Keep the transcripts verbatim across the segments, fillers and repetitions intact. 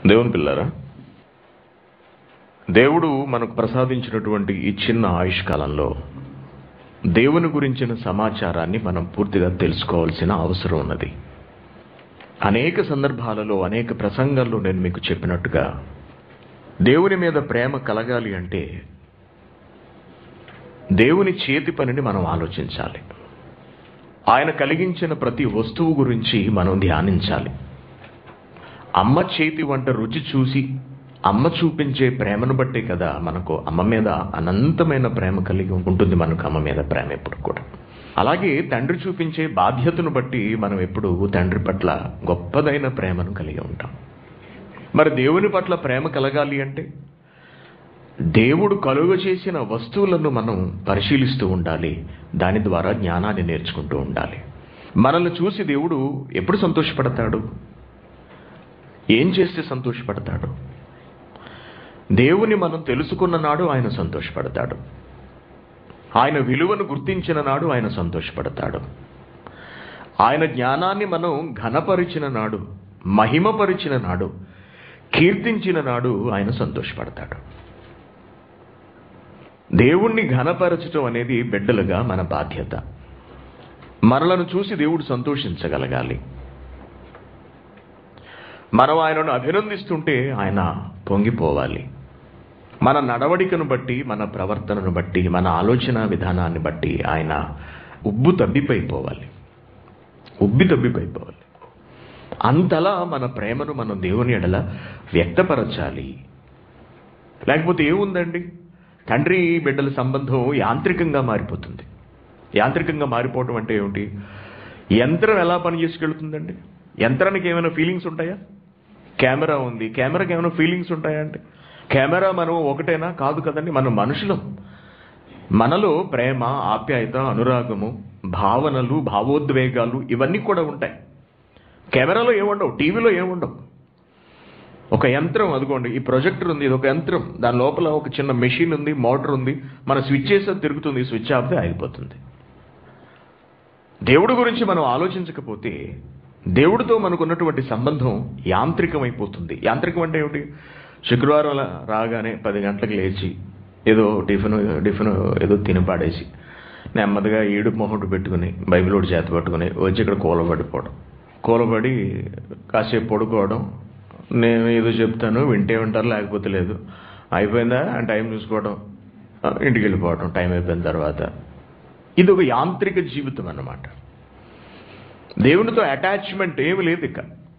దేవుని పిల్లారా, దేవుడు మనకు ప్రసాదించినటువంటి ఈ చిన్న ఆయుష్కాలంలో దేవుని గురించిన సమాచారాన్ని మనం పూర్తిగా తెలుసుకోవాల్సిన అవసరం ఉన్నది. అనేక సందర్భాలలో అనేక ప్రసంగాల్లో నేను మీకు చెప్పినట్టుగా దేవుని మీద ప్రేమ కలగాలి అంటే దేవుని చేతి పనిని మనం ఆలోచించాలి. ఆయన కలిగించిన ప్రతి వస్తువు గురించి మనం ధ్యానించాలి. అమ్మ చేతి వంట రుచి చూసి అమ్మ చూపించే ప్రేమను బట్టే కదా మనకు అమ్మ మీద అనంతమైన ప్రేమ కలిగి ఉంటుంది. మనకు అమ్మ మీద ప్రేమ ఎప్పుడు కూడా. అలాగే తండ్రి చూపించే బాధ్యతను బట్టి మనం ఎప్పుడు తండ్రి పట్ల గొప్పదైన ప్రేమను కలిగి ఉంటాం. మరి దేవుని పట్ల ప్రేమ కలగాలి అంటే దేవుడు కలుగ చేసిన వస్తువులను మనం పరిశీలిస్తూ ఉండాలి. దాని ద్వారా జ్ఞానాన్ని నేర్చుకుంటూ ఉండాలి. మనల్ని చూసి దేవుడు ఎప్పుడు సంతోషపడతాడు? ఏం చేస్తే సంతోషపడతాడు? దేవుని మనం తెలుసుకున్న నాడు ఆయన సంతోషపడతాడు. ఆయన విలువను గుర్తించిన నాడు ఆయన సంతోషపడతాడు. ఆయన జ్ఞానాన్ని మనం ఘనపరిచిన నాడు, మహిమపరిచిన నాడు, కీర్తించిన నాడు ఆయన సంతోషపడతాడు. దేవుణ్ణి ఘనపరచటం అనేది బిడ్డలుగా మన బాధ్యత. మనలను చూసి దేవుడు సంతోషించగలగాలి. మనం ఆయనను అభినందిస్తుంటే ఆయన పొంగిపోవాలి. మన నడవడికను బట్టి, మన ప్రవర్తనను బట్టి, మన ఆలోచన విధానాన్ని బట్టి ఆయన ఉబ్బు తబ్బిపైపోవాలి, ఉబ్బి తబ్బిపైపోవాలి. అంతలా మన ప్రేమను మనం దేవుని ఎడల వ్యక్తపరచాలి. లేకపోతే ఏముందండి, తండ్రి బిడ్డల సంబంధం యాంత్రికంగా మారిపోతుంది. యాంత్రికంగా మారిపోవటం అంటే ఏమిటి? యంత్రం ఎలా పని చేసుకెళ్తుందండి? యంత్రానికి ఏమైనా ఫీలింగ్స్ ఉంటాయా? కెమెరా ఉంది, కెమెరాకి ఏమైనా ఫీలింగ్స్ ఉంటాయా అంటే? కెమెరా మనం ఒకటేనా? కాదు కదండి. మనం మనుషులం. మనలో ప్రేమ, ఆప్యాయత, అనురాగము, భావనలు, భావోద్వేగాలు ఇవన్నీ కూడా ఉంటాయి. కెమెరాలో ఏముండవు, టీవీలో ఏముండవు. ఒక యంత్రం, అదిగోండి ఈ ప్రొజెక్టర్ ఉంది, ఇది ఒక యంత్రం. దాని లోపల ఒక చిన్న మెషిన్ ఉంది, మోటార్ ఉంది. మన స్విచ్ చేస్తే తిరుగుతుంది, స్విచ్ ఆపితే ఆగిపోతుంది. దేవుడి గురించి మనం ఆలోచించకపోతే దేవుడితో మనకున్నటువంటి సంబంధం యాంత్రికమైపోతుంది. యాంత్రికం అంటే ఏమిటి? శుక్రవారం రాగానే పది గంటలకు లేచి ఏదో టిఫిన్ టిఫిన్ ఏదో తినిపాడేసి నెమ్మదిగా ఏడు మొహంటు పెట్టుకుని బైబిల్ ఒకటి చేత పట్టుకుని వచ్చి ఇక్కడ కూలబడిపోవడం, కూలబడి కాసేపు పడుకోవడం, నేను ఏదో చెప్తాను వింటే వింటారు లేకపోతే లేదు, అయిపోయిందా అని టైం చూసుకోవడం, ఇంటికి వెళ్ళిపోవడం టైం అయిపోయిన తర్వాత. ఇది ఒక యాంత్రిక జీవితం అన్నమాట. దేవునితో అటాచ్మెంట్ ఏమి లేదు, ఇక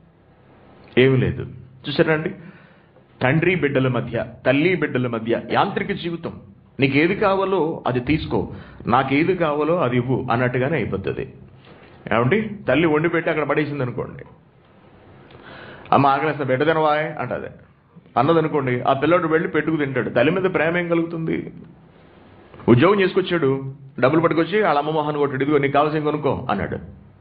ఏమి లేదు. చూసారండి, తండ్రి బిడ్డల మధ్య, తల్లి బిడ్డల మధ్య యాంత్రిక జీవితం. నీకు ఏది కావాలో అది తీసుకో, నాకేది కావాలో అది ఇవ్వు అన్నట్టుగానే అయిపోతుంది. ఏమండి, తల్లి వండి పెట్టి అక్కడ పడేసింది అనుకోండి, అమ్మ ఆకలిస్తే బిడ్డ తినవా అంటది అన్నదనుకోండి, ఆ పిల్లడు వెళ్ళి పెట్టుకు తింటాడు. తల్లి మీద ప్రేమ ఏం కలుగుతుంది? ఉద్యోగం చేసుకొచ్చాడు, డబ్బులు పట్టుకొచ్చి వాళ్ళ అమ్మ మొహాన్ని కొట్టాడు, ఇదిగో నీకు కావాల్సింది కొనుక్కో అన్నాడు.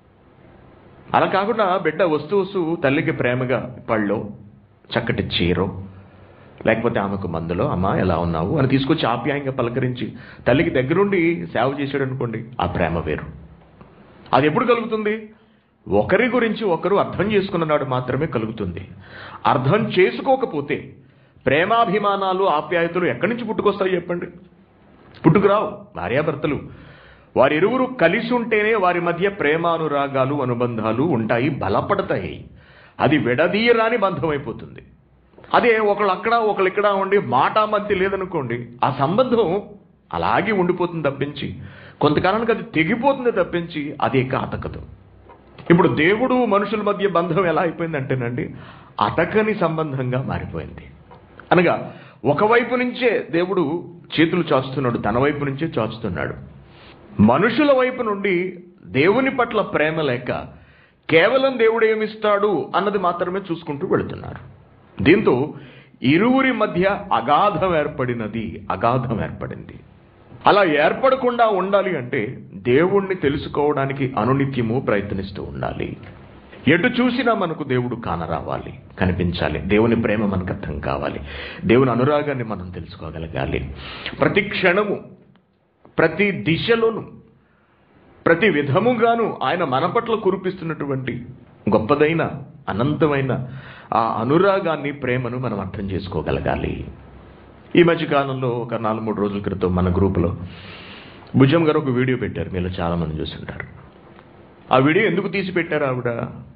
అలా కాకుండా బిడ్డ వస్తూ వస్తూ తల్లికి ప్రేమగా పళ్ళో, చక్కటి చీరో, లేకపోతే ఆమెకు మందులో అమ్మ ఎలా ఉన్నావు అని తీసుకొచ్చి ఆప్యాయంగా పలకరించి తల్లికి దగ్గరుండి సేవ చేశాడు అనుకోండి, ఆ ప్రేమ వేరు. అది ఎప్పుడు కలుగుతుంది? ఒకరి గురించి ఒకరు అర్థం చేసుకున్ననాడు మాత్రమే కలుగుతుంది. అర్థం చేసుకోకపోతే ప్రేమాభిమానాలు, ఆప్యాయతలు ఎక్కడి నుంచి పుట్టుకొస్తాయి చెప్పండి? పుట్టుకురావు. భార్యాభర్తలు వారిరువురు కలిసి ఉంటేనే వారి మధ్య ప్రేమానురాగాలు, అనుబంధాలు ఉంటాయి, బలపడతాయి. అది విడదీయరాని బంధం అయిపోతుంది. అదే ఒకళ్ళు అక్కడ ఒకళ్ళు ఇక్కడ ఉండి మాట మధ్య లేదనుకోండి, ఆ సంబంధం అలాగే ఉండిపోతుంది తప్పించి, కొంతకాలానికి అది తెగిపోతుంది తప్పించి అది ఇక అతకదు. ఇప్పుడు దేవుడు మనుషుల మధ్య బంధం ఎలా అయిపోయిందంటేనండి, అతకని సంబంధంగా మారిపోయింది. అనగా ఒకవైపు నుంచే దేవుడు చేతులు చాచుతున్నాడు, తన వైపు నుంచే చాచుతున్నాడు. మనుషుల వైపు నుండి దేవుని పట్ల ప్రేమ లేక కేవలం దేవుడు ఏమిస్తాడు అన్నది మాత్రమే చూసుకుంటూ వెళుతున్నారు. దీంతో ఇరువురి మధ్య అగాధం ఏర్పడినది, అగాధం ఏర్పడింది. అలా ఏర్పడకుండా ఉండాలి అంటే దేవుణ్ణి తెలుసుకోవడానికి అనునిత్యము ప్రయత్నిస్తూ ఉండాలి. ఎటు చూసినా మనకు దేవుడు కానరావాలి, కనిపించాలి. దేవుని ప్రేమ మనకు అర్థం కావాలి. దేవుని అనురాగాన్ని మనం తెలుసుకోగలగాలి. ప్రతి క్షణము, ప్రతి దిశలోను, ప్రతి విధముగాను ఆయన మన పట్ల కురిపిస్తున్నటువంటి గొప్పదైన, అనంతమైన ఆ అనురాగాన్ని, ప్రేమను మనం అర్థం చేసుకోగలగాలి. ఈ మధ్యకాలంలో ఒక నాలుగు మూడు రోజుల క్రితం మన గ్రూపులో భుజం గారు ఒక వీడియో పెట్టారు. మీలో చాలామంది చూస్తుంటారు. ఆ వీడియో ఎందుకు తీసి పెట్టారు ఆవిడ?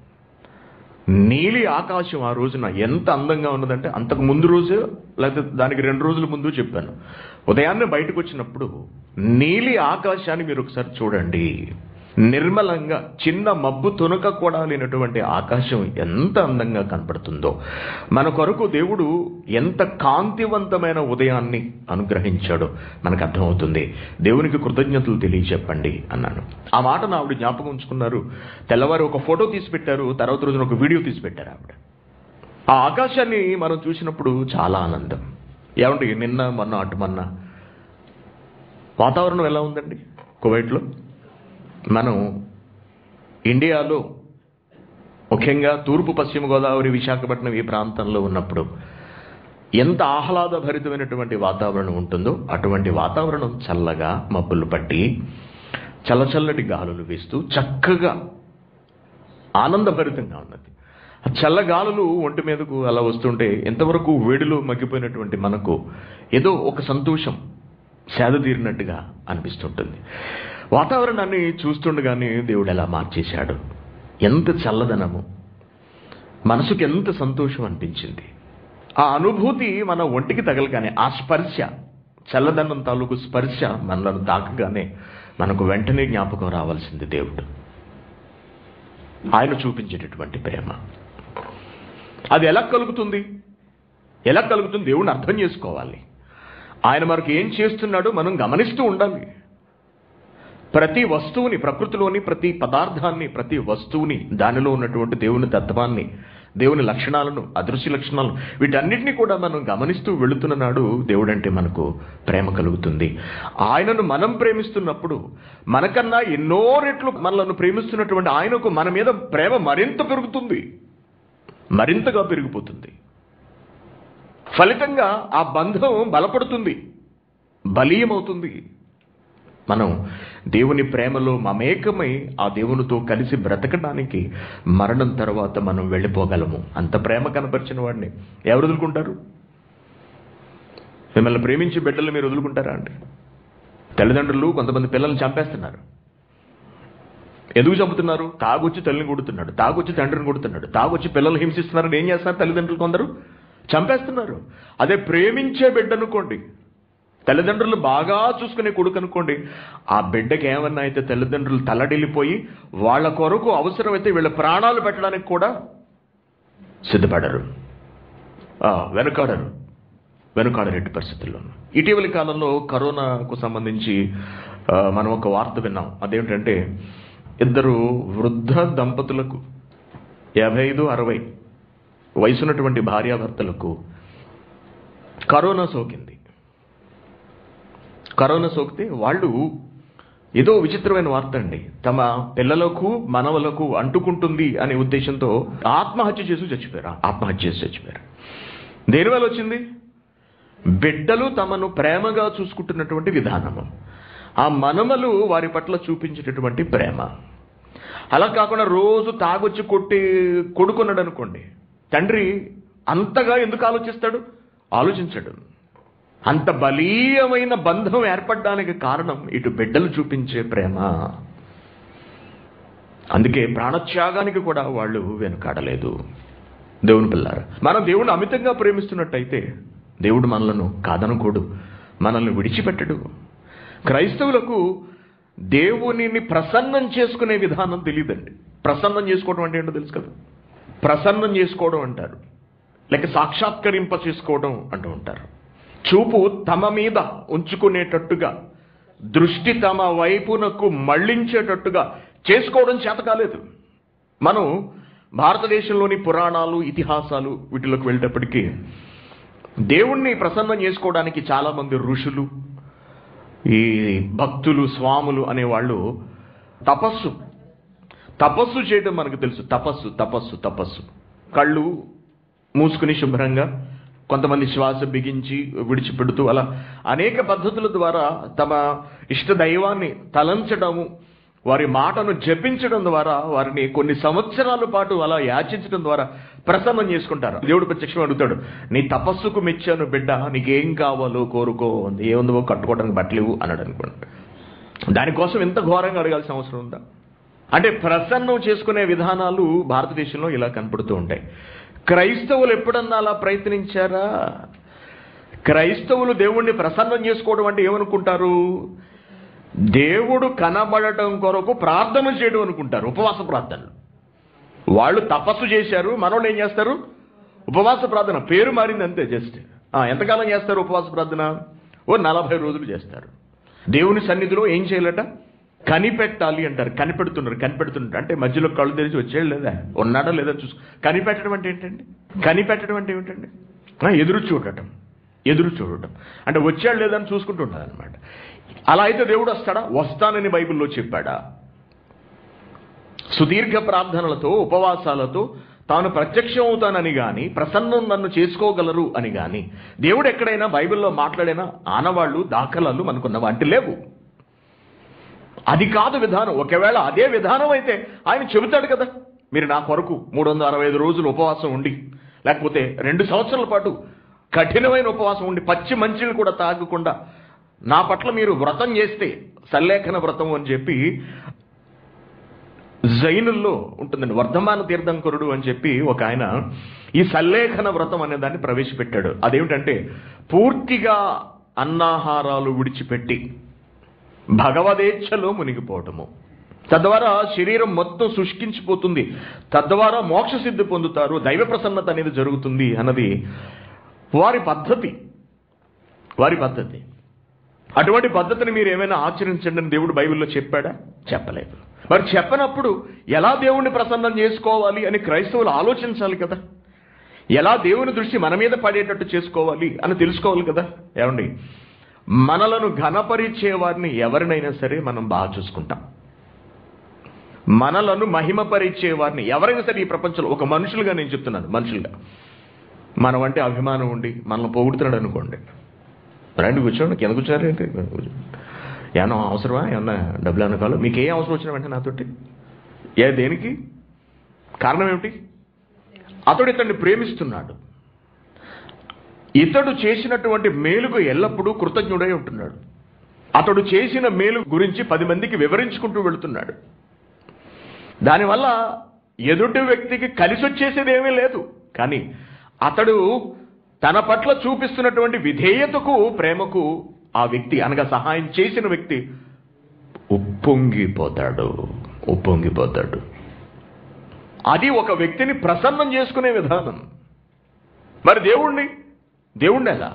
నీలి ఆకాశం ఆ రోజున ఎంత అందంగా ఉన్నదంటే, అంతకు ముందు రోజు లేకపోతే దానికి రెండు రోజుల ముందు చెప్పాను, ఉదయాన్నే బయటకు వచ్చినప్పుడు నీలి ఆకాశాన్ని మీరు ఒకసారి చూడండి. నిర్మలంగా చిన్న మబ్బు తునక కూడా లేనటువంటి ఆకాశం ఎంత అందంగా కనపడుతుందో. మన కొరకు దేవుడు ఎంత కాంతివంతమైన ఉదయాన్ని అనుగ్రహించాడో మనకు అర్థమవుతుంది. దేవునికి కృతజ్ఞతలు తెలియచెప్పండి అన్నాను. ఆ మాటను ఆవిడ జ్ఞాపకం ఉంచుకున్నారు. తెల్లవారు ఒక ఫోటో తీసి పెట్టారు, తర్వాత రోజున ఒక వీడియో తీసి పెట్టారు ఆవిడ. ఆ ఆకాశాన్ని మనం చూసినప్పుడు చాలా ఆనందం. ఏమండి, నిన్న మొన్న అటు మొన్న వాతావరణం ఎలా ఉందండి కువైట్లో? మనం ఇండియాలో ముఖ్యంగా తూర్పు పశ్చిమ గోదావరి, విశాఖపట్నం ఈ ప్రాంతంలో ఉన్నప్పుడు ఎంత ఆహ్లాదభరితమైనటువంటి వాతావరణం ఉంటుందో అటువంటి వాతావరణం చల్లగా మబ్బులు పట్టి చల్లచల్లటి గాలులు వీస్తూ చక్కగా ఆనందభరితంగా ఉన్నది. ఆ చల్లగాలులు ఒంటి మీదకు అలా వస్తుంటే ఎంతవరకు వేడిలో మగ్గిపోయినటువంటి మనకు ఏదో ఒక సంతోషం సేద తీరినట్టుగా అనిపిస్తుంటుంది. వాతావరణాన్ని చూస్తుండగానే దేవుడు ఎలా మార్చేశాడు. ఎంత చల్లదనము, మనసుకు ఎంత సంతోషం అనిపించింది. ఆ అనుభూతి మన ఒంటికి తగలగానే, ఆ స్పర్శ, చల్లదనం తాలూకు స్పర్శ మనలను తాకగానే మనకు వెంటనే జ్ఞాపకం రావాల్సింది దేవుడు, ఆయన చూపించేటటువంటి ప్రేమ. అది ఎలా కలుగుతుంది? ఎలా కలుగుతుంది? దేవుడిని అర్థం చేసుకోవాలి. ఆయన మనకు ఏం చేస్తున్నాడో మనం గమనిస్తూ ఉండాలి. ప్రతి వస్తువుని, ప్రకృతిలోని ప్రతి పదార్థాన్ని, ప్రతి వస్తువుని, దానిలో ఉన్నటువంటి దేవుని తత్వాన్ని, దేవుని లక్షణాలను, అదృశ్య లక్షణాలను, వీటన్నిటినీ కూడా మనం గమనిస్తూ వెళుతున్న నాడు దేవుడంటే మనకు ప్రేమ కలుగుతుంది. ఆయనను మనం ప్రేమిస్తున్నప్పుడు మనకన్నా ఎన్నో రెట్లు మనలను ప్రేమిస్తున్నటువంటి ఆయనకు మన మీద ప్రేమ మరింత పెరుగుతుంది, మరింతగా పెరిగిపోతుంది. ఫలితంగా ఆ బంధం బలపడుతుంది, బలీయమవుతుంది. మనం దేవుని ప్రేమలో మమేకమై ఆ దేవునితో కలిసి బ్రతకడానికి మరణం తర్వాత మనం వెళ్ళిపోగలము. అంత ప్రేమ కనపరిచిన వాడిని ఎవరు వదులుకుంటారు? మిమ్మల్ని ప్రేమించి బిడ్డలు మీరు వదులుకుంటారా అండి? తల్లిదండ్రులు కొంతమంది పిల్లల్ని చంపేస్తున్నారు. ఎందుకు చంపుతున్నారు? తాగొచ్చి తల్లిని కొడుతున్నాడు, తాగొచ్చి తండ్రిని కొడుతున్నాడు, తాగొచ్చి పిల్లలు హింసిస్తున్నారని ఏం చేస్తారు తల్లిదండ్రులు? కొందరు చంపేస్తున్నారు. అదే ప్రేమించే బిడ్డ అనుకోండి, తల్లిదండ్రులు బాగా చూసుకునే కొడుకు అనుకోండి, ఆ బిడ్డకి ఏమన్నా అయితే తల్లిదండ్రులు తల్లడిల్లిపోయి వాళ్ళ కొరకు అవసరమైతే వీళ్ళ ప్రాణాలు పెట్టడానికి కూడా సిద్ధపడరు, వెనుకాడరు, వెనుకాడరు ఎట్టి పరిస్థితుల్లో. ఇటీవలి కాలంలో కరోనాకు సంబంధించి మనం ఒక వార్త విన్నాం. అదేమిటంటే, ఇద్దరు వృద్ధ దంపతులకు యాభై ఐదు అరవై వయసున్నటువంటి భార్యాభర్తలకు కరోనా సోకింది. కరోనా సోకితే వాళ్ళు ఏదో విచిత్రమైన వార్త అండి, తమ పిల్లలకు మనవలకు అంటుకుంటుంది అనే ఉద్దేశంతో ఆత్మహత్య చేసి చచ్చిపోయారు. ఆత్మహత్య చేసి చచ్చిపోయారు. దేనివల్ల వచ్చింది? బిడ్డలు తమను ప్రేమగా చూసుకుంటున్నటువంటి విధానము, ఆ మనవలు వారి పట్ల చూపించేటటువంటి ప్రేమ. అలా కాకుండా రోజు తాగొచ్చి కొట్టి కొడుకున్నాడు అనుకోండి, తండ్రి అంతగా ఎందుకు ఆలోచిస్తాడు? ఆలోచించడు. అంత బలీయమైన బంధం ఏర్పడడానికి కారణం ఇటు బిడ్డలు చూపించే ప్రేమ. అందుకే ప్రాణత్యాగానికి కూడా వాళ్ళు వెనుకాడలేదు. దేవుని పిల్లారా, మనం దేవుడిని అమితంగా ప్రేమిస్తున్నట్టయితే దేవుడు మనలను కాదనుకోడు, మనల్ని విడిచిపెట్టడు. క్రైస్తవులకు దేవునిని ప్రసన్నం చేసుకునే విధానం తెలియదండి. ప్రసన్నం చేసుకోవడం అంటే ఏంటో తెలుసు కదా? ప్రసన్నం చేసుకోవడం అంటారు, లేక సాక్షాత్కరింప చేసుకోవడం అంటూ ఉంటారు. చూపు తమ మీద ఉంచుకునేటట్టుగా, దృష్టి తమ వైపునకు మళ్లించేటట్టుగా చేసుకోవడం చేత కాలేదు. మనం భారతదేశంలోని పురాణాలు, ఇతిహాసాలు వీటిలోకి వెళ్ళేటప్పటికీ దేవుణ్ణి ప్రసన్నం చేసుకోవడానికి చాలామంది ఋషులు, ఈ భక్తులు, స్వాములు అనేవాళ్ళు తపస్సు తపస్సు చేయడం మనకు తెలుసు. తపస్సు తపస్సు తపస్సు కళ్ళు మూసుకుని శుభ్రంగా, కొంతమంది శ్వాస బిగించి విడిచిపెడుతూ, అలా అనేక పద్ధతుల ద్వారా తమ ఇష్ట దైవాన్ని తలంచడము, వారి మాటను జపించడం ద్వారా, వారిని కొన్ని సంవత్సరాల పాటు అలా యాచించడం ద్వారా ప్రసన్నం చేసుకుంటారు. దేవుడు ప్రత్యక్షం అడుగుతాడు, నీ తపస్సుకు మెచ్చాను బిడ్డ, నీకేం కావాలో కోరుకో, ఏముందో కట్టుకోవడానికి బట్టలేవు అన్నాడు అనుకోండి. దానికోసం ఎంత ఘోరంగా అడగాల్సిన అవసరం ఉందా? అంటే ప్రసన్నం చేసుకునే విధానాలు భారతదేశంలో ఇలా కనపడుతూ ఉంటాయి. క్రైస్తవులు ఎప్పుడన్నా అలా ప్రయత్నించారా? క్రైస్తవులు దేవుణ్ణి ప్రసన్నం చేసుకోవడం అంటే ఏమనుకుంటారు? దేవుడు కనబడటం కొరకు ప్రార్థన చేయడం అనుకుంటారు, ఉపవాస ప్రార్థనలు. వాళ్ళు తపస్సు చేశారు, మనోళ్ళు ఏం చేస్తారు? ఉపవాస ప్రార్థన, పేరు మారింది అంతే. జస్ట్ ఎంతకాలం చేస్తారు ఉపవాస ప్రార్థన? ఓ నలభై రోజులు చేస్తారు. దేవుని సన్నిధిలో ఏం చేయాలట? కనిపెట్టాలి అంటారు. కనిపెడుతున్నారు కనిపెడుతున్నారు అంటే మధ్యలో కళ్ళు తెరిచి వచ్చేది లేదా, ఉన్నాడా లేదా చూసు. కనిపెట్టడం అంటే ఏంటండి? కనిపెట్టడం అంటే ఏమిటండి? ఎదురు చూడటం, ఎదురు చూడటం అంటే వచ్చాడు లేదని చూసుకుంటూ ఉంటాడు అనమాట. అలా అయితే దేవుడు వస్తాడా? వస్తానని బైబిల్లో చెప్పాడా? సుదీర్ఘ ప్రార్థనలతో, ఉపవాసాలతో తాను ప్రత్యక్షం అవుతానని కానీ, ప్రసన్నం నన్ను చేసుకోగలరు అని కానీ దేవుడు ఎక్కడైనా బైబిల్లో మాట్లాడినా ఆనవాళ్లు, దాఖలాలు మనకున్న వాటి లేవు. అది కాదు విధానం. ఒకవేళ అదే విధానం అయితే ఆయన చెబుతాడు కదా, మీరు నా కొరకు మూడు వందల అరవై ఐదు రోజులు ఉపవాసం ఉండి, లేకపోతే రెండు సంవత్సరాల పాటు కఠినమైన ఉపవాసం ఉండి, పచ్చి మంచిని కూడా తాగకుండా నా పట్ల మీరు వ్రతం చేస్తే, సల్లేఖన వ్రతం అని చెప్పి జైనుల్లో ఉంటుందండి, వర్ధమాన తీర్థంకరుడు అని చెప్పి ఒక ఆయన ఈ సల్లేఖన వ్రతం అనే దాన్ని ప్రవేశపెట్టాడు. అదేమిటంటే పూర్తిగా అన్నాహారాలు విడిచిపెట్టి భగవదేచ్ఛలో మునిగిపోవటము. తద్వారా శరీరం మొత్తం శుష్కించిపోతుంది, తద్వారా మోక్ష సిద్ధి పొందుతారు, దైవ ప్రసన్నత అనేది జరుగుతుంది అన్నది వారి పద్ధతి, వారి పద్ధతి. అటువంటి పద్ధతిని మీరు ఏమైనా ఆచరించండి అని దేవుడు బైబిల్లో చెప్పాడా? చెప్పలేదు. మరి చెప్పనప్పుడు ఎలా దేవుణ్ణి ప్రసన్నం చేసుకోవాలి అని క్రైస్తవులు ఆలోచించాలి కదా. ఎలా దేవుని దృష్టి మన మీద పడేటట్టు చేసుకోవాలి అని తెలుసుకోవాలి కదా. ఏమండి, మనలను ఘనపరిచే వారిని ఎవరినైనా సరే మనం బాగా చూసుకుంటాం. మనలను మహిమపరిచే వారిని ఎవరైనా సరే ఈ ప్రపంచంలో, ఒక మనుషులుగా నేను చెప్తున్నాను, మనుషులుగా మనం అంటే అభిమానం ఉండి మనల్ని పొగుడుతున్నాడు అనుకోండి, రండి కూర్చోండి, కింద కూర్చున్నారు ఏంటి, ఏమన్నా అవసరమా, ఏమన్నా డబ్బులు ఏమన్నా కావాలి, మీకు ఏ అవసరం వచ్చిన వెంటనే నాతోటి, ఏ దేనికి కారణం ఏమిటి? అతడు ఇతన్ని ప్రేమిస్తున్నాడు, ఇతడు చేసినటువంటి మేలుకు ఎల్లప్పుడూ కృతజ్ఞుడై ఉంటున్నాడు, అతడు చేసిన మేలు గురించి పది మందికి వివరించుకుంటూ వెళుతున్నాడు. దానివల్ల ఎదుటి వ్యక్తికి కలిసి వచ్చేసేది ఏమీ లేదు, కానీ అతడు తన పట్ల చూపిస్తున్నటువంటి విధేయతకు, ప్రేమకు ఆ వ్యక్తి అనగా సహాయం చేసిన వ్యక్తి ఉప్పొంగిపోతాడు, ఉప్పొంగిపోతాడు. అది ఒక వ్యక్తిని ప్రసన్నం చేసుకునే విధానం. మరి దేవుణ్ణి దేవుణ్ణి ఎలా,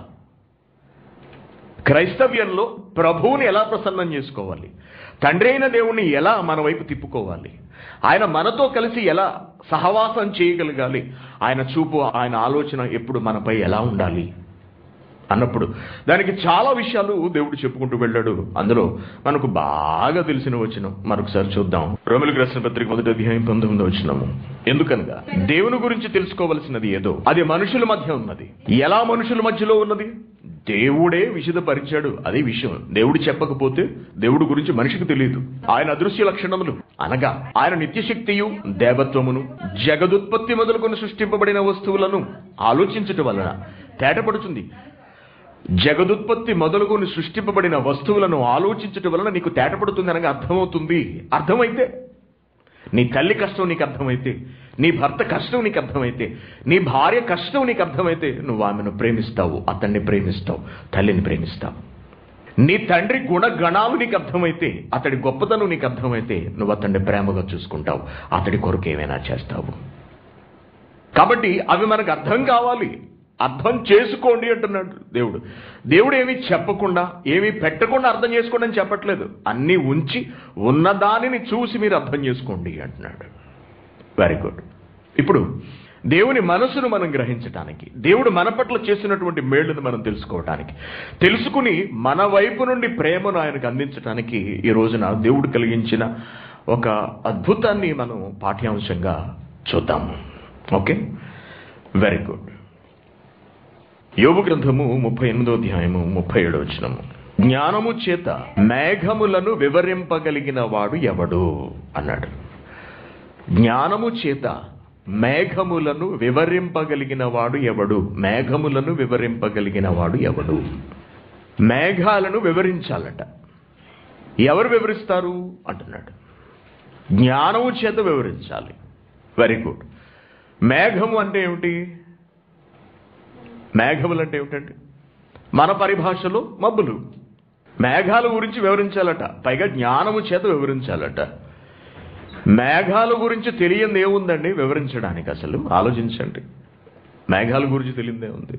క్రైస్తవ్యంలో ప్రభువుని ఎలా ప్రసన్నం చేసుకోవాలి, తండ్రి అయిన దేవుణ్ణి ఎలా మన వైపు తిప్పుకోవాలి, ఆయన మనతో కలిసి ఎలా సహవాసం చేయగలగాలి, ఆయన చూపు, ఆయన ఆలోచన ఎప్పుడు మనపై ఎలా ఉండాలి అన్నప్పుడు దానికి చాలా విషయాలు దేవుడు చెప్పుకుంటూ వెళ్ళాడు. అందులో మనకు బాగా తెలిసిన వచనం మరొకసారి చూద్దాం. రోమీయులకు రాసిన పత్రిక మొదటి అధ్యాయం పంతొమ్మిదో వచనము. ఎందుకనగా దేవుని గురించి తెలుసుకోవలసినది ఏదో అది మనుషుల మధ్య ఉన్నది. ఎలా మనుషుల మధ్యలో ఉన్నది? దేవుడే విశదపరిచాడు. అదే విషయం. దేవుడు చెప్పకపోతే దేవుడి గురించి మనిషికి తెలియదు. ఆయన అదృశ్య లక్షణములు అనగా ఆయన నిత్యశక్తియు దేవత్వమును జగదుత్పత్తి మొదలుకొని సృష్టింపబడిన వస్తువులను ఆలోచించటం వలన తేటపడుతుంది. జగదుత్పత్తి మొదలుకొని సృష్టింపబడిన వస్తువులను ఆలోచించటం వలన నీకు తేటపడుతుంది అనగా అర్థమవుతుంది. అర్థమైతే నీ తల్లి కష్టం నీకు అర్థమైతే, నీ భర్త కష్టం నీకు అర్థమైతే, నీ భార్య కష్టం నీకు అర్థమైతే నువ్వు ఆమెను ప్రేమిస్తావు, అతన్ని ప్రేమిస్తావు, తల్లిని ప్రేమిస్తావు. నీ తండ్రి గుణగణాలు నీకు అర్థమైతే, అతడి గొప్పతనం నీకు అర్థమైతే నువ్వు అతన్ని ప్రేమగా చూసుకుంటావు, అతడి కొరకు ఏమైనా చేస్తావు. కాబట్టి అవి మనకు అర్థం కావాలి, అర్థం చేసుకోండి అంటున్నాడు దేవుడు. దేవుడు ఏమీ చెప్పకుండా, ఏమీ పెట్టకుండా అర్థం చేసుకోండి అని చెప్పట్లేదు. అన్నీ ఉంచి ఉన్నదానిని చూసి మీరు అర్థం చేసుకోండి అంటున్నాడు. Very good. ఇప్పుడు దేవుని మనసును మనం గ్రహించటానికి, దేవుడు మన పట్ల చేసినటువంటి మేళ్లను మనం తెలుసుకోవటానికి, తెలుసుకుని మన వైపు నుండి ప్రేమను ఆయనకు అందించడానికి ఈ రోజున దేవుడు కలిగించిన ఒక అద్భుతాన్ని మనం పాఠ్యాంశంగా చూద్దాము. Okay, very good. యోబు గ్రంథము ముప్పై ఎనిమిదో అధ్యాయము ముప్పై ఏడో వచనము. జ్ఞానము చేత మేఘములను వివరింపగలిగిన వాడు ఎవడు అన్నాడు. జ్ఞానము చేత మేఘములను వివరింపగలిగిన వాడు ఎవడు? మేఘములను వివరింపగలిగిన వాడు ఎవడు? మేఘాలను వివరించాలట. ఎవరు వివరిస్తారు అంటున్నాడు. జ్ఞానము చేత వివరించాలి. Very good. మేఘము అంటే ఏమిటి? మేఘములు అంటే ఏమిటండి? మన పరిభాషలో మబ్బులు. మేఘాల గురించి వివరించాలట, పైగా జ్ఞానము చేత వివరించాలట. మేఘాల గురించి తెలియంది ఏముందండి వివరించడానికి? అసలు ఆలోచించండి. మేఘాల గురించి తెలియందే ఉంది.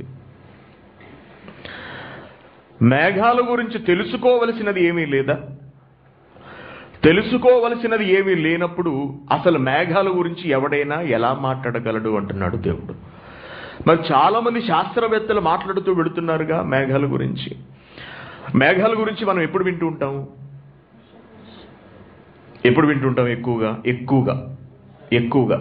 మేఘాల గురించి తెలుసుకోవలసినది ఏమీ లేదా? తెలుసుకోవలసినది ఏమీ లేనప్పుడు అసలు మేఘాల గురించి ఎవడైనా ఎలా మాట్లాడగలడు అంటున్నాడు దేవుడు. మరి చాలా మంది శాస్త్రవేత్తలు మాట్లాడుతూ వెళుతున్నారుగా మేఘాల గురించి. మేఘాల గురించి మనం ఎప్పుడు వింటూ ఉంటాం? ఎప్పుడు వింటుంటాం? ఎక్కువగా ఎక్కువగా ఎక్కువగా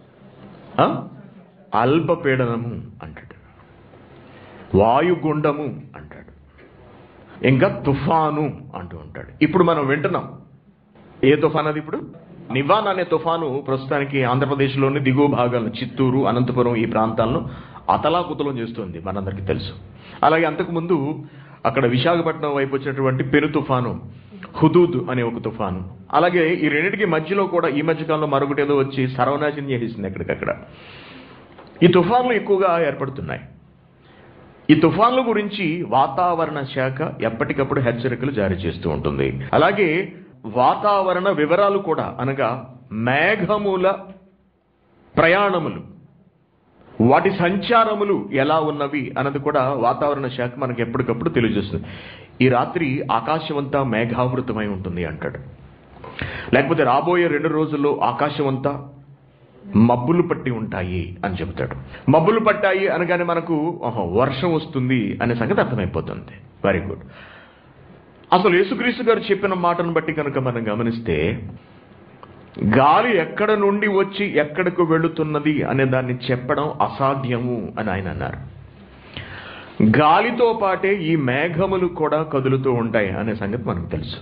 అల్పపీడనము అంటాడు, వాయుగుండము అంటాడు, ఇంకా తుఫాను అంటూ ఉంటాడు. ఇప్పుడు మనం వింటున్నాం. ఏ తుఫాన్ అది? ఇప్పుడు నివాన్ అనే తుఫాను ప్రస్తుతానికి ఆంధ్రప్రదేశ్లోని దిగువ భాగాలను, చిత్తూరు, అనంతపురం ఈ ప్రాంతాలను అతలాకుతలం చేస్తుంది, మనందరికీ తెలుసు. అలాగే అంతకుముందు అక్కడ విశాఖపట్నం వైపు వచ్చినటువంటి పెను తుఫాను హుదూద్ అనే ఒక తుఫాను. అలాగే ఈ రెండింటికి మధ్యలో కూడా ఈ మధ్యకాలంలో మరొకటి ఏదో వచ్చి సర్వనాశనం చేసేసింది ఎక్కడికక్కడ. ఈ తుఫాన్లు ఎక్కువగా ఏర్పడుతున్నాయి. ఈ తుఫాన్ల గురించి వాతావరణ శాఖ ఎప్పటికప్పుడు హెచ్చరికలు జారీ చేస్తూ ఉంటుంది. అలాగే వాతావరణ వివరాలు కూడా, అనగా మేఘముల ప్రయాణములు, వాటి సంచారములు ఎలా ఉన్నవి అన్నది కూడా వాతావరణ శాఖ మనకు ఎప్పటికప్పుడు తెలియజేస్తుంది. ఈ రాత్రి ఆకాశమంతా మేఘావృతమై ఉంటుంది అంటాడు. లేకపోతే రాబోయే రెండు రోజుల్లో ఆకాశమంతా మబ్బులు పట్టి ఉంటాయి అని చెబుతాడు. మబ్బులు పట్టాయి అనగానే మనకు వర్షం వస్తుంది అనే సంగతి అర్థమైపోతుంది. Very good. అసలు యేసుక్రీస్తు గారు చెప్పిన మాటను బట్టి కనుక మనం గమనిస్తే, గాలి ఎక్కడ నుండి వచ్చి ఎక్కడికి వెళుతున్నది అనే దాన్ని చెప్పడం అసాధ్యము అని ఆయన అన్నారు. గాలితో పాటే ఈ మేఘములు కూడా కదులుతూ ఉంటాయి అనే సంగతి మనకు తెలుసు.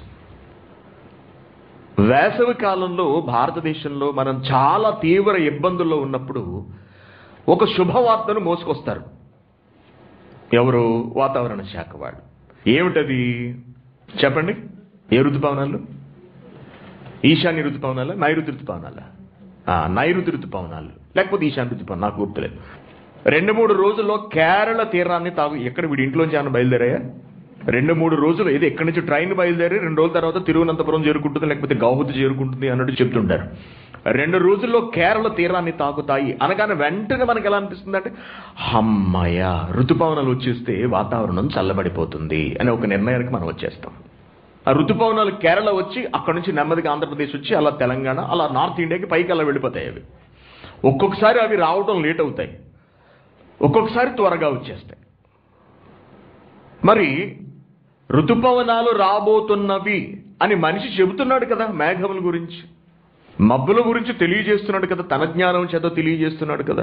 వేసవి కాలంలో భారతదేశంలో మనం చాలా తీవ్ర ఇబ్బందుల్లో ఉన్నప్పుడు ఒక శుభవార్తను మోసుకొస్తారు. ఎవరు? వాతావరణ శాఖ వాళ్ళు. ఏమిటది చెప్పండి? ఏ ఋతుపవనాలు? ఈశాన్య ఋతుపవనాలా, నైరుతి ఋతుపవనాలా? నైరుతి ఋతుపవనాలు లేకపోతే ఈశాన్య ఋతుపవనం, నాకు గుర్తులేదు. రెండు మూడు రోజుల్లో కేరళ తీరాన్ని తాగు. ఎక్కడ వీడి ఇంట్లోంచి ఏమైనా బయలుదేరాయా? రెండు మూడు రోజులు ఇది ఎక్కడి నుంచి ట్రైన్ బయలుదేరి రెండు రోజుల తర్వాత తిరువనంతపురం చేరుకుంటుంది, లేకపోతే గౌహతి చేరుకుంటుంది అన్నట్టు చెప్తుంటారు. రెండు రోజుల్లో కేరళ తీరాన్ని తాకుతాయి అనగానే వెంటనే మనకు ఎలా అనిపిస్తుంది అంటే, అమ్మయ్య ఋతుపవనాలు వచ్చేస్తే వాతావరణం చల్లబడిపోతుంది అనే ఒక నిర్ణయానికి మనం వచ్చేస్తాం. ఆ ఋతుపవనాలు కేరళ వచ్చి అక్కడ నుంచి నెమ్మదిగా ఆంధ్రప్రదేశ్ వచ్చి అలా తెలంగాణ, అలా నార్త్ ఇండియాకి పైకి అలా వెళ్ళిపోతాయి. అవి ఒక్కొక్కసారి అవి రావడం లేట్ అవుతాయి, ఒక్కొక్కసారి త్వరగా వచ్చేస్తాయి. మరి ఋతుపవనాలు రాబోతున్నవి అని మనిషి చెబుతున్నాడు కదా, మేఘముల గురించి, మబ్బుల గురించి తెలియజేస్తున్నాడు కదా, తన జ్ఞానం చేత తెలియజేస్తున్నాడు కదా.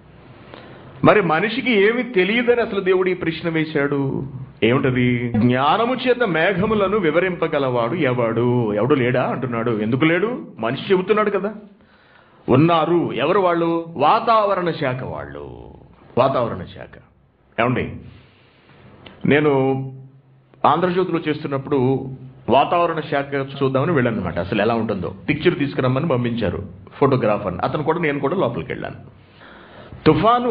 మరి మనిషికి ఏమి తెలియదని అసలు దేవుడు ఈ ప్రశ్న వేశాడు. ఏమిటది? జ్ఞానము చేత మేఘములను వివరింపగలవాడు ఎవడు? ఎవడు లేడా అంటున్నాడు. ఎందుకు లేడు? మనిషి చెబుతున్నాడు కదా. ఉన్నారు. ఎవరు వాళ్ళు? వాతావరణ శాఖ వాళ్ళు. వాతావరణ శాఖ. ఏమండి, నేను ఆంధ్రజ్యోతిలో చేస్తున్నప్పుడు వాతావరణ శాఖ చూద్దామని వెళ్ళాను అనమాట. అసలు ఎలా ఉంటుందో పిక్చర్ తీసుకురమ్మని పంపించారు ఫోటోగ్రాఫర్ని. అతను కూడా నేను కూడా లోపలికి వెళ్ళాను. తుఫాను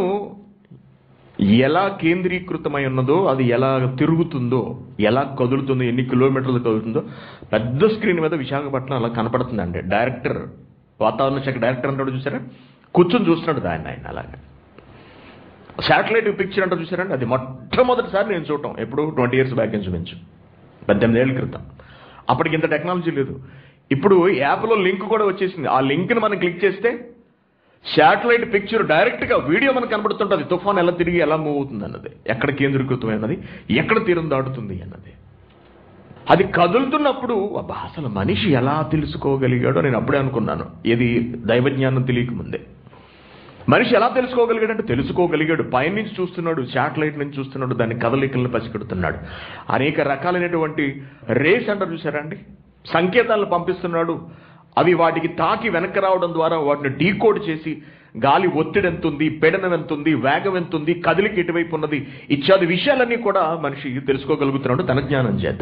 ఎలా కేంద్రీకృతమై ఉన్నదో, అది ఎలా తిరుగుతుందో, ఎలా కదులుతుందో, ఎన్ని కిలోమీటర్లు కదులుతుందో పెద్ద స్క్రీన్ మీద విశాఖపట్నం అలా కనపడుతుందండి. డైరెక్టర్, వాతావరణ శాఖ డైరెక్టర్ అంటాడు చూసారా, కూర్చొని చూస్తున్నాడు దాన్ని ఆయన. అలాగే శాటిలైట్ పిక్చర్ అంటారు చూసారండి, అది మొట్టమొదటిసారి నేను చూడటం. ఎప్పుడు ట్వంటీ ఇయర్స్ బ్యాక్ నుంచి మించు పద్దెనిమిది ఏళ్ళ క్రితం. అప్పటికి ఇంత టెక్నాలజీ లేదు. ఇప్పుడు యాప్లో లింక్ కూడా వచ్చేసింది. ఆ లింక్ని మనం క్లిక్ చేస్తే శాటిలైట్ పిక్చర్ డైరెక్ట్గా వీడియో మనకు కనబడుతుంటుంది. తుఫాన్ ఎలా తిరిగి ఎలా మూవ్ అవుతుంది అన్నది, ఎక్కడ కేంద్రీకృతమైనది, ఎక్కడ తీరం దాటుతుంది అన్నది. అది కదులుతున్నప్పుడు అబ్బా అసలు మనిషి ఎలా తెలుసుకోగలిగాడో నేను అప్పుడే అనుకున్నాను, ఇది దైవజ్ఞానం తెలియకముందే. మనిషి ఎలా తెలుసుకోగలిగాడంటే తెలుసుకోగలిగాడు. పైనుంచి చూస్తున్నాడు, శాటిలైట్ నుంచి చూస్తున్నాడు, దాని కదలికలను పసిగడుతున్నాడు. అనేక రకాలైనటువంటి రేస్ అంటారు చూసారా అండి, సంకేతాలను పంపిస్తున్నాడు. అవి వాటికి తాకి వెనక్కి రావడం ద్వారా వాటిని డీకోడ్ చేసి గాలి ఒత్తిడి ఎంత ఉంది, పీడనం ఎంత ఉంది, వేగం ఎంత ఉంది, కదలిక ఎటువైపు ఉన్నది ఇత్యాది విషయాలన్నీ కూడా మనిషి తెలుసుకోగలుగుతున్నాడు తన జ్ఞానం చేత.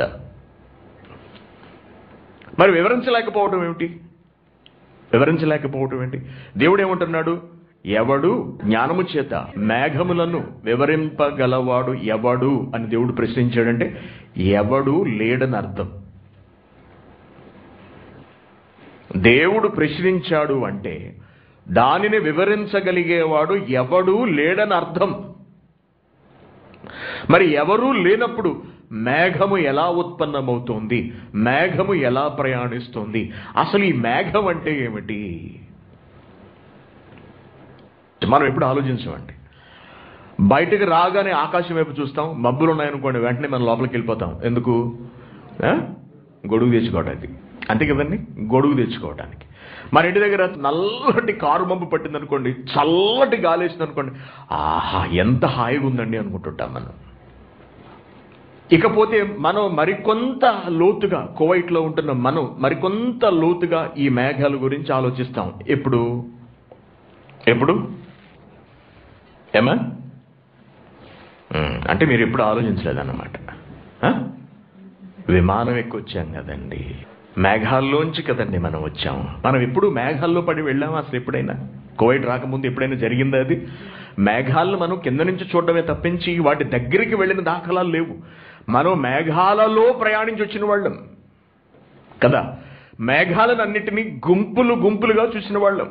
మరి వివరించలేకపోవడం ఏమిటి? వివరించలేకపోవటం ఏంటి? దేవుడు ఏమంటున్నాడు? ఎవడు జ్ఞానము చేత మేఘములను వివరింపగలవాడు ఎవడు అని దేవుడు ప్రశ్నించాడంటే ఎవడు లేడని అర్థం. దేవుడు ప్రశ్నించాడు అంటే దానిని వివరించగలిగేవాడు ఎవడు లేడని అర్థం. మరి ఎవరూ లేనప్పుడు మేఘము ఎలా ఉత్పన్నమవుతోంది, మేఘము ఎలా ప్రయాణిస్తోంది, అసలు ఈ మేఘం అంటే ఏమిటి? మనం ఎప్పుడు ఆలోచించమండి. బయటకు రాగానే ఆకాశం వైపు చూస్తాం, మబ్బులు ఉన్నాయనుకోండి, వెంటనే మనం లోపలికి వెళ్ళిపోతాం. ఎందుకు? గొడుగు తెచ్చుకోవడానికి, అంతే కదండి, గొడుగు తెచ్చుకోవడానికి. మన ఇంటి దగ్గర నల్లటి కారు మబ్బు పట్టిందనుకోండి, చల్లటి గాలి వేసింది అనుకోండి, ఆహా ఎంత హాయిగా ఉందండి అనుకుంటుంటాం మనం. ఇకపోతే మనం మరికొంత లోతుగా, కువైట్లో ఉంటున్న మనం మరికొంత లోతుగా ఈ మేఘాల గురించి ఆలోచిస్తాం. ఎప్పుడు ఎప్పుడు ఏమా అంటే మీరు ఎప్పుడు ఆలోచించలేదన్నమాట. విమానం ఎక్కువ వచ్చాం కదండి, మేఘాల్లోంచి కదండి మనం వచ్చాం. మనం ఎప్పుడు మేఘాల్లో పడి వెళ్ళాము అసలు? ఎప్పుడైనా కువైట్ రాకముందు ఎప్పుడైనా జరిగిందా అది? మేఘాలను మనం కింద నుంచి చూడడమే తప్పించి వాటి దగ్గరికి వెళ్ళిన దాఖలాలు లేవు. మనం మేఘాలలో ప్రయాణించి వచ్చిన వాళ్ళం కదా, మేఘాలను అన్నిటినీ గుంపులు గుంపులుగా చూసిన వాళ్ళం.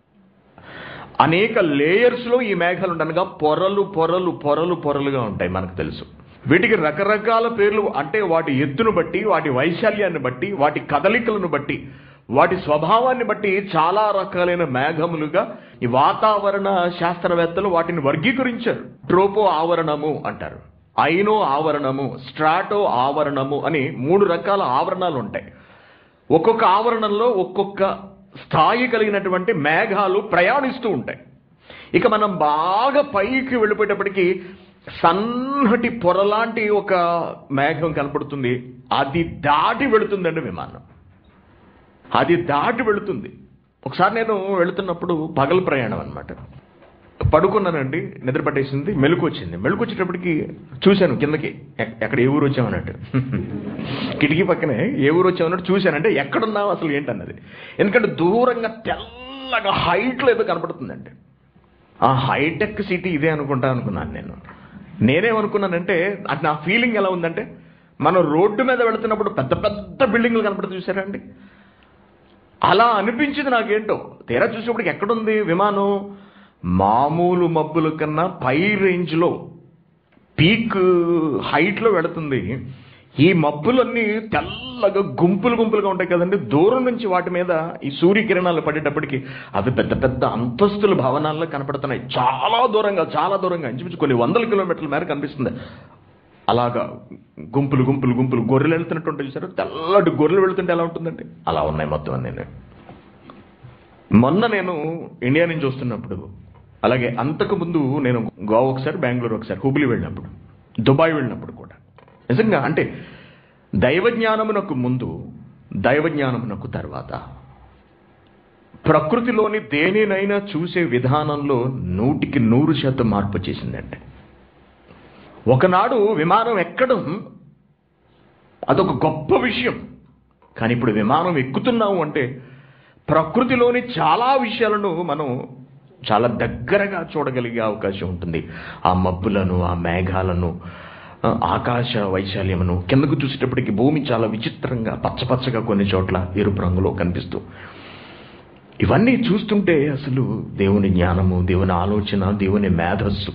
అనేక లేయర్స్లో ఈ మేఘాలు ఉండగా పొరలు పొరలు పొరలు పొరలుగా ఉంటాయి, మనకు తెలుసు. వీటికి రకరకాల పేర్లు, అంటే వాటి ఎత్తును బట్టి, వాటి వైశాల్యాన్ని బట్టి, వాటి కదలికలను బట్టి, వాటి స్వభావాన్ని బట్టి చాలా రకాలైన మేఘములుగా ఈ వాతావరణ శాస్త్రవేత్తలు వాటిని వర్గీకరించారు. ట్రోపో ఆవరణము అంటారు, ఐనో ఆవరణము, స్ట్రాటో ఆవరణము అని మూడు రకాల ఆవరణాలు ఉంటాయి. ఒక్కొక్క ఆవరణంలో ఒక్కొక్క స్థాయి కలిగినటువంటి మేఘాలు ప్రయాణిస్తూ ఉంటాయి. ఇక మనం బాగా పైకి వెళ్ళిపోయేటప్పటికీ సన్నటి పొరలాంటి ఒక మేఘం కనపడుతుంది. అది దాటి వెళుతుందండి విమానం, అది దాటి వెళుతుంది. ఒకసారి నేను వెళుతున్నప్పుడు పగలు ప్రయాణం అనమాట, పడుకున్నానండి, నిద్ర పట్టేసింది, మెలకు వచ్చింది. మెలకు వచ్చేటప్పటికి చూశాను కిందకి, ఎక్కడ ఏ ఊరు వచ్చామన్నట్టు, కిటికీ పక్కనే ఏ ఊరు వచ్చామన్నట్టు చూశానంటే ఎక్కడున్నావు అసలు ఏంటన్నది. ఎందుకంటే దూరంగా తెల్లగా హైట్లో ఏదో కనపడుతుందండి. ఆ హైటెక్ సిటీ ఇదే అనుకుంటా అనుకున్నాను నేను. నేనేమనుకున్నానంటే అది నా ఫీలింగ్ ఎలా ఉందంటే, మనం రోడ్డు మీద వెళుతున్నప్పుడు పెద్ద పెద్ద బిల్డింగ్లు కనపడుతూ చూసారండి, అలా అనిపించింది నాకేంటో. తీరా చూసేప్పటికి ఎక్కడుంది విమానం? మామూలు మబ్బుల కన్నా పై రేంజ్లో, పీక్ హైట్లో వెళుతుంది. ఈ మబ్బులన్నీ తెల్లగా గుంపులు గుంపులుగా ఉంటాయి కదండి. దూరం నుంచి వాటి మీద ఈ సూర్యకిరణాలు పడేటప్పటికి అవి పెద్ద పెద్ద అంతస్తుల భవనాల్లో కనపడుతున్నాయి. చాలా దూరంగా, చాలా దూరంగా, ఇంచుమించు కొన్ని వందల కిలోమీటర్ల మేర కనిపిస్తుంది. అలాగా గుంపులు గుంపులు గుంపులు గొర్రెలు వెళ్తున్నట్టు ఉంటాయి చూసారు, తెల్లటి గొర్రెలు వెళుతుంటే ఎలా ఉంటుందండి, అలా ఉన్నాయి మొత్తం అన్నీ. మొన్న నేను ఇండియా నుంచి వస్తున్నప్పుడు, అలాగే అంతకుముందు నేను గోవా ఒకసారి, బెంగళూరు ఒకసారి, హుబ్లీ వెళ్ళినప్పుడు, దుబాయ్ వెళ్ళినప్పుడు కూడా నిజంగా అంటే దైవజ్ఞానమునకు ముందు, దైవజ్ఞానమునకు తర్వాత ప్రకృతిలోని దేనినైనా చూసే విధానంలో నూటికి నూరు శాతం మార్పు చేసిందండి. ఒకనాడు విమానం ఎక్కడం అదొక గొప్ప విషయం, కానీ ఇప్పుడు విమానం ఎక్కుతున్నాము అంటే ప్రకృతిలోని చాలా విషయాలను మనం చాలా దగ్గరగా చూడగలిగే అవకాశం ఉంటుంది. ఆ మబ్బులను, ఆ మేఘాలను, ఆకాశ వైశాల్యమును, కిందకు చూసేటప్పటికి భూమి చాలా విచిత్రంగా పచ్చపచ్చగా, కొన్ని చోట్ల ఎరుపు రంగులో కనిపిస్తూ, ఇవన్నీ చూస్తుంటే అసలు దేవుని జ్ఞానము, దేవుని ఆలోచన, దేవుని మేధస్సు,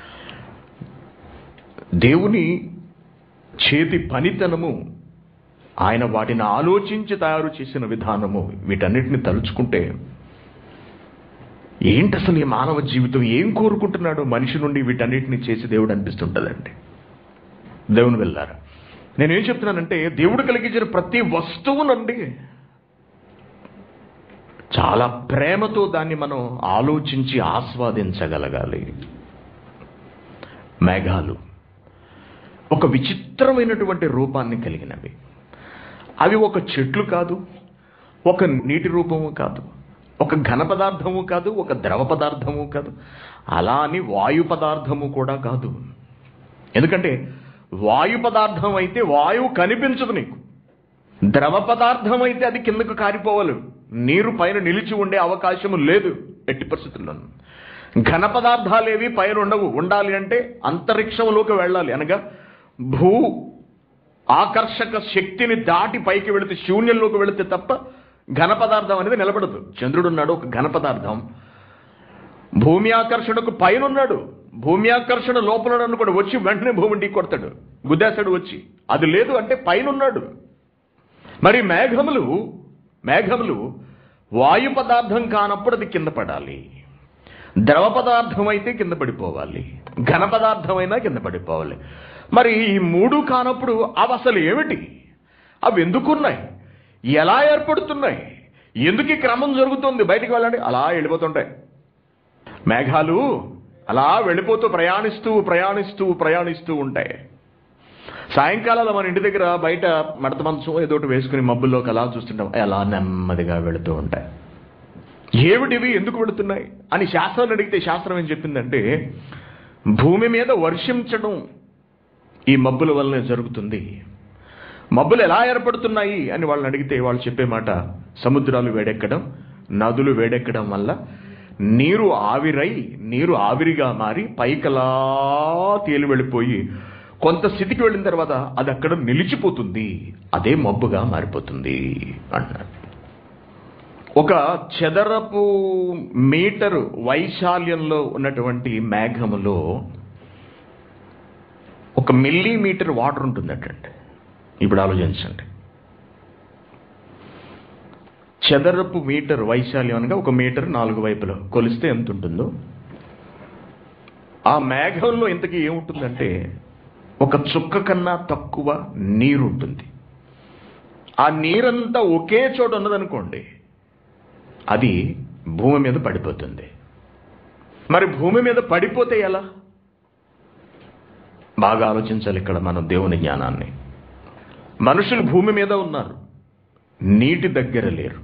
దేవుని చేతి పనితనము, ఆయన వాటిని ఆలోచించి తయారు చేసిన విధానము, వీటన్నిటిని తలుచుకుంటే ఏంటి అసలు ఈ మానవ జీవితం ఏం కోరుకుంటున్నాడు మనిషి నుండి వీటన్నిటిని చేసి దేవుడు అనిపిస్తుంటుందండి. దేవుని వెళ్ళారా, నేనేం చెప్తున్నానంటే దేవుడు కలిగించిన ప్రతి వస్తువునండి చాలా ప్రేమతో దాన్ని మనం ఆలోచించి ఆస్వాదించగలగాలి. మేఘాలు ఒక విచిత్రమైనటువంటి రూపాన్ని కలిగినవి. అవి ఒక చెట్లు కాదు, ఒక నీటి రూపము కాదు, ఒక ఘన పదార్థము కాదు, ఒక ద్రవ పదార్థము కాదు, అలా అని వాయు పదార్థము కూడా కాదు. ఎందుకంటే వాయు పదార్థం అయితే వాయువు కనిపించదు నీకు, ద్రవ పదార్థం అయితే అది కిందకు కారిపోవాలి, నీరు పైన నిలిచి ఉండే అవకాశము లేదు ఎట్టి పరిస్థితుల్లోనూ. ఘన పదార్థాలేవి పైన ఉండవు. ఉండాలి అంటే అంతరిక్షంలోకి వెళ్ళాలి, అనగా భూ ఆకర్షక శక్తిని దాటి పైకి వెళితే, శూన్యంలోకి వెళితే తప్ప ఘన పదార్థం అనేది నిలబడదు. చంద్రుడు ఉన్నాడు, ఒక ఘన పదార్థం. భూమి ఆకర్షణకు పైన ఉన్నాడు, భూమి ఆకర్షణ లోపల అనుకోడు, వచ్చి వెంటనే భూమిని ఢీ కొడతాడు, గుద్దేస్తాడు వచ్చి. అది లేదు అంటే పైన ఉన్నాడు. మరి మేఘములు మేఘములు వాయు పదార్థం కానప్పుడు అది కింద పడాలి, ద్రవ పదార్థం అయితే కింద పడిపోవాలి, ఘన పదార్థమైనా కింద పడిపోవాలి. మరి ఈ మూడు కానప్పుడు అవి అసలు ఏమిటి? అవి ఎందుకున్నాయి? ఎలా ఏర్పడుతున్నాయి? ఎందుకు ఈ క్రమం జరుగుతుంది? బయటికి వెళ్ళండి, అలా వెళ్ళిపోతుంటాయి మేఘాలు. అలా వెళ్ళిపోతూ ప్రయాణిస్తూ ప్రయాణిస్తూ ప్రయాణిస్తూ ఉంటాయి. సాయంకాలంలో మన ఇంటి దగ్గర బయట మడత మంచం ఏదోటి వేసుకుని మబ్బుల్లోకి అలా చూస్తుంటాం, అలా నెమ్మదిగా వెళుతూ ఉంటాయి. ఏమిటివి, ఎందుకు వెళుతున్నాయి అని శాస్త్రాన్ని అడిగితే శాస్త్రం ఏం చెప్పిందంటే, భూమి మీద వర్షించడం ఈ మబ్బుల వల్లనే జరుగుతుంది. మబ్బులు ఎలా ఏర్పడుతున్నాయి అని వాళ్ళని అడిగితే వాళ్ళు చెప్పే మాట, సముద్రాలు వేడెక్కడం, నదులు వేడెక్కడం వల్ల నీరు ఆవిరై నీరు ఆవిరిగా మారి పైకలా తేలి వెళ్ళిపోయి కొంత స్థితికి వెళ్ళిన తర్వాత అది అక్కడ నిలిచిపోతుంది, అదే మబ్బుగా మారిపోతుంది అంటారు. ఒక చదరపు మీటరు వైశాల్యంలో ఉన్నటువంటి మేఘములో ఒక మిల్లీమీటర్ వాటర్ ఉంటుందటండి. ఇప్పుడు ఆలోచించండి, చదరపు మీటర్ వైశాల్యం అనగా ఒక మీటర్ నాలుగు వైపులో కొలిస్తే ఎంత ఉంటుందో, ఆ మేఘంలో ఇంతకీ ఏముంటుందంటే ఒక చుక్క కన్నా తక్కువ నీరు ఉంటుంది. ఆ నీరంతా ఒకే చోట ఉన్నదనుకోండి, అది భూమి మీద పడిపోతుంది. మరి భూమి మీద పడిపోతే ఎలా? బాగా ఆలోచించాలి ఇక్కడ మనం దేవుని జ్ఞానాన్ని. మనుషులు భూమి మీద ఉన్నారు, నీటి దగ్గర లేరు.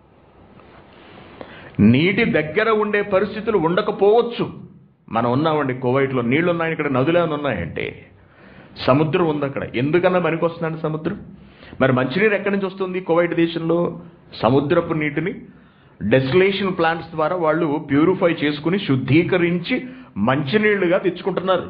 నీటి దగ్గర ఉండే పరిస్థితులు ఉండకపోవచ్చు. మనం ఉన్నామండి కువైట్లో, నీళ్లు ఉన్నాయి, ఇక్కడ నదులు ఏమైనా ఉన్నాయంటే సముద్రం ఉంది అక్కడ. ఎందుకన్నా పనికి వస్తుందండి సముద్రం? మరి మంచినీరు ఎక్కడి నుంచి వస్తుంది? కువైట్ దేశంలో సముద్రపు నీటిని డెస్టిలేషన్ ప్లాంట్స్ ద్వారా వాళ్ళు ప్యూరిఫై చేసుకుని శుద్ధీకరించి మంచినీళ్లుగా తెచ్చుకుంటున్నారు.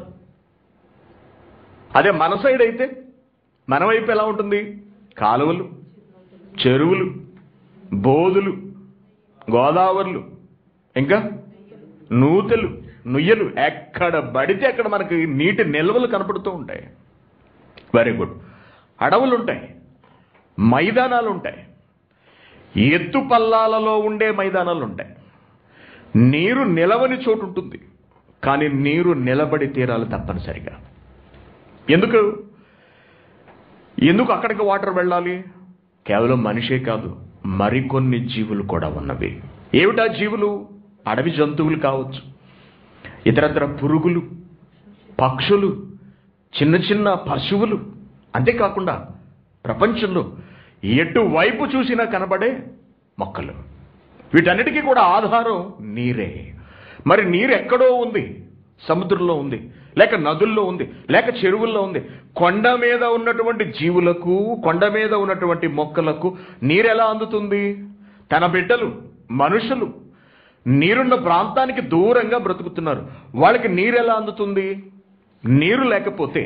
అదే మన సైడ్ అయితే, మన వైపు ఎలా ఉంటుంది? కాలువలు, చెరువులు, బోధులు, గోదావరులు, ఇంకా నూతలు, నుయ్యలు, ఎక్కడ పడితే అక్కడ మనకి నీటి నిల్వలు కనపడుతూ ఉంటాయి. Very good. అడవులు ఉంటాయి, మైదానాలు ఉంటాయి, ఎత్తు పల్లాలలో ఉండే మైదానాలు ఉంటాయి. నీరు నిలవని చోటు ఉంటుంది, కానీ నీరు నిలబడి తీరాలి తప్పనిసరిగా. ఎందుకు ఎందుకు అక్కడికి వాటర్ వెళ్ళాలి? కేవలం మనిషే కాదు, మరికొన్ని జీవులు కూడా ఉన్నవి. ఏమిటా జీవులు? అడవి జంతువులు కావచ్చు, ఇతరత్ర పురుగులు, పక్షులు, చిన్న చిన్న పశువులు, అంతేకాకుండా ప్రపంచంలో ఎటువైపు చూసినా కనబడే మొక్కలు. వీటన్నిటికీ కూడా ఆధారం నీరే. మరి నీరు ఎక్కడో ఉంది, సముద్రంలో ఉంది, లేక నదుల్లో ఉంది, లేక చెరువుల్లో ఉంది. కొండ మీద ఉన్నటువంటి జీవులకు, కొండ మీద ఉన్నటువంటి మొక్కలకు నీరు ఎలా అందుతుంది? తన బిడ్డలు మనుషులు నీరున్న ప్రాంతానికి దూరంగా బ్రతుకుతున్నారు, వాళ్ళకి నీరు ఎలా అందుతుంది? నీరు లేకపోతే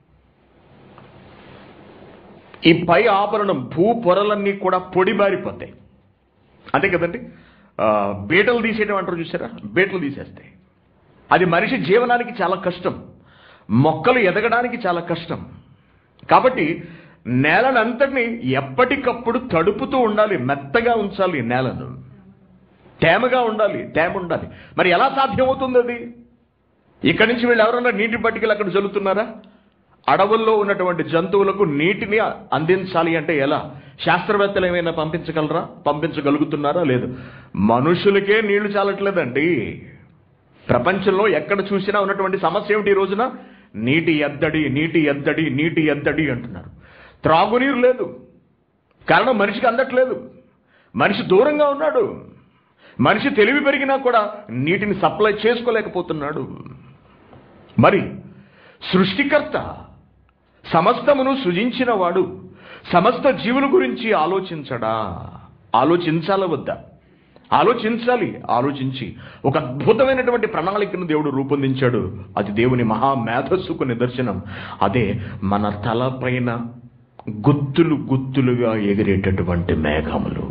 ఈ పై ఆభరణం, భూ పొరలన్నీ కూడా పొడిబారిపోతాయి. అంతే కదండి. బీటలు తీసేయడం అంటారు చూసారా? బీటలు తీసేస్తాయి. అది మనిషి జీవనానికి చాలా కష్టం, మొక్కలు ఎదగడానికి చాలా కష్టం. కాబట్టి నేలనంతటిని ఎప్పటికప్పుడు తడుపుతూ ఉండాలి, మెత్తగా ఉంచాలి, నేలను తేమగా ఉండాలి, తేమ ఉండాలి. మరి ఎలా సాధ్యమవుతుంది అది? ఇక్కడి నుంచి వీళ్ళు ఎవరన్నా నీటి పట్టికలు అక్కడ జల్లుతున్నారా? అడవుల్లో ఉన్నటువంటి జంతువులకు నీటిని అందించాలి అంటే ఎలా? శాస్త్రవేత్తలు ఏమైనా పంపించగలరా? పంపించగలుగుతున్నారా? లేదు. మనుషులకే నీళ్లు చాలట్లేదండి. ప్రపంచంలో ఎక్కడ చూసినా ఉన్నటువంటి సమస్య ఏమిటి ఈ రోజున? నీటి ఎద్దడి, నీటి ఎద్దడి, నీటి ఎద్దడి అంటున్నారు. త్రాగునీరు లేదు. కారణం మనిషికి అందట్లేదు. మనిషి దూరంగా ఉన్నాడు. మనిషి తెలివి పెరిగినా కూడా నీటిని సప్లై చేసుకోలేకపోతున్నాడు. మరి సృష్టికర్త, సమస్తమును సృజించిన వాడు సమస్త జీవుల గురించి ఆలోచించడా? ఆలోచించాల వద్దా? ఆలోచించాలి. ఆలోచించి ఒక అద్భుతమైనటువంటి ప్రణాళికను దేవుడు రూపొందించాడు. అది దేవుని మహామేధస్సుకు నిదర్శనం. అదే మన తలపైన గుత్తులు గుత్తులుగా ఎగిరేటటువంటి మేఘములు.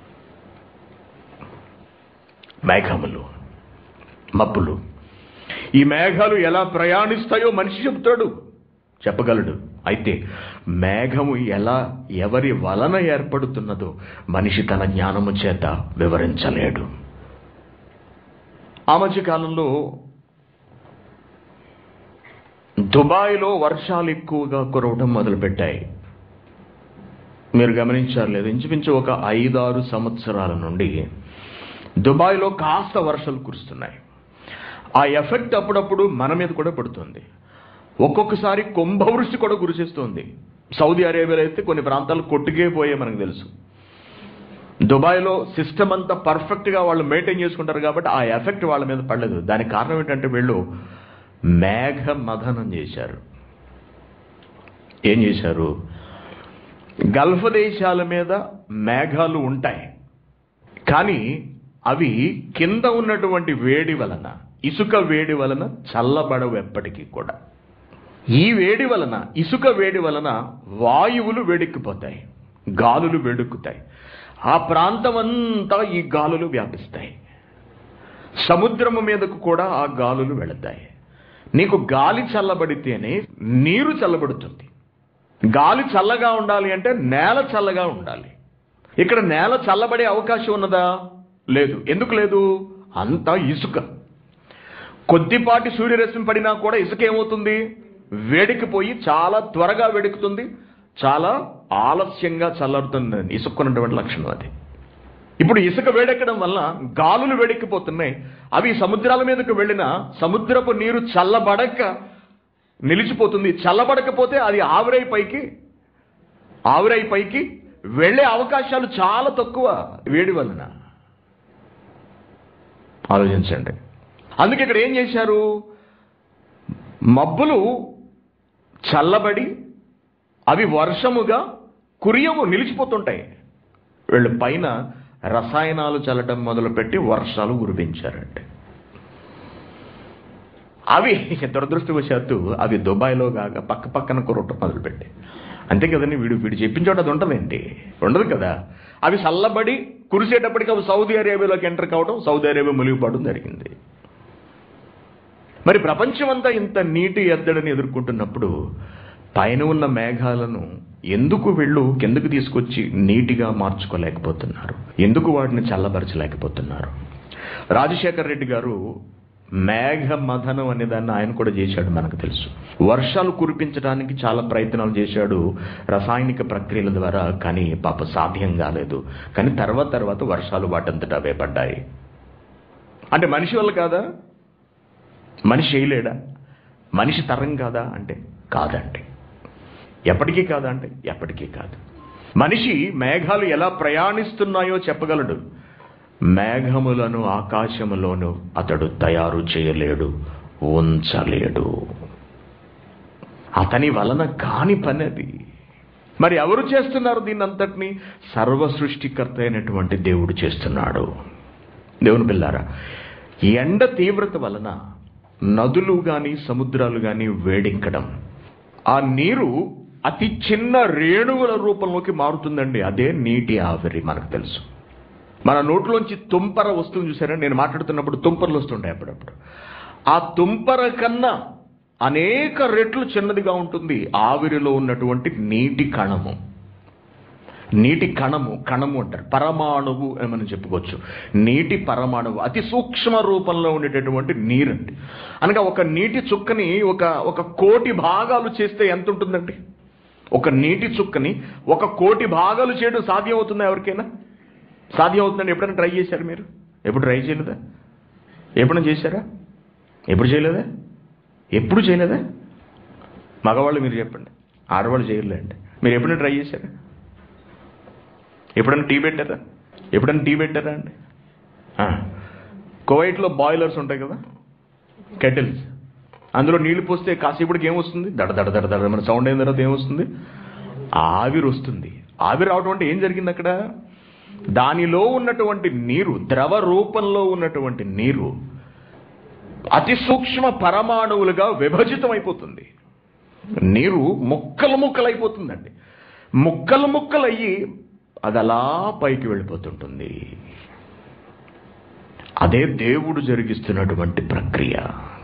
మేఘములు, మబ్బులు. ఈ మేఘాలు ఎలా ప్రయాణిస్తాయో మనిషి చెబుతాడు, చెప్పగలడు. అయితే మేఘము ఎలా, ఎవరి వలన ఏర్పడుతున్నదో మనిషి తన జ్ఞానము చేత వివరించలేడు. ఆ మధ్య కాలంలో దుబాయ్లో వర్షాలు ఎక్కువగా కురవడం మొదలుపెట్టాయి. మీరు గమనించారు లేదు? ఇంచుమించు ఒక ఐదారు సంవత్సరాల నుండి దుబాయ్లో కాస్త వర్షాలు కురుస్తున్నాయి. ఆ ఎఫెక్ట్ అప్పుడప్పుడు మన మీద కూడా పడుతుంది. ఒక్కొక్కసారి కుంభవృష్టి కూడా కురిసేస్తుంది. సౌదీ అరేబియాలో అయితే కొన్ని ప్రాంతాలు కొట్టుకే పోయే మనకు తెలుసు. దుబాయ్లో సిస్టమ్ అంతా పర్ఫెక్ట్గా వాళ్ళు మెయింటైన్ చేసుకుంటారు కాబట్టి ఆ ఎఫెక్ట్ వాళ్ళ మీద పడలేదు. దానికి కారణం ఏంటంటే వీళ్ళు మేఘ మథనం చేశారు. ఏం చేశారు? గల్ఫ్ దేశాల మీద మేఘాలు ఉంటాయి, కానీ అవి కింద ఉన్నటువంటి వేడి వలన, ఇసుక వేడి వలన చల్లబడవు ఎప్పటికీ కూడా. ఈ వేడి వలన, ఇసుక వేడి వలన వాయువులు వేడెక్కిపోతాయి, గాలులు వేడెక్కుతాయి. ఆ ప్రాంతం అంతా ఈ గాలులు వ్యాపిస్తాయి. సముద్రము మీదకు కూడా ఆ గాలులు వెళతాయి. నీకు గాలి చల్లబడితేనే నీరు చల్లబడుతుంది. గాలి చల్లగా ఉండాలి అంటే నేల చల్లగా ఉండాలి. ఇక్కడ నేల చల్లబడే అవకాశం ఉన్నదా? లేదు. ఎందుకు లేదు? అంతా ఇసుక. కొద్దిపాటి సూర్యరశ్మి పడినా కూడా ఇసుక ఏమవుతుంది? వేడికిపోయి చాలా త్వరగా వేడెక్కుతుంది, చాలా ఆలస్యంగా చల్లారుతుంది. ఇసుక్కున్నటువంటి లక్షణం అది. ఇప్పుడు ఇసుక వేడెక్కడం వల్ల గాలులు వేడెక్కిపోతున్నాయి. అవి సముద్రాల మీదకు వెళ్ళిన సముద్రపు నీరు చల్లబడక నిలిచిపోతుంది. చల్లబడకపోతే అది ఆవిరై పైకి ఆవిరై పైకి వెళ్ళే అవకాశాలు చాలా తక్కువ వేడి వలన. ఆలోచించండి. అందుకే ఇక్కడ ఏం చేశారు? మబ్బులు చల్లబడి అవి వర్షముగా కురియము నిలిచిపోతుంటాయి. వీళ్ళు పైన రసాయనాలు చల్లటం మొదలుపెట్టి వర్షాలు కురిపించారండి. అవి దురదృష్టవశాత్తు అవి దుబాయ్లో కాక పక్క పక్కన కురవటం మొదలుపెట్టి. అంతే కదండి. వీడు వీడు చెప్పించోట అది ఉంటుందండి, ఉండదు కదా. అవి చల్లబడి కురిసేటప్పటికి అవి సౌదీ అరేబియాలోకి ఎంటర్ కావడం, సౌదీ అరేబియా మునిగిపోవడం జరిగింది. మరి ప్రపంచమంతా ఇంత నీటి ఎద్దడిని ఎదుర్కొంటున్నప్పుడు పైన ఉన్న మేఘాలను ఎందుకు వీళ్ళు కిందకు తీసుకొచ్చి నీటిగా మార్చుకోలేకపోతున్నారు? ఎందుకు వాటిని చల్లబరచలేకపోతున్నారు? రాజశేఖర్ రెడ్డి గారు మేఘ మథనం అనే దాన్ని ఆయన కూడా చేశాడు, మనకు తెలుసు. వర్షాలు కురిపించడానికి చాలా ప్రయత్నాలు చేశాడు రసాయనిక ప్రక్రియల ద్వారా, కానీ పాప సాధ్యం కాలేదు. కానీ తర్వాత తర్వాత వర్షాలు వాటంతటా అవే పడ్డాయి. అంటే మనిషి వల్ల కాదా? మనిషి చేయలేడా? మనిషి తరం కాదా అంటే కాదండి. ఎప్పటికీ కాదా అంటే ఎప్పటికీ కాదు. మనిషి మేఘాలు ఎలా ప్రయాణిస్తున్నాయో చెప్పగలడు. మేఘములను ఆకాశములోను అతడు తయారు చేయలేడు, ఉంచలేడు. అతని వలన కాని పని అది. మరి ఎవరు చేస్తున్నారు దీన్నంతటినీ? సర్వ సృష్టికర్త అయినటువంటి దేవుడు చేస్తున్నాడు. దేవుని పిల్లారా, ఎండ తీవ్రత వలన నదులు కానీ సముద్రాలు కానీ వేడెక్కడం, ఆ నీరు అతి చిన్న రేణువుల రూపంలోకి మారుతుందండి. అదే నీటి ఆవిరి. మనకు తెలుసు. మన నోట్లోంచి తుంపర వస్తుంది చూసారా? నేను మాట్లాడుతున్నప్పుడు తుంపరలు వస్తుంటాయి అప్పుడప్పుడు. ఆ తుంపర కన్నా అనేక రెట్లు చిన్నదిగా ఉంటుంది ఆవిరిలో ఉన్నటువంటి నీటి కణము. నీటి కణము, కణము అంటారు, పరమాణువు అని మనం చెప్పుకోవచ్చు. నీటి పరమాణువు అతి సూక్ష్మ రూపంలో ఉండేటటువంటి నీరండి. అనగా ఒక నీటి చుక్కని ఒక ఒక కోటి భాగాలు చేస్తే ఎంత ఉంటుందండి? ఒక నీటి చుక్కని ఒక కోటి భాగాలు చేయడం సాధ్యం అవుతుందా ఎవరికైనా? సాధ్యం అవుతుందండి. ఎప్పుడైనా ట్రై చేశారు మీరు? ఎప్పుడు ట్రై చేయలేదా? ఎప్పుడైనా చేశారా? ఎప్పుడు చేయలేదా? ఎప్పుడు చేయలేదా? మగవాళ్ళు మీరు చెప్పండి, ఆడవాళ్ళు చేయలేండి. మీరు ఎప్పుడైనా ట్రై చేశారా? ఎప్పుడైనా టీ పెట్టారా? ఎప్పుడైనా టీ పెట్టారా అండి? కువైట్లో బాయిలర్స్ ఉంటాయి కదా, కెటిల్స్. అందులో నీళ్లు పోస్తే కాసేపటికి ఏమొస్తుంది? దడ దడ దడ దడ మన సౌండ్ అయిన తర్వాత ఏమొస్తుంది? ఆవిరి వస్తుంది. ఆవిరి రావడం అంటే ఏం జరిగింది అక్కడ? దానిలో ఉన్నటువంటి నీరు, ద్రవ రూపంలో ఉన్నటువంటి నీరు అతి సూక్ష్మ పరమాణువులుగా విభజితం అయిపోతుంది. నీరు ముక్కలు ముక్కలు అయిపోతుందండి. ముక్కలు ముక్కలు అయ్యి అది అలా పైకి వెళ్ళిపోతుంటుంది. అదే దేవుడు జరిగిస్తున్నటువంటి ప్రక్రియ.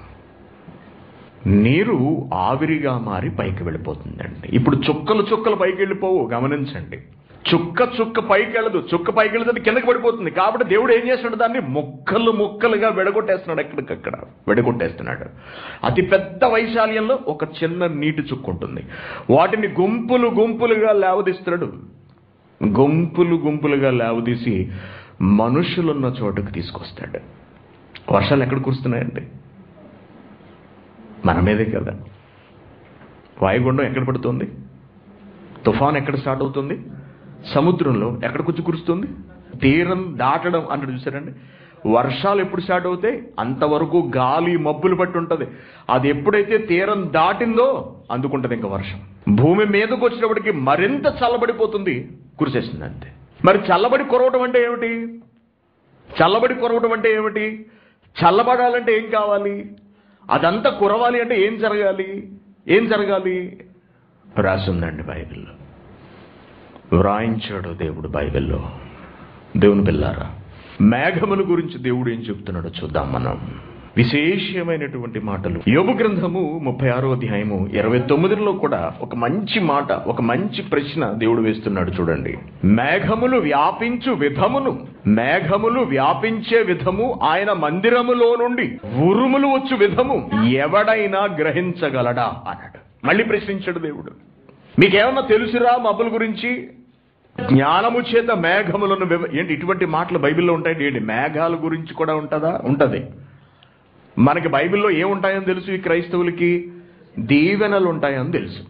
నీరు ఆవిరిగా మారి పైకి వెళ్ళిపోతుందండి. ఇప్పుడు చుక్కలు చుక్కలు పైకి వెళ్ళిపోవు, గమనించండి. చుక్క చుక్క పైకి వెళ్ళదు, చుక్క పైకి వెళ్తే కిందకి పడిపోతుంది. కాబట్టి దేవుడు ఏం చేస్తున్నాడు? దాన్ని ముక్కలు ముక్కలుగా విడగొట్టేస్తున్నాడు. ఎక్కడికక్కడ విడగొట్టేస్తున్నాడు. అతి పెద్ద వైశాల్యంలో ఒక చిన్న నీటి చుక్క ఉంటుంది. వాటిని గుంపులు గుంపులుగా లేవదీస్తున్నాడు. గుంపులు గుంపులుగా లేవదీసి మనుషులున్న చోటుకు తీసుకొస్తాడు. వర్షాలు ఎక్కడ కురుస్తున్నాయండి? మన మీదే కదా. వాయుగుండం ఎక్కడ పడుతుంది? తుఫాన్ ఎక్కడ స్టార్ట్ అవుతుంది? సముద్రంలో. ఎక్కడ కూర్చు కురుస్తుంది? తీరం దాటడం అంటే చూసారండి. వర్షాలు ఎప్పుడు స్టార్ట్ అవుతాయి? అంతవరకు గాలి మబ్బులు పట్టి ఉంటుంది. అది ఎప్పుడైతే తీరం దాటిందో అందుకుంటుంది ఇంకా వర్షం. భూమి మీదకు వచ్చినప్పటికీ మరింత చల్లబడిపోతుంది, కురిసేస్తుంది అంతే. మరి చల్లబడి కురవడం అంటే ఏమిటి? చల్లబడి కురవడం అంటే ఏమిటి? చల్లబడాలంటే ఏం కావాలి? అదంతా కురవాలి అంటే ఏం జరగాలి? ఏం జరగాలి? రాసిందండి బైబిల్లో, వ్రాయించాడు దేవుడు బైబిల్లో. దేవుని పిల్లారా, మేఘముల గురించి దేవుడు ఏం చెప్తున్నాడో చూద్దాం మనం. విశేషమైనటువంటి మాటలు. యోబు గ్రంథము ముప్పై ఆరో అధ్యాయము ఇరవై తొమ్మిదిలో కూడా ఒక మంచి మాట, ఒక మంచి ప్రశ్న దేవుడు వేస్తున్నాడు చూడండి. మేఘములు వ్యాపించు విధమును, మేఘములు వ్యాపించే విధము, ఆయన మందిరములో నుండి ఉరుములు వచ్చు విధము ఎవడైనా గ్రహించగలడా అన్నాడు. మళ్ళీ ప్రశ్నించాడు దేవుడు. మీకేమన్నా తెలుసురా మబ్బుల గురించి? జ్ఞానము చేత మేఘములను ఏంటి? ఇటువంటి మాటలు బైబిల్లో ఉంటాయండి. ఏంటి? మేఘాల గురించి కూడా ఉంటుందా? ఉంటుంది. మనకి బైబిల్లో ఏముంటాయని తెలుసు? ఈ క్రైస్తవులకి దీవెనలు ఉంటాయని తెలుసు.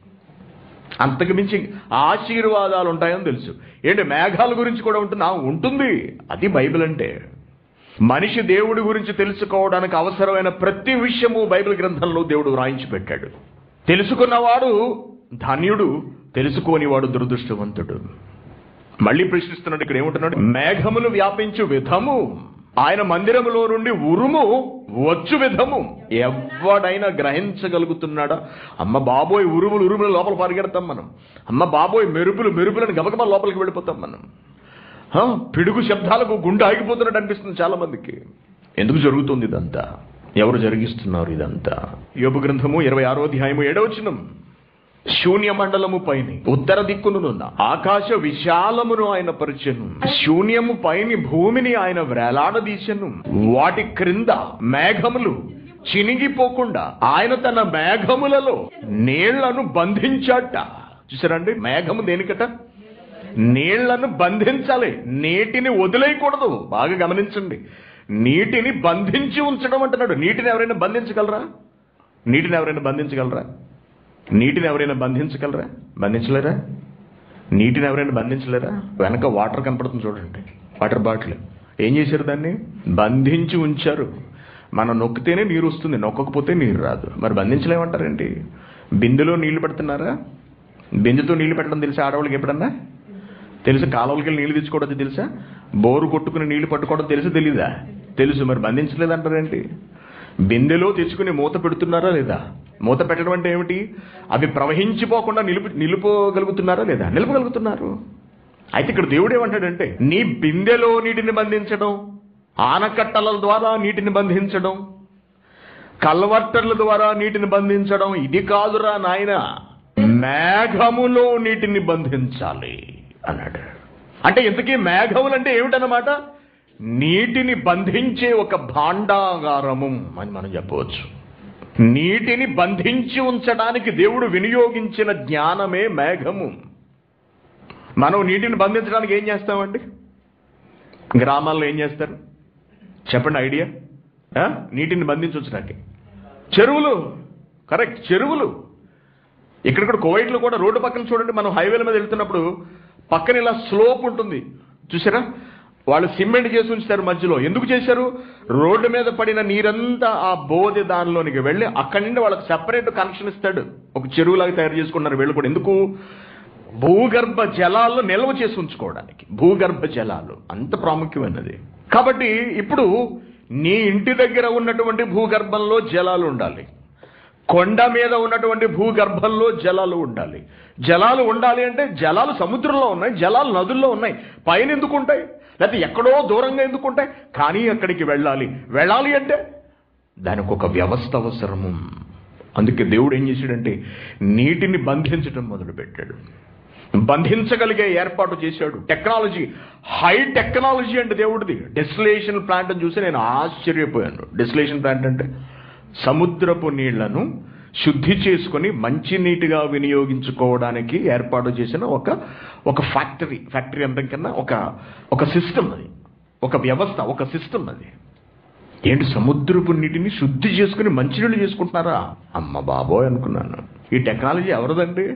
అంతకు మించి ఆశీర్వాదాలు ఉంటాయని తెలుసు. ఏంటి? మేఘాల గురించి కూడా ఉంటుందా? ఉంటుంది. అది బైబిల్ అంటే. మనిషి దేవుడి గురించి తెలుసుకోవడానికి అవసరమైన ప్రతి విషయము బైబిల్ గ్రంథంలో దేవుడు వ్రాయించి పెట్టాడు. తెలుసుకున్నవాడు ధన్యుడు, తెలుసుకోనివాడు దురదృష్టవంతుడు. మళ్ళీ ప్రశ్నిస్తున్నాడు. ఇక్కడ ఏమంటున్నాడు? మేఘములు వ్యాపించు విధము, ఆయన మందిరములో నుండి ఉరుము వచ్చు విధము ఎవడైనా గ్రహించగలుగుతున్నాడా? అమ్మ బాబోయ్, ఉరుములు ఉరుములు లోపల పరిగెడతాం మనం. అమ్మ బాబోయ్, మెరుపులు మెరుపులను గబగబా లోపలికి వెళ్ళిపోతాం మనం. పిడుగు శబ్దాలకు గుండె ఆగిపోతున్నట్టు అనిపిస్తుంది చాలా మందికి. ఎందుకు జరుగుతుంది ఇదంతా? ఎవరు జరిగిస్తున్నారు ఇదంతా? యోబు గ్రంథము ఇరవై ఆరో అధ్యాయము ఏడవ వచనం. శూన్య మండలము పైన ఉత్తర దిక్కునున్న ఆకాశ విశాలమును ఆయన పరిచెను, శూన్యము పైని భూమిని ఆయన వేలాడదీసెను, వాటి క్రింద మేఘములు చినిగిపోకుండా ఆయన తన మేఘములలో నీళ్లను బంధించాట. చూసారండి? మేఘము దేనికట? నీళ్లను బంధించాలి, నీటిని వదిలేయకూడదు. బాగా గమనించండి. నీటిని బంధించి ఉంచడం అంటున్నాడు. నీటిని ఎవరైనా బంధించగలరా? నీటిని ఎవరైనా బంధించగలరా? నీటిని ఎవరైనా బంధించగలరా? బంధించలేరా? నీటిని ఎవరైనా బంధించలేరా? వెనక వాటర్ కనపడుతుంది చూడండి, వాటర్ బాటిల్. ఏం చేశారు? దాన్ని బంధించి ఉంచారు. మనం నొక్కితేనే నీరు వస్తుంది, నొక్కకపోతే నీరు రాదు. మరి బంధించలేమంటారేంటి? బిందెలో నీళ్లు పెడుతున్నారా? బిందెతో నీళ్లు పెట్టడం తెలుసా ఆడవాళ్ళకి? ఎప్పుడన్నా తెలుసు. కాలువలకి వెళ్ళి నీళ్లు తెచ్చుకోవడం తెలుసా? బోరు కొట్టుకుని నీళ్లు పట్టుకోవడం తెలుసు, తెలీదా? తెలుసు. మరి బంధించలేదంటారేంటి? బిందెలో తెచ్చుకుని మూత పెడుతున్నారా లేదా? మూత పెట్టడం అంటే ఏమిటి? అవి ప్రవహించిపోకుండా నిలుపు నిలుపుగలుగుతున్నారా లేదా? నిలుపగలుగుతున్నారు. అయితే ఇక్కడ దేవుడు ఏమంటాడంటే, నీ బిందెలో నీటిని బంధించడం, ఆనకట్టల ద్వారా నీటిని బంధించడం, కల్వర్టర్ల ద్వారా నీటిని బంధించడం ఇది కాదురా నాయన, మేఘములో నీటిని బంధించాలి అన్నాడు. అంటే ఇంతకీ మేఘములు అంటే ఏమిటన్నమాట? నీటిని బంధించే ఒక భాండాగారము అని మనం చెప్పవచ్చు. నీటిని బంధించి ఉంచడానికి దేవుడు వినియోగించిన జ్ఞానమే మేఘము. మనం నీటిని బంధించడానికి ఏం చేస్తామండి? గ్రామాల్లో ఏం చేస్తారు చెప్పండి, ఐడియా? నీటిని బంధించడానికి చెరువులు. కరెక్ట్, చెరువులు. ఇక్కడ కూడా కువైట్లో కూడా రోడ్డు పక్కన చూడండి, మనం హైవేల మీద వెళ్తున్నప్పుడు పక్కన ఇలా స్లోప్ ఉంటుంది చూసారా, వాళ్ళు సిమెంట్ చేసి ఉంచుతారు మధ్యలో. ఎందుకు చేశారు? రోడ్డు మీద పడిన నీరంతా ఆ బోధి దానిలోనికి వెళ్ళి అక్కడి నుండి వాళ్ళకి సెపరేట్ కనెక్షన్ ఇస్తాడు. ఒక చెరువులాగా తయారు చేసుకున్నారు వీళ్ళు కూడా. ఎందుకు? భూగర్భ జలాలు నిల్వ చేసి ఉంచుకోవడానికి. భూగర్భ జలాలు అంత ప్రాముఖ్యమైనది. కాబట్టి ఇప్పుడు నీ ఇంటి దగ్గర ఉన్నటువంటి భూగర్భంలో జలాలు ఉండాలి, కొండ మీద ఉన్నటువంటి భూగర్భంలో జలాలు ఉండాలి. జలాలు ఉండాలి అంటే జలాలు సముద్రంలో ఉన్నాయి, జలాలు నదుల్లో ఉన్నాయి. పైన ఎందుకు ఉంటాయి? లేకపోతే ఎక్కడో దూరంగా ఎందుకు ఉంటాయి? కానీ అక్కడికి వెళ్ళాలి. వెళ్ళాలి అంటే దానికి ఒక వ్యవస్థ అవసరము. అందుకే దేవుడు ఏం చేశాడంటే నీటిని బంధించడం మొదలుపెట్టాడు. బంధించగలిగే ఏర్పాటు చేశాడు. టెక్నాలజీ, హై టెక్నాలజీ అంటే దేవుడిది. డెస్టిలేషన్ ప్లాంట్ అని చూసి నేను ఆశ్చర్యపోయాను. డెస్టిలేషన్ ప్లాంట్ అంటే సముద్రపు నీళ్లను శుద్ధి చేసుకుని మంచినీటిగా వినియోగించుకోవడానికి ఏర్పాటు చేసిన ఒక ఒక ఫ్యాక్టరీ. ఫ్యాక్టరీ అంతం కన్నా ఒక ఒక సిస్టమ్ అది, ఒక వ్యవస్థ, ఒక సిస్టమ్ అది. ఏంటి, సముద్రపు నీటిని శుద్ధి చేసుకుని మంచినీళ్ళు చేసుకుంటున్నారా? అమ్మ బాబోయ్ అనుకున్నాను. ఈ టెక్నాలజీ ఎవరిదండి?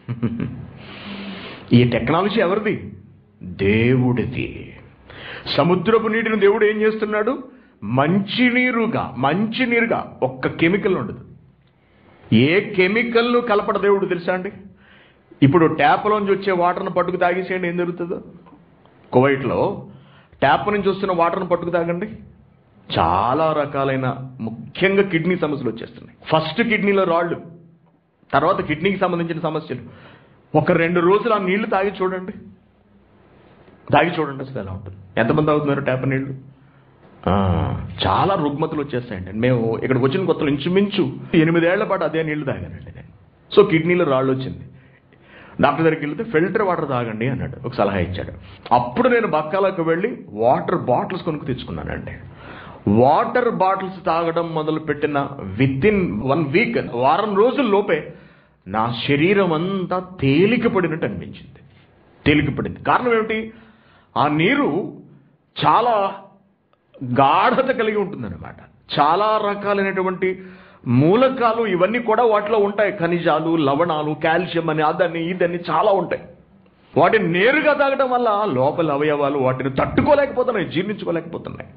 ఈ టెక్నాలజీ ఎవరిది? దేవుడిది. సముద్రపు నీటిని దేవుడు ఏం చేస్తున్నాడు? మంచినీరుగా, మంచినీరుగా. ఒక్క కెమికల్ ఉండదు, ఏ కెమికల్ను కలపడ దేవుడు. తెలుసా అండి? ఇప్పుడు ట్యాప్లోంచి వచ్చే వాటర్ను పట్టుకు తాగేసేయండి, ఏం జరుగుతుందో? కువైట్లో ట్యాప్ నుంచి వస్తున్న వాటర్ను పట్టుకు తాగండి, చాలా రకాలైన ముఖ్యంగా కిడ్నీ సమస్యలు వచ్చేస్తున్నాయి. ఫస్ట్ కిడ్నీలో రాళ్ళు, తర్వాత కిడ్నీకి సంబంధించిన సమస్యలు. ఒక రెండు రోజులు ఆ నీళ్లు తాగి చూడండి, తాగి చూడండి అసలు ఎలా ఉంటుంది. ఎంతమంది అవుతున్నారు ట్యాప్ నీళ్లు? చాలా రుగ్మతలు వచ్చేస్తాయండి. మేము ఇక్కడికి వచ్చిన కొత్తలు ఇంచుమించు ఎనిమిదేళ్ల పాటు అదే నీళ్లు తాగానండి నేను. సో కిడ్నీలో రాళ్ళు వచ్చింది. డాక్టర్ దగ్గరికి వెళ్తే ఫిల్టర్ వాటర్ తాగండి అన్నాడు, ఒక సలహా ఇచ్చాడు. అప్పుడు నేను బక్కాలకు వెళ్ళి వాటర్ బాటిల్స్ కొనుక్కు తెచ్చుకున్నానండి. వాటర్ బాటిల్స్ తాగడం మొదలు పెట్టిన విత్ ఇన్ వన్ వీక్, వారం రోజుల లోపే నా శరీరం అంతా తేలిక పడినట్టు అనిపించింది. తేలిక పడింది. కారణం ఏమిటి? ఆ నీరు చాలా గాఢత కలిగి ఉంటుందన్నమాట. చాలా రకాలైనటువంటి మూలకాలు ఇవన్నీ కూడా వాటిలో ఉంటాయి. ఖనిజాలు, లవణాలు, కాల్షియం అని, అదని ఇదని చాలా ఉంటాయి. వాటిని నేరుగా తాగడం వల్ల లోపల అవయవాలు వాటిని తట్టుకోలేకపోతున్నాయి, జీర్ణించుకోలేకపోతున్నాయి.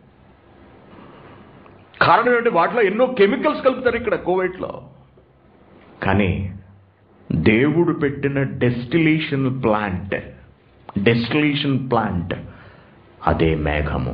కారణం ఏంటి? వాటిలో ఎన్నో కెమికల్స్ కలుపుతారు ఇక్కడ కువైట్లో. కానీ దేవుడు పెట్టిన డెస్టిలేషన్ ప్లాంట్, డెస్టిలేషన్ ప్లాంట్ అదే మేఘము.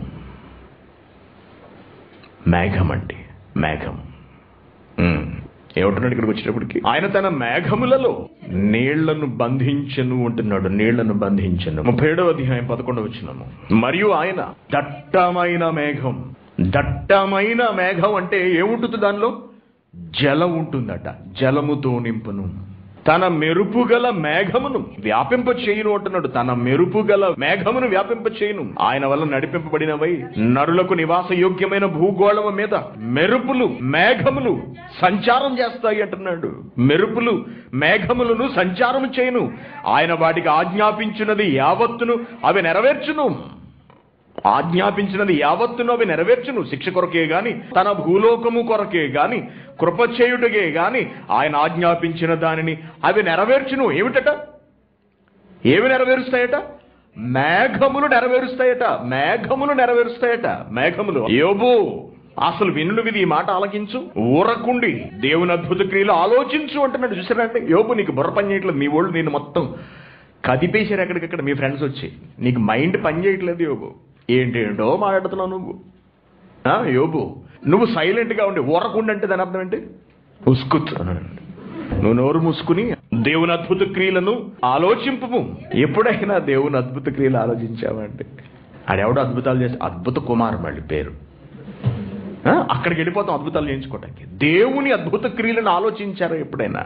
మేఘం అండి, మేఘం. ఏమంటున్నాడు ఇక్కడికి వచ్చేటప్పటికి? ఆయన తన మేఘములలో నీళ్లను బంధించను అంటున్నాడు. నీళ్లను బంధించను. ముప్పై ఏడవ అధ్యాయం పదకొండవ వచనము. మరియు ఆయన దట్టమైన మేఘం. దట్టమైన మేఘం అంటే ఏముంటుంది? దానిలో జలం ఉంటుందట. జలముతో నింపును. తన మెరుపుగల మేఘమును వ్యాపింప చేయును అంటున్నాడు. తన మెరుపుగల మేఘమును వ్యాపింప చేయును. ఆయన వల్ల నడిపింపబడినవై నరులకు నివాస యోగ్యమైన భూగోళం మీద మెరుపులు, మేఘములు సంచారం చేస్తాయి అంటున్నాడు. మెరుపులు, మేఘములను సంచారం చేయును. ఆయన వాటికి ఆజ్ఞాపించినది యావత్తును అవి నెరవేర్చును. ఆజ్ఞాపించినది యావత్తును అవి నెరవేర్చును. శిక్ష కొరకే గాని, తన భూలోకము కొరకే గాని, కృపచేయుటకే గాని ఆయన ఆజ్ఞాపించిన దానిని అవి నెరవేర్చును. ఏమిటట? ఏమి నెరవేరుస్తాయట? మేఘములు నెరవేరుస్తాయట. మేఘములు నెరవేరుస్తాయట. మేఘములు. యోబు అసలు వినుడు విధి, ఈ మాట ఆలకించు, ఊరకుండి దేవుని అద్భుత క్రియలు ఆలోచించు అంటున్నాడు. చూసారంటే యోబు, నీకు బుర్ర పని చేయట్లేదు. మీ వాళ్ళు నేను మొత్తం కదిపేశారు ఎక్కడికక్కడ. మీ ఫ్రెండ్స్ వచ్చి నీకు మైండ్ పని చేయట్లేదు యోబు. ఏంటేంటో మాట్లాడుతున్నావు నువ్వు. యోబు, నువ్వు సైలెంట్గా ఉండి ఊరకుండి అంటే దాని అర్థం ఏంటి? ఉసుకుతున్నానండి. నువ్వు నోరు మూసుకుని దేవుని అద్భుత క్రియలను ఆలోచింపు. ఎప్పుడైనా దేవుని అద్భుత క్రియలు ఆలోచించావంటే ఆడెవడో అద్భుతాలు చేసి, అద్భుత కుమార్ మళ్ళీ పేరు, అక్కడికి వెళ్ళిపోతాం అద్భుతాలు చేయించుకోవడానికి. దేవుని అద్భుత క్రియలను ఆలోచించారా ఎప్పుడైనా?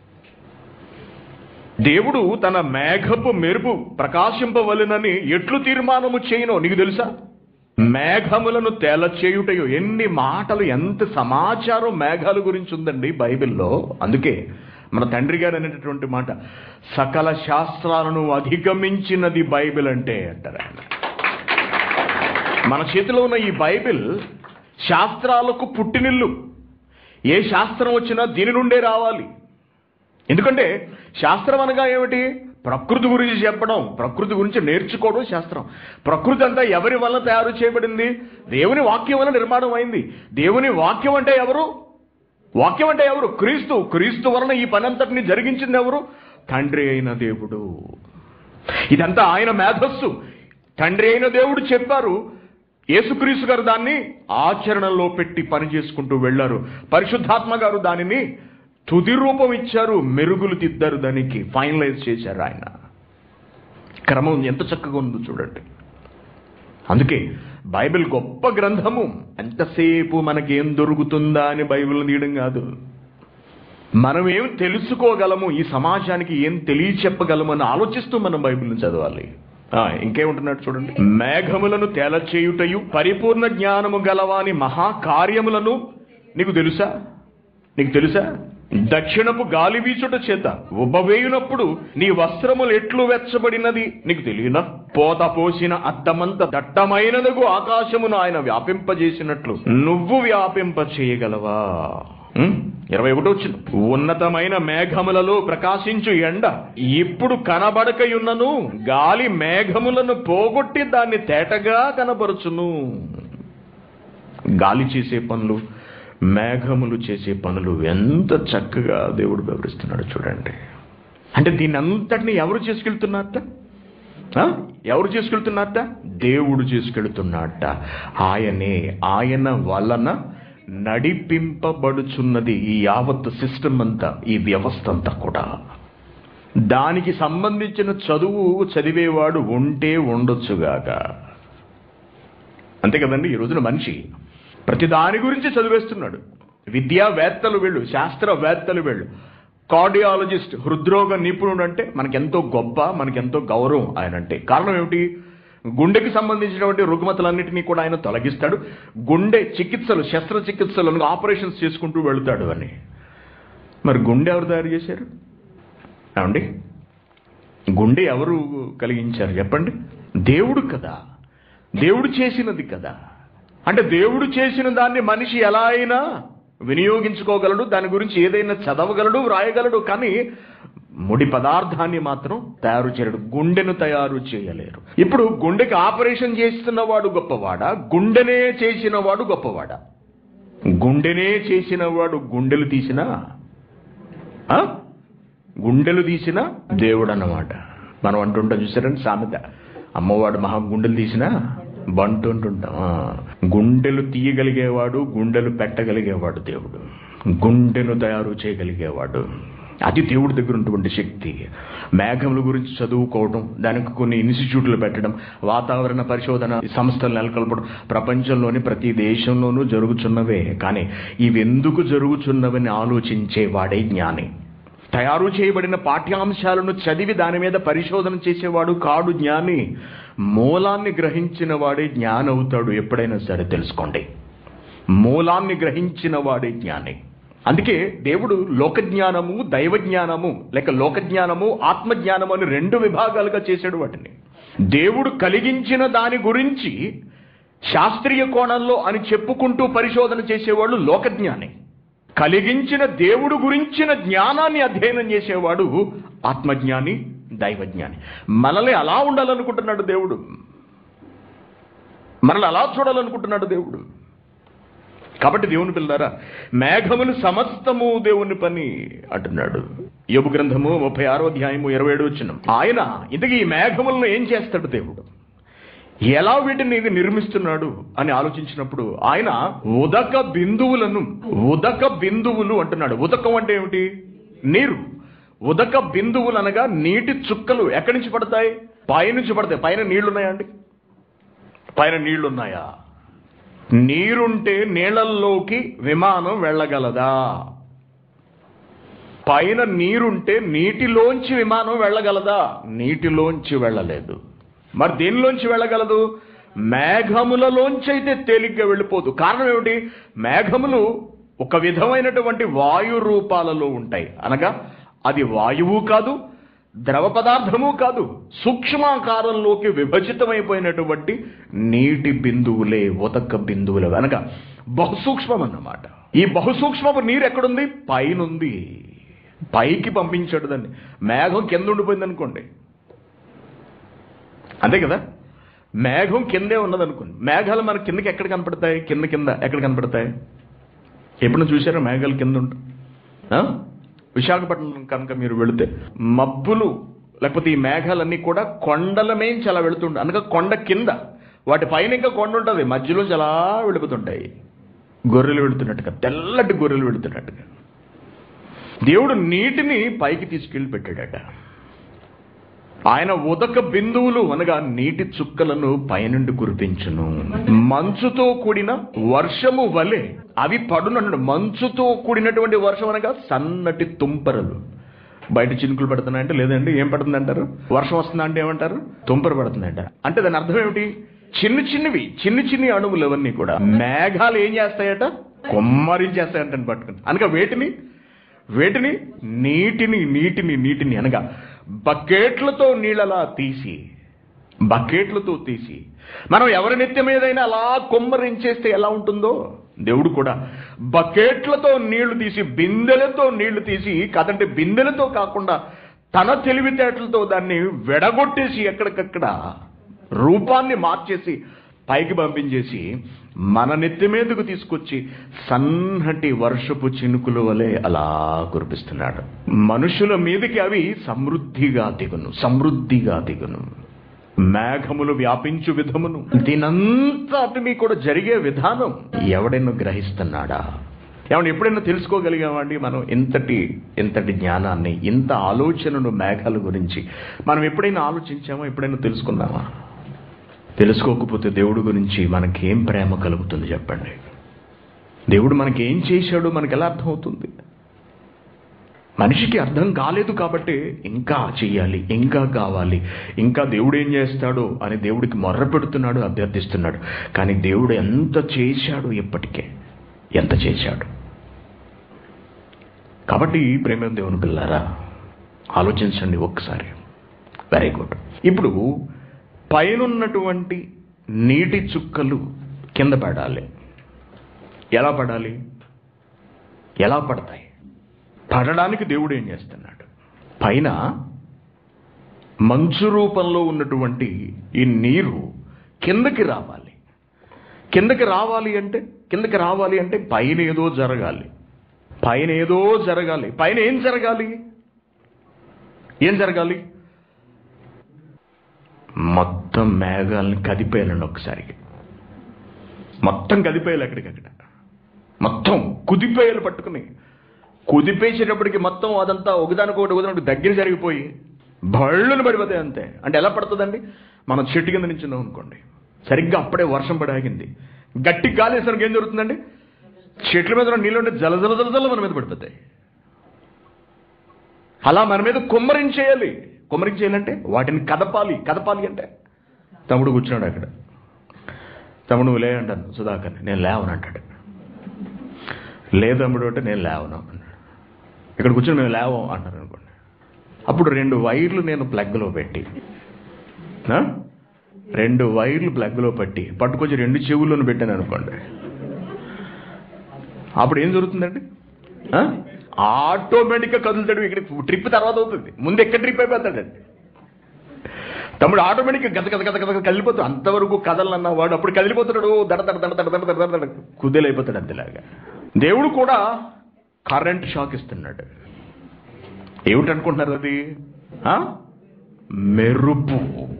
దేవుడు తన మేఘపు మెరుపు ప్రకాశింపవలెనని ఎట్లు తీర్మానము చేయనో నీకు తెలుసా? మేఘములను తేలచేయుటయు. ఎన్ని మాటలు, ఎంత సమాచారం మేఘాల గురించి ఉందండి బైబిల్లో. అందుకే మన తండ్రి గారు అనేటటువంటి మాట, సకల శాస్త్రాలను అధిగమించినది బైబిల్ అంటే అంటారు ఆయన. మన చేతిలో ఉన్న ఈ బైబిల్ శాస్త్రాలకు పుట్టినిల్లు. ఏ శాస్త్రం వచ్చినా దీని నుండే రావాలి. ఎందుకంటే శాస్త్రం అనగా ఏమిటి? ప్రకృతి గురించి చెప్పడం, ప్రకృతి గురించి నేర్చుకోవడం శాస్త్రం. ప్రకృతి అంతా ఎవరి వల్ల తయారు చేయబడింది? దేవుని వాక్యం వల్ల నిర్మాణం అయింది. దేవుని వాక్యం అంటే ఎవరు? వాక్యం అంటే ఎవరు? క్రీస్తు. క్రీస్తు వలన ఈ పని అంతటిని జరిగించింది ఎవరు? తండ్రి అయిన దేవుడు. ఇదంతా ఆయన మేధస్సు. తండ్రి అయిన దేవుడు చెప్పారు, యేసుక్రీస్తు గారు దాన్ని ఆచరణలో పెట్టి పని చేసుకుంటూ వెళ్ళారు. పరిశుద్ధాత్మ గారు దానిని తుది రూపం ఇచ్చారు, మెరుగులు దిద్దారు, దానికి ఫైనలైజ్ చేశారు ఆయన. క్రమం ఎంత చక్కగా ఉందో చూడండి. అందుకే బైబిల్ గొప్ప గ్రంథము. ఎంతసేపు మనకేం దొరుకుతుందా అని బైబిల్ తీయడం కాదు, మనం ఏం తెలుసుకోగలము, ఈ సమాజానికి ఏం తెలియచెప్పగలము అని ఆలోచిస్తూ మనం బైబిల్ని చదవాలి. ఇంకేముంటున్నాడు చూడండి. మేఘములను తేలచేయుటయు పరిపూర్ణ జ్ఞానము గలవాని మహాకార్యములను నీకు తెలుసా? నీకు తెలుసా? దక్షిణపు గాలి వీచుట చేత ఉబ్బవేయునప్పుడు నీ వస్త్రములు ఎట్లు వెచ్చబడినది నీకు తెలియనా? పోత పోసిన అద్దమంత దట్టమైనదగు ఆకాశమును ఆయన వ్యాపింపజేసినట్లు నువ్వు వ్యాపింప చేయగలవా? ఇరవై ఒకటి వచ్చింది. ఉన్నతమైన మేఘములలో ప్రకాశించు ఎండ ఇప్పుడు కనబడకయున్నను, గాలి మేఘములను పోగొట్టి దాన్ని తేటగా కనబరుచును. గాలి చేసే పనులు, మేఘములు చేసే పనులు ఎంత చక్కగా దేవుడు వివరిస్తున్నాడు చూడండి. అంటే దీన్ని అంతటిని ఎవరు చేసుకెళ్తున్నారట? ఎవరు చేసుకెళ్తున్నారట? దేవుడు చేసుకెళ్తున్నారట. ఆయనే, ఆయన వలన నడిపింపబడుచున్నది ఈ యావత్ సిస్టమ్ అంతా, ఈ వ్యవస్థ అంతా కూడా. దానికి సంబంధించిన చదువు చదివేవాడు ఉంటే ఉండొచ్చుగాక. అంతే కదండి. ఈ రోజున మనిషి ప్రతి దాని గురించి చదివేస్తున్నాడు. విద్యావేత్తలు వెళ్ళు, శాస్త్రవేత్తలు వెళ్ళు. కార్డియాలజిస్ట్, హృద్రోగ నిపుణుడు అంటే మనకెంతో గొప్ప, మనకెంతో గౌరవం ఆయన అంటే. కారణం ఏమిటి? గుండెకి సంబంధించినటువంటి రుగ్మతలన్నింటినీ కూడా ఆయన తొలగిస్తాడు. గుండె చికిత్సలు, శస్త్రచికిత్సలను, ఆపరేషన్స్ చేసుకుంటూ వెళుతాడు అని. మరి గుండె ఎవరు తయారు చేశారు? ఏమండి, గుండె ఎవరు కలిగించారు చెప్పండి? దేవుడు కదా, దేవుడు చేసినది కదా. అంటే దేవుడు చేసిన దాన్ని మనిషి ఎలా అయినా వినియోగించుకోగలడు, దాని గురించి ఏదైనా చదవగలడు, వ్రాయగలడు. కానీ ముడి పదార్థాన్ని మాత్రం తయారు చేయడు. గుండెను తయారు చేయలేరు. ఇప్పుడు గుండెకి ఆపరేషన్ చేస్తున్నవాడు గొప్పవాడా? గుండెనే చేసినవాడు గొప్పవాడా? గుండెనే చేసినవాడు గుండెలు తీసినా గుండెలు తీసిన దేవుడు అన్నమాట. మనం అంటుంటాం చూసారండి సామెత, అమ్మవాడు మహా గుండెలు తీసినా బంటు అంటుంటాం. గుండెలు తీయగలిగేవాడు, గుండెలు పెట్టగలిగేవాడు దేవుడు. గుండెను తయారు చేయగలిగేవాడు. అది దేవుడి దగ్గర ఉన్నటువంటి శక్తి. మేఘముల గురించి చదువుకోవడం, దానికి కొన్ని ఇన్స్టిట్యూట్లు పెట్టడం, వాతావరణ పరిశోధన సంస్థలు నెలకొల్పడం ప్రపంచంలోని ప్రతి దేశంలోనూ జరుగుతున్నవే. కానీ ఇవెందుకు జరుగుతున్నవని ఆలోచించేవాడే జ్ఞాని. తయారు చేయబడిన పాఠ్యాంశాలను చదివి దాని మీద పరిశోధన చేసేవాడు కాడు జ్ఞాని. మూలాన్ని గ్రహించిన వాడే జ్ఞాని అవుతాడు. ఎప్పుడైనా సరే తెలుసుకోండి, మూలాన్ని గ్రహించిన వాడే జ్ఞాని. అందుకే దేవుడు లోకజ్ఞానము, దైవజ్ఞానము, లేక లోకజ్ఞానము, ఆత్మజ్ఞానము అని రెండు విభాగాలుగా చేశాడు వాటిని. దేవుడు కలిగించిన దాని గురించి శాస్త్రీయ కోణంలో అని చెప్పుకుంటూ పరిశోధన చేసేవాడు లోకజ్ఞాని. కలిగించిన దేవుడు గురించిన జ్ఞానాన్ని అధ్యయనం చేసేవాడు ఆత్మజ్ఞాని, దైవజ్ఞాని. మనల్ని అలా ఉండాలనుకుంటున్నాడు దేవుడు, మనల్ని అలా చూడాలనుకుంటున్నాడు దేవుడు. కాబట్టి దేవుని పిల్లారా, మేఘములు సమస్తము దేవుని పని అంటున్నాడు. యోబు గ్రంథము ముప్పై ఆరో అధ్యాయము ఇరవై ఏడు వచనం. ఆయన ఇంతకీ ఈ మేఘములను ఏం చేస్తాడు దేవుడు, ఎలా వీటిని ఇది నిర్మిస్తున్నాడు అని ఆలోచించినప్పుడు ఆయన ఉదక బిందువులను, ఉదక బిందువులు అంటున్నాడు. ఉదకం అంటే ఏమిటి? నీరు. ఉదక బిందువులు అనగా నీటి చుక్కలు. ఎక్కడి నుంచి పడతాయి? పైనుంచి పడతాయి. పైన నీళ్లున్నాయా అండి? పైన నీళ్లున్నాయా? నీరుంటే నీళ్లల్లోకి విమానం వెళ్ళగలదా? పైన నీరుంటే నీటిలోంచి విమానం వెళ్ళగలదా? నీటిలోంచి వెళ్ళలేదు. మరి దేనిలోంచి వెళ్ళగలదు? మేఘములలోంచి అయితే తేలిగ్గా వెళ్ళిపోదు. కారణం ఏమిటి? మేఘములు ఒక విధమైనటువంటి వాయు రూపాలలో ఉంటాయి. అనగా అది వాయువు కాదు, ద్రవ పదార్థము కాదు, సూక్ష్మాకారంలోకి విభజితమైపోయినటువంటి నీటి బిందువులే, ఉదక బిందువులే, అనగా బహుసూక్ష్మం అన్నమాట. ఈ బహుసూక్ష్మపు నీరు ఎక్కడుంది? పైనుంది. పైకి పంపించాడు దాన్ని. మేఘం కింద ఉండిపోయింది అనుకోండి, అంతే కదా. మేఘం కిందే ఉన్నదనుకోండి, మేఘాలు మన కిందకి ఎక్కడ కనపడతాయి? కింద కింద ఎక్కడ కనపడతాయి? ఎప్పుడు చూసారా మేఘాలు కింద ఉంటాయి? విశాఖపట్నం కనుక మీరు వెళితే మబ్బులు లేకపోతే ఈ మేఘాలన్నీ కూడా కొండల మేంచి అలా వెళుతుంటాయి. అనగా కొండ కింద, వాటి పైన ఇంకా కొండ ఉంటుంది, మధ్యలోంచి అలా వెళ్ళిపోతుంటాయి. గొర్రెలు వెళుతున్నట్టుగా, తెల్లటి గొర్రెలు వెళుతున్నట్టుగా దేవుడు నీటిని పైకి తీసుకెళ్ళి పెట్టాడట. ఆయన ఉదక బిందువులు అనగా నీటి చుక్కలను పైనుండి కురిపించును, మంచుతో కూడిన వర్షము వలె అవి పడునన్నాడు. మంచుతో కూడినటువంటి వర్షం అనగా సన్నటి తుంపరలు. బయట చినుకులు పడుతున్నాయంటే లేదండి ఏం పడుతుంది అంటారు? వర్షం వస్తుందా అంటే ఏమంటారు? తుంపర పడుతుందంట. అంటే దాని అర్థం ఏమిటి? చిన్న చిన్నవి చిన్ని చిన్ని అణువులు అవన్నీ కూడా మేఘాలు ఏం చేస్తాయట? కుమ్మరించేస్తాయంట పట్టుకుని. అనగా వేటిని వేటిని నీటిని నీటిని నీటిని అనగా బకెట్లతో నీళ్ళలా తీసి బకెట్లతో తీసి మనం ఎవరి నిత్యం ఏదైనా అలా కుమ్మరించేస్తే ఎలా ఉంటుందో దేవుడు కూడా బకెట్లతో నీళ్లు తీసి, బిందెలతో నీళ్లు తీసి, కాదంటే బిందెలతో కాకుండా తన తెలివితేటలతో దాన్ని వెడగొట్టేసి ఎక్కడికక్కడ రూపాన్ని మార్చేసి పైకి పంపించేసి మన నెత్తి మీదకు తీసుకొచ్చి సన్నటి వర్షపు చినుకుల వలె అలా కురిపిస్తున్నాడు. మనుషుల మీదకి అవి సమృద్ధిగా దిగును, సమృద్ధిగా దిగును. మేఘములు వ్యాపించు విధమును, దీనంతటినీ కూడా జరిగే విధానం ఎవడైనా గ్రహిస్తున్నాడా? ఏమన్నా ఎప్పుడైనా తెలుసుకోగలిగామండి మనం ఇంతటి ఇంతటి జ్ఞానాన్ని, ఇంత ఆలోచనను మేఘాల గురించి మనం ఎప్పుడైనా ఆలోచించామా? ఎప్పుడైనా తెలుసుకున్నామా? తెలుసుకోకపోతే దేవుడి గురించి మనకేం ప్రేమ కలుగుతుంది చెప్పండి? దేవుడు మనకేం చేశాడో మనకు ఎలా అర్థమవుతుంది? మనిషికి అర్థం కాలేదు కాబట్టి ఇంకా చెయ్యాలి, ఇంకా కావాలి, ఇంకా దేవుడు ఏం చేస్తాడో అని దేవుడికి మొర్ర పెడుతున్నాడు, అభ్యర్థిస్తున్నాడు. కానీ దేవుడు ఎంత చేశాడు, ఇప్పటికే ఎంత చేశాడు. కాబట్టి ప్రేమ దేవుని పిల్లారా ఆలోచించండి ఒక్కసారి. Very good. ఇప్పుడు పైనున్నటువంటి నీటి చుక్కలు కింద పడాలి. ఎలా పడాలి? ఎలా పడతాయి? పడడానికి దేవుడు ఏం చేస్తున్నాడు? పైన మంచు రూపంలో ఉన్నటువంటి ఈ నీరు కిందకి రావాలి. కిందకి రావాలి అంటే కిందకి రావాలి అంటే పైన ఏదో జరగాలి. పైన ఏదో జరగాలి. పైన ఏం జరగాలి? ఏం జరగాలి? మొత్తం మేఘాలను కదిపేయాలండి ఒకసారికి. మొత్తం కదిపేయాలి, ఎక్కడికక్కడ మొత్తం కుదిపేయాలి. పట్టుకుని కుదిపేసేటప్పటికి మొత్తం అదంతా ఒకదానికొకటి ఒకదానికి దగ్గర జరిగిపోయి బళ్ళును పడిపోతాయి అంతే. అంటే ఎలా పడుతుందండి? మనం చెట్టు కింద నించున్నాం అనుకోండి, సరిగ్గా అప్పుడే వర్షం పడి ఆగింది, గట్టి గాలి వేసరికి ఏం జరుగుతుందండి? చెట్ల మీద నీళ్ళు ఉంటే జల జల జల జల మన మీద పడిపోతాయి. అలా మన మీద కుమ్మరించేయాలి. కుమ్మరించేయాలంటే వాటిని కదపాలి. కదపాలి అంటే తమ్ముడు కూర్చున్నాడు అక్కడ. తమ్ముడు నువ్వు లే అంటాను, సుధాకర్ నేను లేవను అంటాడు. లే తమ్ముడు అంటే నేను లేవను అన్నాడు. ఇక్కడ కూర్చొని మేము లేవం అంటారు అనుకోండి. అప్పుడు రెండు వైర్లు నేను ప్లగ్లో పెట్టి రెండు వైర్లు ప్లగ్లో పెట్టి పట్టుకొచ్చి రెండు చెవులను పెట్టాను అనుకోండి. అప్పుడు ఏం జరుగుతుందండి? ఆటోమేటిక్గా కదులుతాడు. ఇక్కడ ట్రిప్ తర్వాత అవుతుంది, ముందు ఎక్కడ ట్రిప్ అయిపోతాడండి తమ్ముడు. ఆటోమేటిక్గా గద గద గద గద కదిలిపోతాడు. అంతవరకు కదలన్న వాడు అప్పుడు కదిలిపోతాడు, దడ దడ దడ దడ దడ దడ దడ కుదేలైపోతాడు అంతేలాగా. దేవుడు కూడా కరెంట్ షాక్ ఇస్తున్నాడు. ఏమిటనుకుంటున్నారు అది? మెరుపు.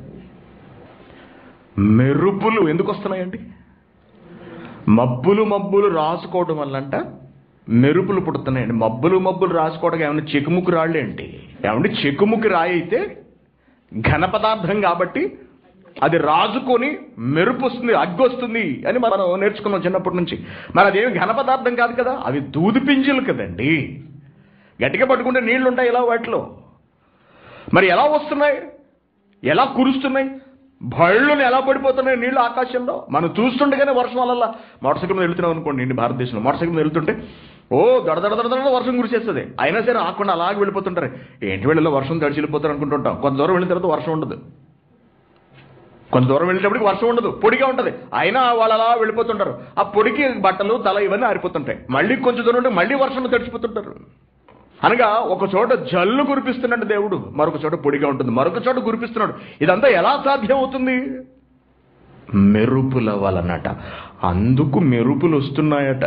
మెరుపులు ఎందుకు వస్తున్నాయండి? మబ్బులు మబ్బులు రాసుకోవడం వల్లంట మెరుపులు పుడుతున్నాయండి. మబ్బులు మబ్బులు రాసుకోవడం ఏమన్నా చెకుముకు రాళ్ళు ఏంటి? ఏమంటే చెకుముకి రాయి అయితే ఘన పదార్థం కాబట్టి అది రాజుకొని మెరుపు వస్తుంది, అగ్గి వస్తుంది అని మనం నేర్చుకున్నాం చిన్నప్పటి నుంచి. మరి అదేమి ఘన పదార్థం కాదు కదా, అవి దూది పింజలు కదండి. గట్టిగా పట్టుకుంటే నీళ్లు ఉంటాయి ఇలా వాటిలో. మరి ఎలా వస్తున్నాయి, ఎలా కురుస్తున్నాయి? బళ్ళుని ఎలా పడిపోతున్నాయి నీళ్ళు ఆకాశంలో. మనం చూస్తుండగానే వర్షం వల్ల మోటార్ సైకిల్ మీద వెళ్తున్నాం అనుకోండి, ఇండి భారతదేశంలో మోటార్ సైకిల్ మీద వెళ్తుంటే ఓ దడ దడ దడ దడ వర్షం కురిసేస్తుంది. అయినా సరే ఆకుండా అలాగే వెళ్ళిపోతుంటారు. ఏంటి వెళ్ళిలో వర్షం తడిచి వెళ్ళిపోతారు అనుకుంటుంటాం. కొంత దూరం వెళ్ళిన తర్వాత వర్షం ఉండదు, కొంత దూరం వెళ్ళేటప్పటికి వర్షం ఉండదు, పొడిగా ఉంటుంది. అయినా వాళ్ళు అలా వెళ్ళిపోతుంటారు. ఆ పొడికి బట్టలు తల ఇవన్నీ ఆరిపోతుంటాయి. మళ్ళీ కొంచెం దూరం ఉంటే మళ్ళీ వర్షంలో తడిచిపోతుంటారు. అనగా ఒక చోట జల్లు కురిపిస్తున్నాడు దేవుడు, మరొక చోట పొడిగా ఉంటుంది, మరొక చోట కురిపిస్తున్నాడు. ఇదంతా ఎలా సాధ్యం అవుతుంది? మెరుపుల వలనట. అందుకు మెరుపులు వస్తున్నాయట.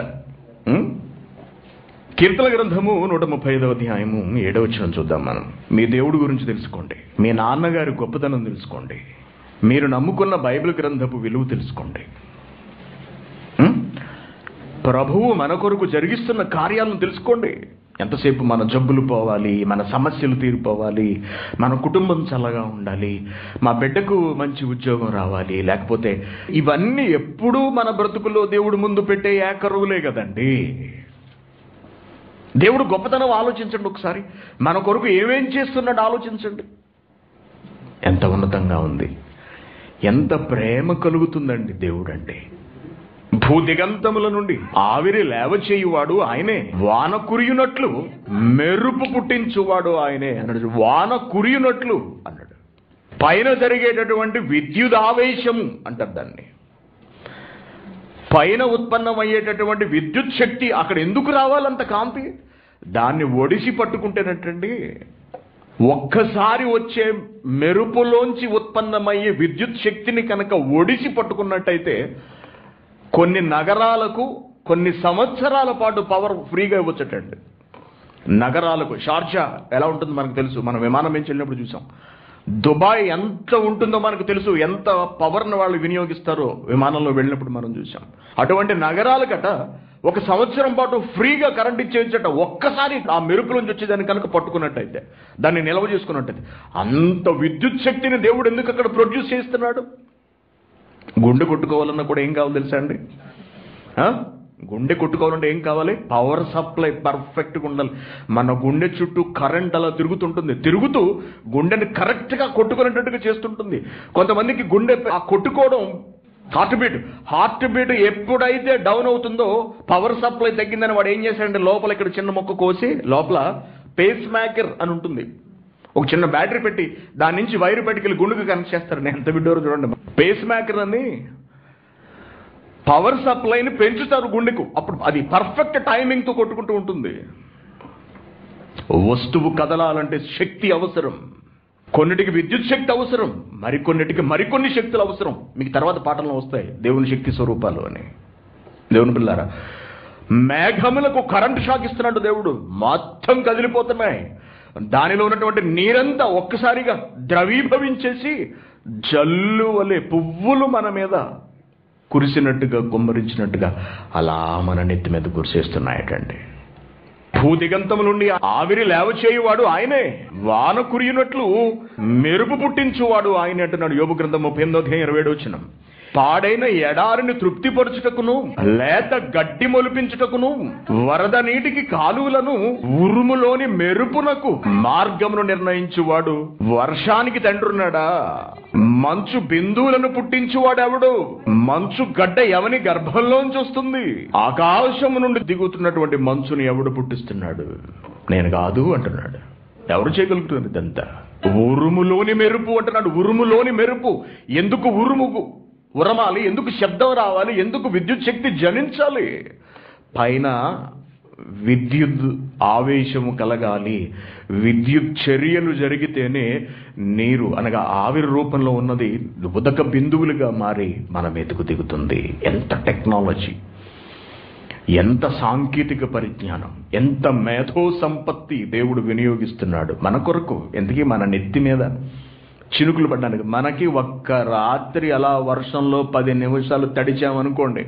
కీర్తన గ్రంథము నూట ముప్పై ఐదవ అధ్యాయము ఏడవ వచనం చూద్దాం మనం. మీ దేవుడి గురించి తెలుసుకోండి, మీ నాన్నగారి గొప్పతనం తెలుసుకోండి, మీరు నమ్ముకున్న బైబిల్ గ్రంథపు విలువ తెలుసుకోండి. ప్రభువు మన కొరకు జరిగిస్తున్న కార్యాలను తెలుసుకోండి. ఎంతసేపు మన జబ్బులు పోవాలి, మన సమస్యలు తీరిపోవాలి, మన కుటుంబం చల్లగా ఉండాలి, మా బిడ్డకు మంచి ఉద్యోగం రావాలి, లేకపోతే ఇవన్నీ ఎప్పుడూ మన బ్రతుకుల్లో దేవుడు ముందు పెట్టే ఏకరువులే కదండి. దేవుడు గొప్పతనం ఆలోచించండి ఒకసారి. మన కొరకు ఏమేం చేస్తున్నాడు ఆలోచించండి. ఎంత ఉన్నతంగా ఉంది, ఎంత ప్రేమ కలుగుతుందండి దేవుడు అంటే. భూదిగంతముల నుండి ఆవిరి లేవ చేయువాడు ఆయనే, వాన కురియునట్లు మెరుపు పుట్టించువాడు ఆయనే అన్నాడు. వాన కురియునట్లు అన్నాడు. పైన జరిగేటటువంటి విద్యుదావేశము అంటారు దాన్ని. పైన ఉత్పన్నమయ్యేటటువంటి విద్యుత్ శక్తి అక్కడ ఎందుకు రావాలంత కాంతి? దాన్ని ఒడిసి పట్టుకుంటేనటండి. ఒక్కసారి వచ్చే మెరుపులోంచి ఉత్పన్నమయ్యే విద్యుత్ శక్తిని కనుక ఒడిసి పట్టుకున్నట్టయితే కొన్ని నగరాలకు కొన్ని సంవత్సరాల పాటు పవర్ ఫ్రీగా ఇవ్వచ్చటండి. నగరాలకు షార్జా ఎలా ఉంటుందో మనకు తెలుసు, మనం విమానం నుంచి వెళ్ళినప్పుడు చూసాం. దుబాయ్ ఎంత ఉంటుందో మనకు తెలుసు, ఎంత పవర్ను వాళ్ళు వినియోగిస్తారో విమానంలో వెళ్ళినప్పుడు మనం చూసాం. అటువంటి నగరాలకట ఒక సంవత్సరం పాటు ఫ్రీగా కరెంట్ ఇచ్చేయచ్చట. ఒక్కసారి ఆ మెరుపు నుంచి వచ్చేదాన్ని కనుక పట్టుకున్నట్టయితే, దాన్ని నిల్వ చేసుకున్నట్టయితే. అంత విద్యుత్ శక్తిని దేవుడు ఎందుకు అక్కడ ప్రొడ్యూస్ చేస్తున్నాడు? గుండె కొట్టుకోవాలన్నా కూడా ఏం కావాలి తెలుసా అండి? గుండె కొట్టుకోవాలంటే ఏం కావాలి? పవర్ సప్లై పర్ఫెక్ట్గా ఉండాలి. మన గుండె చుట్టూ కరెంట్ అలా తిరుగుతుంటుంది, తిరుగుతూ గుండెని కరెక్ట్గా కొట్టుకునేటట్టుగా చేస్తుంటుంది. కొంతమందికి గుండె ఆ కొట్టుకోవడం హార్ట్ బీట్ హార్ట్ బీట్ ఎప్పుడైతే డౌన్ అవుతుందో పవర్ సప్లై తగ్గిందని వాడు ఏం చేశాడంటే లోపల ఇక్కడ చిన్న మొక్క కోసి లోపల పేస్ మేకర్ అని ఉంటుంది, ఒక చిన్న బ్యాటరీ పెట్టి దాని నుంచి వైరు పెట్టుకెళ్ళి గుండెకు కనెక్ట్ చేస్తారు. నేను ఎంత విడ్డోరో చూడండి. పేస్ మేకర్ అని పవర్ సప్లైని పెంచుతారు గుండెకు. అప్పుడు అది పర్ఫెక్ట్ టైమింగ్తో కొట్టుకుంటూ ఉంటుంది. వస్తువు కదలాలంటే శక్తి అవసరం. కొన్నిటికి విద్యుత్ శక్తి అవసరం, మరికొన్నిటికి మరికొన్ని శక్తులు అవసరం. మీకు తర్వాత పాఠంలో వస్తాయి దేవుని శక్తి స్వరూపాలు అని. దేవుని పిల్లారా, మేఘములకు కరెంట్ షాక్ ఇస్తున్నాడు దేవుడు. మొత్తం కదిలిపోతున్నాయి. దానిలో ఉన్నటువంటి నీరంతా ఒక్కసారిగా ద్రవీభవించేసి జల్లు వలె పువ్వులు మన మీద కురిసినట్టుగా కుమ్మరించినట్టుగా అలా మన నెత్తి మీద కురిసేస్తున్నాయటండి. భూదిగంతము నుండి ఆవిరి లేవ చేయువాడు ఆయనే, వాన కురియునట్లు మెరుపు పుట్టించువాడు ఆయనే అంటున్నాడు యోబు గ్రంథం ముప్పై ఎనిమిదో అధ్యాయం ఇరవై ఏడవ వచనం. పాడైన ఎడారిని తృప్తిపరచుటకును, లేత గడ్డి మొలిపించుటకును, వరద నీటికి కాలువలను, ఉరుములోని మెరుపునకు మార్గమును నిర్ణయించువాడు వర్షానికి తండ్రున్నాడా? మంచు బిందువులను పుట్టించువాడెవడు? మంచు గడ్డ ఎవని గర్భంలోంచి వస్తుంది? ఆకాశము నుండి దిగుతున్నటువంటి మంచుని ఎవడు పుట్టిస్తున్నాడు? నేను కాదు అంటున్నాడు. ఎవరు చేయగలుగుతున్నారు ఇదంతా? ఉరుములోని మెరుపు అంటున్నాడు. ఉరుములోని మెరుపు. ఎందుకు ఉరుము ఉరమాలి? ఎందుకు శబ్దం రావాలి? ఎందుకు విద్యుత్ శక్తి జనించాలి? పైన విద్యుత్ ఆవేశము కలగాలి. విద్యుత్ చర్యలు జరిగితేనే నీరు అనగా ఆవిరి రూపంలో ఉన్నది ఉదక బిందువులుగా మారి మన మీదకు దిగుతుంది. ఎంత టెక్నాలజీ, ఎంత సాంకేతిక పరిజ్ఞానం, ఎంత మేధో సంపత్తి దేవుడు వినియోగిస్తున్నాడు మన కొరకు. ఎందుకీ మన నెత్తి మీద చినుకులు పడ్డానికి. మనకి ఒక్క రాత్రి అలా వర్షంలో పది నిమిషాలు తడిచామనుకోండి,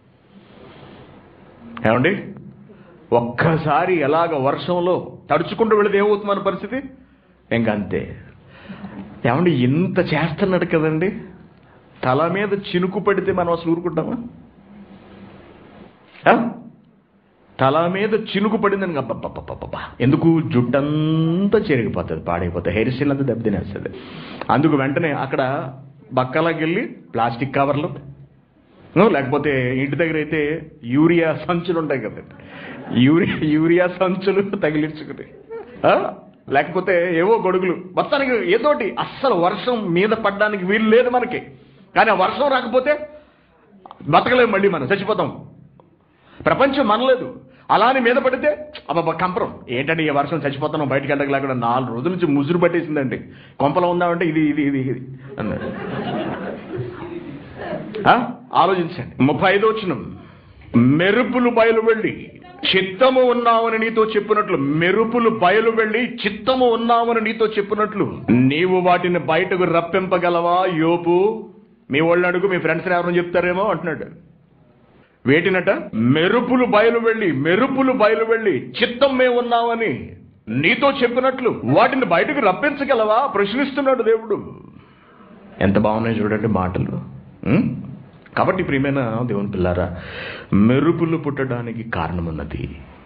ఏమండి, ఒక్కసారి ఎలాగ వర్షంలో తడుచుకుంటూ వెళితే ఏమవుతుంది మన పరిస్థితి? ఇంకంతే. ఏమండి, ఇంత చేస్తున్నాడు కదండి, తల మీద చినుకు పడితే మనం అసలు ఊరుకుంటామా? తల మీద చినుకు పడిందని అబ్బబ్బబ్బబ్బబ్బా, ఎందుకు? జుట్టంతా చెరిగిపోతుంది, పాడైపోతుంది, హెయిర్ స్టైల్ అంతా దెబ్బతినేస్తుంది. అందుకు వెంటనే అక్కడ బక్కలాకి వెళ్ళి ప్లాస్టిక్ కవర్లు, లేకపోతే ఇంటి దగ్గర అయితే యూరియా సంచులు ఉంటాయి కదండి, యూరియా యూరియా సంచులు తగిలించుకుని, లేకపోతే ఏవో గొడుగులు, మొత్తానికి ఏదోటి. అస్సలు వర్షం మీద పడడానికి వీలు లేదు మనకి. కానీ ఆ వర్షం రాకపోతే బతకలేము, మళ్ళీ మనం చచ్చిపోతాం. ప్రపంచం మనలేదు. అలానే మీద పడితే అబ్బా కంపరం, ఏంటంటే ఈ వర్షం చచ్చిపోతాం, బయటకు వెళ్ళక లేకుండా నాలుగు రోజుల నుంచి ముసురు పట్టేసిందండి, కొంపలో ఉందామంటే ఇది ఇది ఇది ఇది అన్నాడు. ఆలోచించండి. ముప్పై ఐదో వచనం, మెరుపులు బయలు వెళ్ళి చిత్తము ఉన్నామని నీతో చెప్పినట్లు, మెరుపులు బయలు వెళ్ళి చిత్తము ఉన్నామని నీతో చెప్పినట్లు నీవు వాటిని బయటకు రప్పింపగలవా యోపు? మీ వాళ్ళు అడుగు, మీ ఫ్రెండ్స్ ఎవరైనా చెప్తారేమో అంటున్నాడు. వేటినట? మెరుపులు బయలు వెళ్ళి, మెరుపులు బయలు వెళ్ళి చిత్తం మేము ఉన్నామని నీతో చెప్పినట్లు వాటిని బయటకు రప్పించగలవా ప్రశ్నిస్తున్నాడు దేవుడు. ఎంత బాగున్నాయి చూడండి మాటలు. కాబట్టి ప్రియమైన దేవుని పిల్లారా, మెరుపులు పుట్టడానికి కారణమున్నది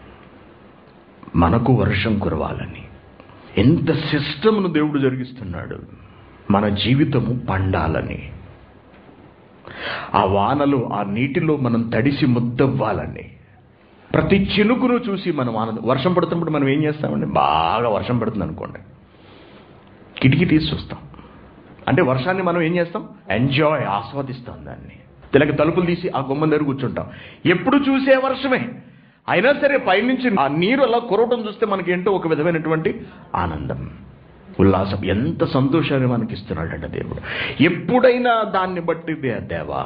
మనకు వర్షం కురవాలని. ఎంత సిస్టమ్ను దేవుడు జరిగిస్తున్నాడు, మన జీవితము పండాలని. ఆ వానలు, ఆ నీటిలో మనం తడిసి ముద్దవ్వాలని. ప్రతి చినుకును చూసి మనం ఆనందం. వర్షం పడుతున్నప్పుడు మనం ఏం చేస్తామండి? బాగా వర్షం పడుతుంది అనుకోండి, కిటికీ తీసి చూస్తాం. అంటే వర్షాన్ని మనం ఏం చేస్తాం? ఎంజాయ్, ఆస్వాదిస్తాం దాన్ని. తెలక తలుపులు తీసి ఆ గుమ్మం దగ్గర కూర్చుంటాం. ఎప్పుడు చూసే వర్షమే అయినా సరే పైనుంచి ఆ నీరు అలా కురవటం చూస్తే మనకి ఏంటో ఒక విధమైనటువంటి ఆనందం, ఉల్లాసం, ఎంత సంతోషాన్ని మనకి ఇస్తున్నాడంట దేవుడు. ఎప్పుడైనా దాన్ని బట్టి దేవా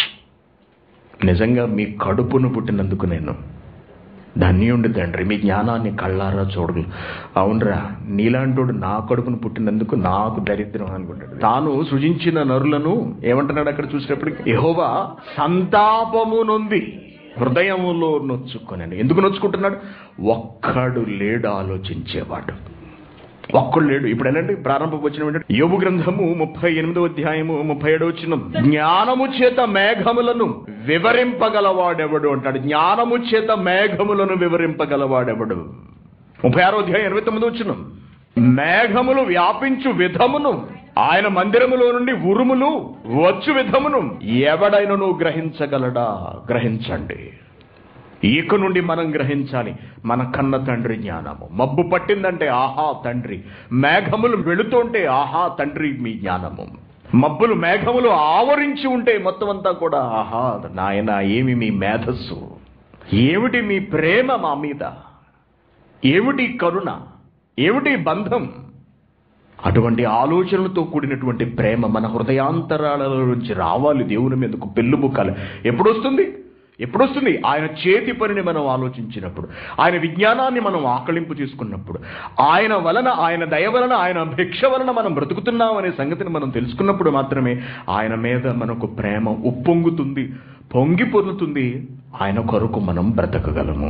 నిజంగా మీ కడుపును పుట్టినందుకు నేను ధన్యుండి తండ్రి, మీ జ్ఞానాన్ని కళ్ళారా చూడదు. అవునరా, నీలాంటోడు నా కడుపును పుట్టినందుకు నాకు దరిద్రం అనుకుంటాడు. తాను సృజించిన నరులను ఏమంటున్నాడు అక్కడ చూసినప్పటికీ? యెహోవా సంతాపము నొంది హృదయములో నొచ్చుకొనెను. ఎందుకు నొచ్చుకుంటున్నాడు? ఒక్కడు లేడు ఆలోచించేవాడు, ఒక్కడు లేడు. ఇప్పుడు ఏంటంటే ప్రారంభపు వచ్చిన యోబు గ్రంథము ముప్పై ఎనిమిదో అధ్యాయము ముప్పై ఏడో వచనం, జ్ఞానము చేత మేఘములను వివరింపగలవాడెవడు అంటాడు. జ్ఞానము చేత మేఘములను వివరింపగలవాడెవడు. ముప్పై ఆరో అధ్యాయం ఇరవై తొమ్మిదో వచనం, మేఘములు వ్యాపించు విధమును, ఆయన మందిరములో నుండి ఉరుములు వచ్చు విధమును ఎవడైనను గ్రహించగలడా? గ్రహించండి. ఇక నుండి మనం గ్రహించాలి మన కన్న తండ్రి జ్ఞానము. మబ్బు పట్టిందంటే ఆహా తండ్రి, మేఘములు వెళుతుంటే ఆహా తండ్రి మీ జ్ఞానము. మబ్బులు మేఘములు ఆవరించి ఉంటే మొత్తం అంతా కూడా ఆహా నాయన ఏమి మీ మేధస్సు, ఏమిటి మీ ప్రేమ మా మీద, ఏమిటి కరుణ, ఏమిటి బంధం. అటువంటి ఆలోచనలతో కూడినటువంటి ప్రేమ మన హృదయాంతరాల నుంచి రావాలి. దేవుని మీదకు పెళ్ళుబుక్కాలి. ఎప్పుడొస్తుంది? ఎప్పుడొస్తుంది? ఆయన చేతి పనిని మనం ఆలోచించినప్పుడు, ఆయన విజ్ఞానాన్ని మనం ఆకళింపు చేసుకున్నప్పుడు, ఆయన వలన, ఆయన దయ వలన, ఆయన భిక్ష వలన మనం బ్రతుకుతున్నాం అనే సంగతిని మనం తెలుసుకున్నప్పుడు మాత్రమే ఆయన మీద మనకు ప్రేమ ఉప్పొంగుతుంది, పొంగి పొర్లుతుంది. ఆయన కొరకు మనం బ్రతకగలము.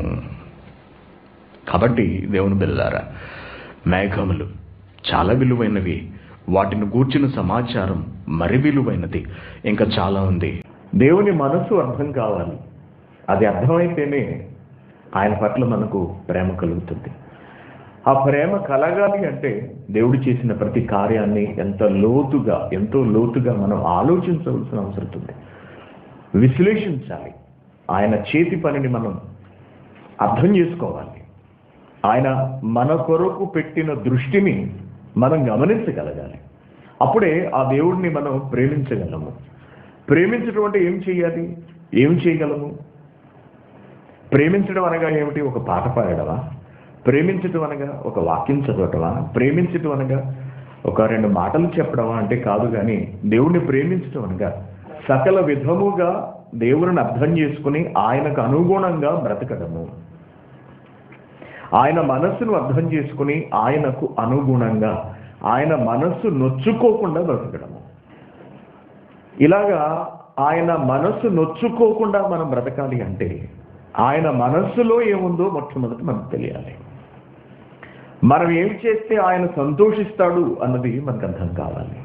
కాబట్టి దేవుని బిడ్డలారా, మేఘములు చాలా విలువైనవి, వాటిని గూర్చిన సమాచారం మరి విలువైనది, ఇంకా చాలా ఉంది. దేవుని మనసు అర్థం కావాలి. అది అర్థమైతేనే ఆయన పట్ల మనకు ప్రేమ కలుగుతుంది. ఆ ప్రేమ కలగాలి అంటే దేవుడు చేసిన ప్రతి కార్యాన్ని ఎంత లోతుగా, ఎంతో లోతుగా మనం ఆలోచించవలసిన అవసరం ఉంది, విశ్లేషించాలి. ఆయన చేతి పనిని మనం అర్థం చేసుకోవాలి. ఆయన మన కొరకు పెట్టిన దృష్టిని మనం గమనించగలగాలి. అప్పుడే ఆ దేవుడిని మనం ప్రేమించగలము. ప్రేమించడం అంటే ఏం చేయాలి? ఏం చేయగలము? ప్రేమించడం అనగా ఏమిటి? ఒక పాట పాడడమా? ప్రేమించడం అనగా ఒక వాక్యం చదవటమా? ప్రేమించడం అనగా ఒక రెండు మాటలు చెప్పడమా? అంటే కాదు. కానీ దేవుడిని ప్రేమించడం అనగా సకల విధముగా దేవుడిని అర్థం చేసుకుని ఆయనకు అనుగుణంగా బ్రతకడము, ఆయన మనస్సును అర్థం చేసుకుని ఆయనకు అనుగుణంగా, ఆయన మనస్సు నొచ్చుకోకుండా బ్రతకడము. ఇలాగా ఆయన మనస్సు నొచ్చుకోకుండా మనం బ్రతకాలి అంటే ఆయన మనస్సులో ఏముందో మొట్టమొదటి మనకు తెలియాలి. మనం ఏం చేస్తే ఆయన సంతోషిస్తాడు అన్నది మనకు అర్థం కావాలి.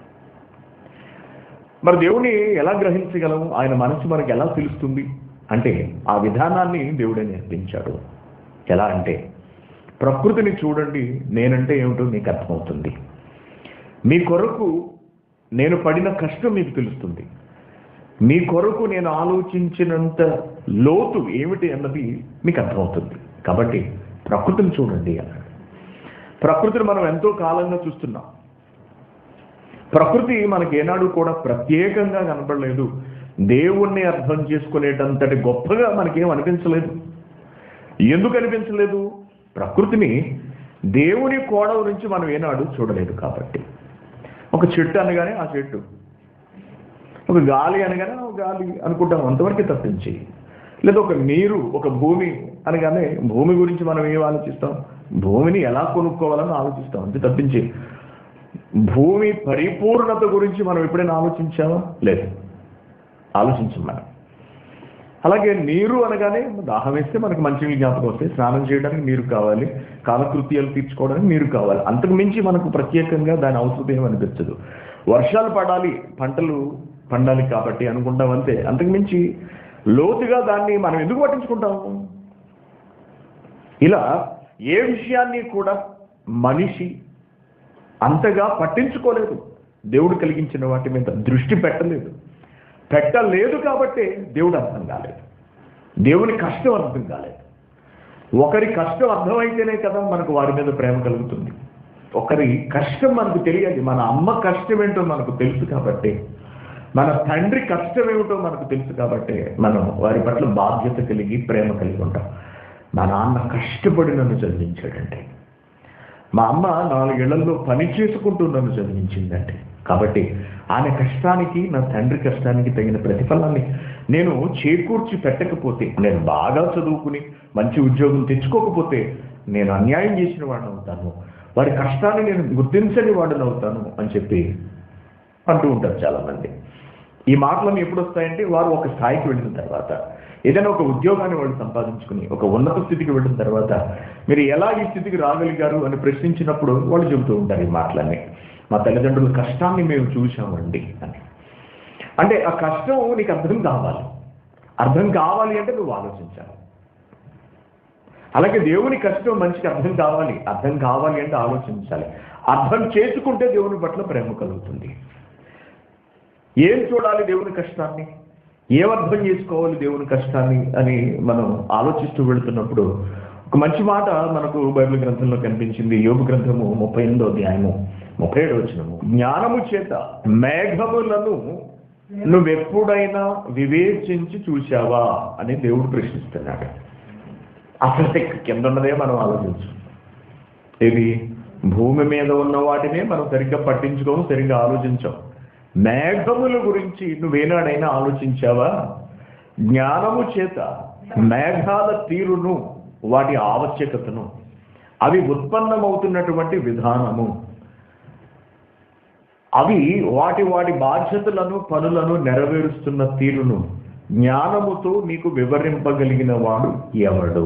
మరి దేవుని ఎలా గ్రహించగలము? ఆయన మనసు మనకు ఎలా తెలుస్తుంది అంటే ఆ విధానాన్ని దేవుడే నేర్పించాడు. ఎలా అంటే, ప్రకృతిని చూడండి, నేనంటే ఏమిటో మీకు అర్థమవుతుంది. మీ కొరకు నేను పడిన కష్టం మీకు తెలుస్తుంది. మీ కొరకు నేను ఆలోచించినంత లోతు ఏమిటి అన్నది మీకు అర్థమవుతుంది. కాబట్టి ప్రకృతిని చూడండి అన్నాడు. ప్రకృతిని మనం ఎంతో కాలంగా చూస్తున్నాం. ప్రకృతి మనకి ఏనాడు కూడా ప్రత్యేకంగా కనపడలేదు. దేవుణ్ణి అర్థం చేసుకునేటంతటి గొప్పగా మనకేం అనిపించలేదు. ఎందుకు అనిపించలేదు? ప్రకృతిని దేవుని కోణం నుంచి మనం ఏనాడు చూడలేదు కాబట్టి. ఒక చెట్టు అనగానే ఆ చెట్టు, ఒక గాలి అనగానే ఒక గాలి అనుకుంటాం, అంతవరకే తప్పించి. లేదా ఒక నీరు, ఒక భూమి అనగానే భూమి గురించి మనం ఏం ఆలోచిస్తాం? భూమిని ఎలా కొనుక్కోవాలని ఆలోచిస్తాం, అంతే తప్పించి భూమి పరిపూర్ణత గురించి మనం ఎప్పుడైనా ఆలోచించామా? లేదు, ఆలోచించాం మనం. అలాగే నీరు అనగానే దాహం వేస్తే మనకు మంచి జ్ఞాపకం వస్తాయి. స్నానం చేయడానికి నీరు కావాలి, కాలకృత్యాలు తీర్చుకోవడానికి నీరు కావాలి. అంతకు మించి మనకు ప్రత్యేకంగా దాని అవసరం ఏమనిపించదు. వర్షాలు పడాలి, పంటలు పండాలి కాబట్టి అనుకుంటాం అంతే. అంతకు మించి లోతుగా దాన్ని మనం ఎందుకు పట్టించుకుంటాము? ఇలా ఏ విషయాన్ని కూడా మనిషి అంతగా పట్టించుకోలేదు. దేవుడు కలిగించిన వాటి మీద దృష్టి పెట్టలేదు. పెట్టలేదు కాబట్టి దేవుడు అర్థం కాలేదు, దేవుని కష్టం అర్థం కాలేదు. ఒకరి కష్టం అర్థమైతేనే కదా మనకు వారి మీద ప్రేమ కలుగుతుంది. ఒకరి కష్టం మనకు తెలియాలి. మన అమ్మ కష్టం ఏంటో మనకు తెలుసు కాబట్టి, మన తండ్రి కష్టం ఏమిటో మనకు తెలుసు కాబట్టి మనం వారి పట్ల బాధ్యత కలిగి ప్రేమ కలిగి ఉంటాం. మా నాన్న కష్టపడి నన్ను చదివించాడంటే, మా అమ్మ నాలుగేళ్లలో పని చేసుకుంటూ నన్ను చదివించిందంటే, కాబట్టి ఆయన కష్టానికి నా తండ్రి కష్టానికి తగిన ప్రతిఫలాన్ని నేను చేకూర్చి పెట్టకపోతే, నేను బాగా చదువుకుని మంచి ఉద్యోగం తెచ్చుకోకపోతే నేను అన్యాయం చేసిన వాడిని అవుతాను, వారి కష్టాన్ని నేను గుర్తించని వాడిని అవుతాను అని చెప్పి అంటూ ఉంటారు చాలామంది. ఈ మాటలను ఎప్పుడు వస్తాయంటే వారు ఒక స్థాయికి వెళ్ళిన తర్వాత, ఏదైనా ఒక ఉద్యోగాన్ని వాళ్ళు సంపాదించుకుని ఒక ఉన్నత స్థితికి వెళ్ళిన తర్వాత, మీరు ఎలా ఈ స్థితికి రాగలిగారు అని ప్రశ్నించినప్పుడు వాళ్ళు చెబుతూ ఉంటారు ఈ మాటలన్నీ. మా తల్లిదండ్రుల కష్టాన్ని మేము చూసామండి అని. అంటే ఆ కష్టం నీకు అర్థం కావాలి. అర్థం కావాలి అంటే నువ్వు ఆలోచించాలి. అలాగే దేవుని కష్టం మనిషికి అర్థం కావాలి. అర్థం కావాలి అంటే ఆలోచించాలి. అర్థం చేసుకుంటే దేవుని పట్ల ప్రేమ కలుగుతుంది. ఏం చూడాలి దేవుని కష్టాన్ని, ఏం అర్థం చేసుకోవాలి దేవుని కష్టాన్ని అని మనం ఆలోచిస్తూ వెళుతున్నప్పుడు ఒక మంచి మాట మనకు బైబిల్ గ్రంథంలో కనిపించింది. యోబు గ్రంథము ముప్పై ఎనిమిదో అధ్యాయము ముప్పై ఏడు వచనము. జ్ఞానము చేత మేఘములను నువ్వెప్పుడైనా వివేచించి చూశావా అని దేవుడు ప్రశ్నిస్తున్నాడు. అసలు కింద ఉన్నదే మనం ఆలోచించు. ఇది భూమి మీద ఉన్న వాటినే మనం సరిగ్గా పట్టించుకోము, సరిగ్గా ఆలోచించాం. మేఘముల గురించి నువ్వేనాడైనా ఆలోచించావా? జ్ఞానము చేత మేఘాల తీరును, వాటి ఆవశ్యకతను, అవి ఉత్పన్నమవుతున్నటువంటి విధానము, అవి వాటి వాటి బాధ్యతలను పనులను నెరవేరుస్తున్న తీరును జ్ఞానముతో నీకు వివరింపగలిగిన వాడు ఎవడు?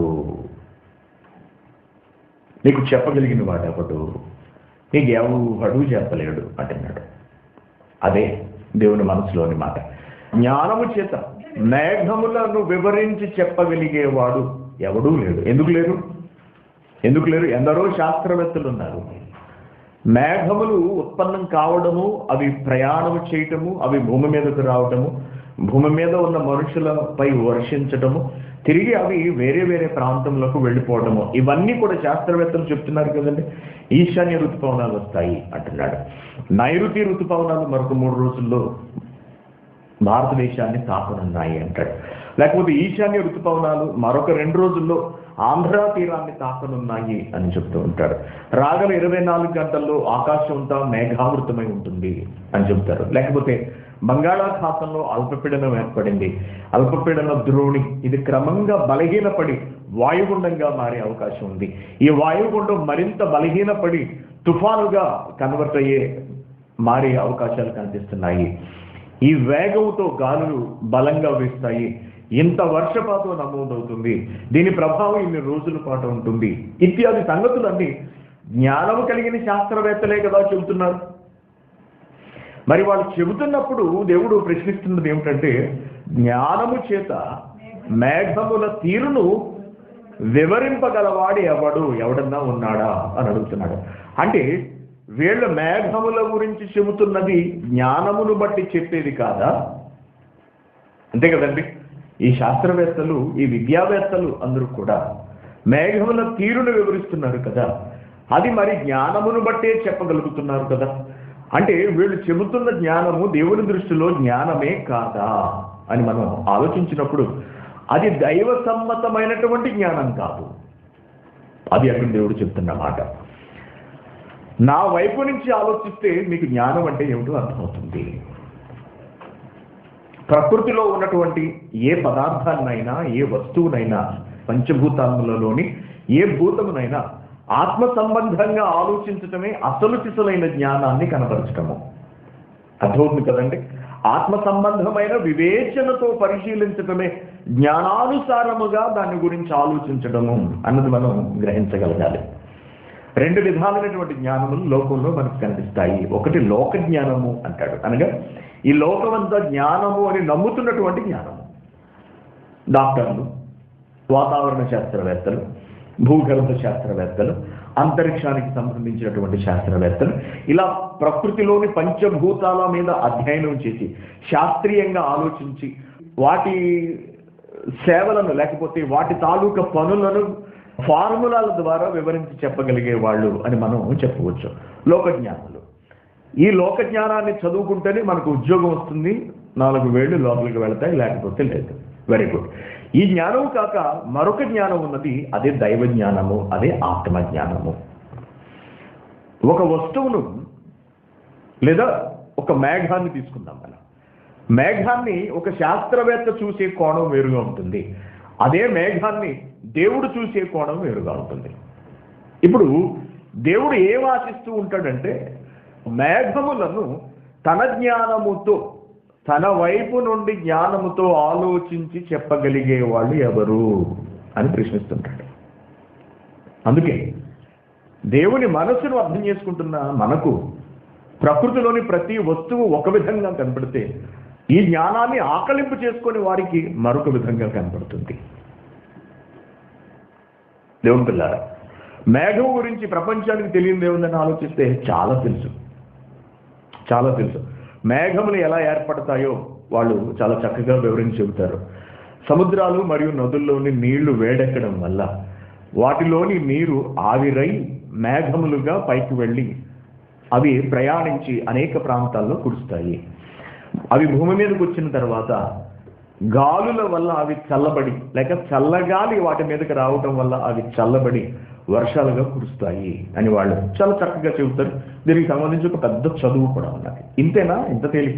నీకు చెప్పగలిగిన వాడు ఎవడు? నీకు ఎవడు చెప్పలేడు అంటున్నాడు. అదే దేవుని మనసులోని మాట. జ్ఞానము చేత మేఘములను వివరించి చెప్పగలిగేవాడు ఎవడూ లేడు. ఎందుకు లేరు? ఎందుకు లేరు? ఎందరో శాస్త్రవేత్తలు ఉన్నారు. మేఘములు ఉత్పన్నం కావడము, అవి ప్రయాణము చేయటము, అవి భూమి మీదకు రావటము, భూమి మీద ఉన్న మనుషులపై వర్షించటము, తిరిగి అవి వేరే వేరే ప్రాంతంలోకి వెళ్ళిపోవటము, ఇవన్నీ కూడా శాస్త్రవేత్తలు చెప్తున్నారు కదండి. ఈశాన్య ఋతుపవనాలు వస్తాయి అంటున్నాడు. నైరుతి ఋతుపవనాలు మరొక మూడు రోజుల్లో భారతదేశాన్ని తాకనున్నాయి అంటాడు. లేకపోతే ఈశాన్య ఋతుపవనాలు మరొక రెండు రోజుల్లో ఆంధ్ర తీరాన్ని తాకనున్నాయి అని చెప్తూ ఉంటాడు. రాగల ఇరవై నాలుగు గంటల్లో ఆకాశం అంతా మేఘావృతమై ఉంటుంది అని చెప్తారు. లేకపోతే బంగాళాఖాతంలో అల్పపీడనం ఏర్పడింది, అల్పపీడన ద్రోణి ఇది క్రమంగా బలహీనపడి వాయుగుండంగా మారే అవకాశం ఉంది. ఈ వాయుగుండం మరింత బలహీనపడి తుఫానుగా కన్వర్ట్ అయ్యే మారే అవకాశాలు కనిపిస్తున్నాయి. ఈ వేగంతో గాలులు బలంగా వీస్తాయి, ఇంత వర్షపాతం నమోదవుతుంది, దీని ప్రభావం ఇన్ని రోజుల పాటు ఉంటుంది, ఇత్యాది సంగతులన్నీ జ్ఞానము కలిగిన శాస్త్రవేత్తలే కదా చెబుతున్నారు. మరి వాళ్ళు చెబుతున్నప్పుడు దేవుడు ప్రశ్నిస్తున్నది ఏమిటంటే, జ్ఞానము చేత మేఘముల తీరును వివరింపగలవాడు ఎవడు, ఎవడన్నా ఉన్నాడా అని అడుగుతున్నాడు. అంటే వీళ్ళ మేఘముల గురించి చెబుతున్నది జ్ఞానమును బట్టి చెప్పేది కాదా? అంతే కదండి. ఈ శాస్త్రవేత్తలు, ఈ విద్యావేత్తలు అందరూ కూడా మేఘముల తీరును వివరిస్తున్నారు కదా, అది మరి జ్ఞానమును బట్టే చెప్పగలుగుతున్నారు కదా. అంటే వీళ్ళు చెబుతున్న జ్ఞానము దేవుని దృష్టిలో జ్ఞానమే కాదా అని మనం ఆలోచించినప్పుడు అది దైవ సమ్మతమైనటువంటి జ్ఞానం కాదు. అది అక్కడ దేవుడు చెప్తున్న మాట. నా వైపు నుంచి ఆలోచిస్తే మీకు జ్ఞానం అంటే ఏమిటో అర్థమవుతుంది. ప్రకృతిలో ఉన్నటువంటి ఏ పదార్థాన్నైనా, ఏ వస్తువునైనా, పంచభూతాలలోని ఏ భూతమునైనా ఆత్మ సంబంధంగా ఆలోచించటమే అసలు సిసలైన జ్ఞానాన్ని కనపరచటము. అర్థమవుతుంది కదండి. ఆత్మ సంబంధమైన వివేచనతో పరిశీలించటమే జ్ఞానానుసారముగా దాని గురించి ఆలోచించడము అన్నది మనం గ్రహించగలగాలి. రెండు విధాలైనటువంటి జ్ఞానములు లోకంలో మనకు కనిపిస్తాయి. ఒకటి లోక జ్ఞానము అంటాడు, అనగా ఈ లోకమంతా జ్ఞానము అని నమ్ముతున్నటువంటి జ్ఞానము. డాక్టర్లు, వాతావరణ శాస్త్రవేత్తలు, భూగర్భ శాస్త్రవేత్తలు, అంతరిక్షానికి సంబంధించినటువంటి శాస్త్రవేత్తలు ఇలా ప్రకృతిలోని పంచభూతాల మీద అధ్యయనం చేసి శాస్త్రీయంగా ఆలోచించి వాటి సేవలను లేకపోతే వాటి తాలూకా పనులను ఫార్ములాల ద్వారా వివరించి చెప్పగలిగే వాళ్ళు అని మనం చెప్పవచ్చు లోక జ్ఞానులు. ఈ లోక జ్ఞానాన్ని చదువుకుంటేనే మనకు ఉద్యోగం వస్తుంది, నాలుగు వేళ్ళు లోపలికి వెళతాయి, లేకపోతే లేదు. Very good. ఈ జ్ఞానం కాక మరొక జ్ఞానం ఉన్నది, అదే దైవ జ్ఞానము, అదే ఆత్మ జ్ఞానము. ఒక వస్తువును లేదా ఒక మేఘాన్ని తీసుకుందాం. మనం మేఘాన్ని ఒక శాస్త్రవేత్త చూసే కోణం వేరుగా ఉంటుంది, అదే మేఘాన్ని దేవుడు చూసే కోణం వేరుగా ఉంటుంది. ఇప్పుడు దేవుడు ఏం ఆశిస్తూ ఉంటాడంటే మేఘములను తన జ్ఞానముతో, తన వైపు నుండి జ్ఞానముతో ఆలోచించి చెప్పగలిగే వాళ్ళు ఎవరు అని ప్రశ్నిస్తుంటాడు. అందుకే దేవుని మనసును అర్థం చేసుకుంటున్న మనకు ప్రకృతిలోని ప్రతి వస్తువు ఒక విధంగా కనపడితే ఈ జ్ఞానాన్ని ఆకలింపు చేసుకొని వారికి మరొక విధంగా కనపడుతుంది. దేవుని పిల్లారా, మేఘం గురించి ప్రపంచానికి తెలియదు ఏముందని ఆలోచిస్తే చాలా తెలుసు, చాలా తెలుసు. మేఘములు ఎలా ఏర్పడతాయో వాళ్ళు చాలా చక్కగా వివరించి చెబుతారు. సముద్రాలు మరియు నదుల్లోని నీళ్లు వేడెక్కడం వల్ల వాటిలోని నీరు ఆవిరై మేఘములుగా పైకి వెళ్ళి అవి ప్రయాణించి అనేక ప్రాంతాల్లో కురుస్తాయి. అవి భూమి మీదకి వచ్చిన తర్వాత గాలుల వల్ల అవి చల్లబడి, లేక చల్లగాలి వాటి మీదకి రావటం వల్ల అవి చల్లబడి వర్షాలుగా కురుస్తాయి అని వాళ్ళు చాలా చక్కగా చెబుతారు. దీనికి సంబంధించి ఒక పెద్ద చదువు కూడా ఉన్నది. ఇంతేనా? ఇంత తేలిక?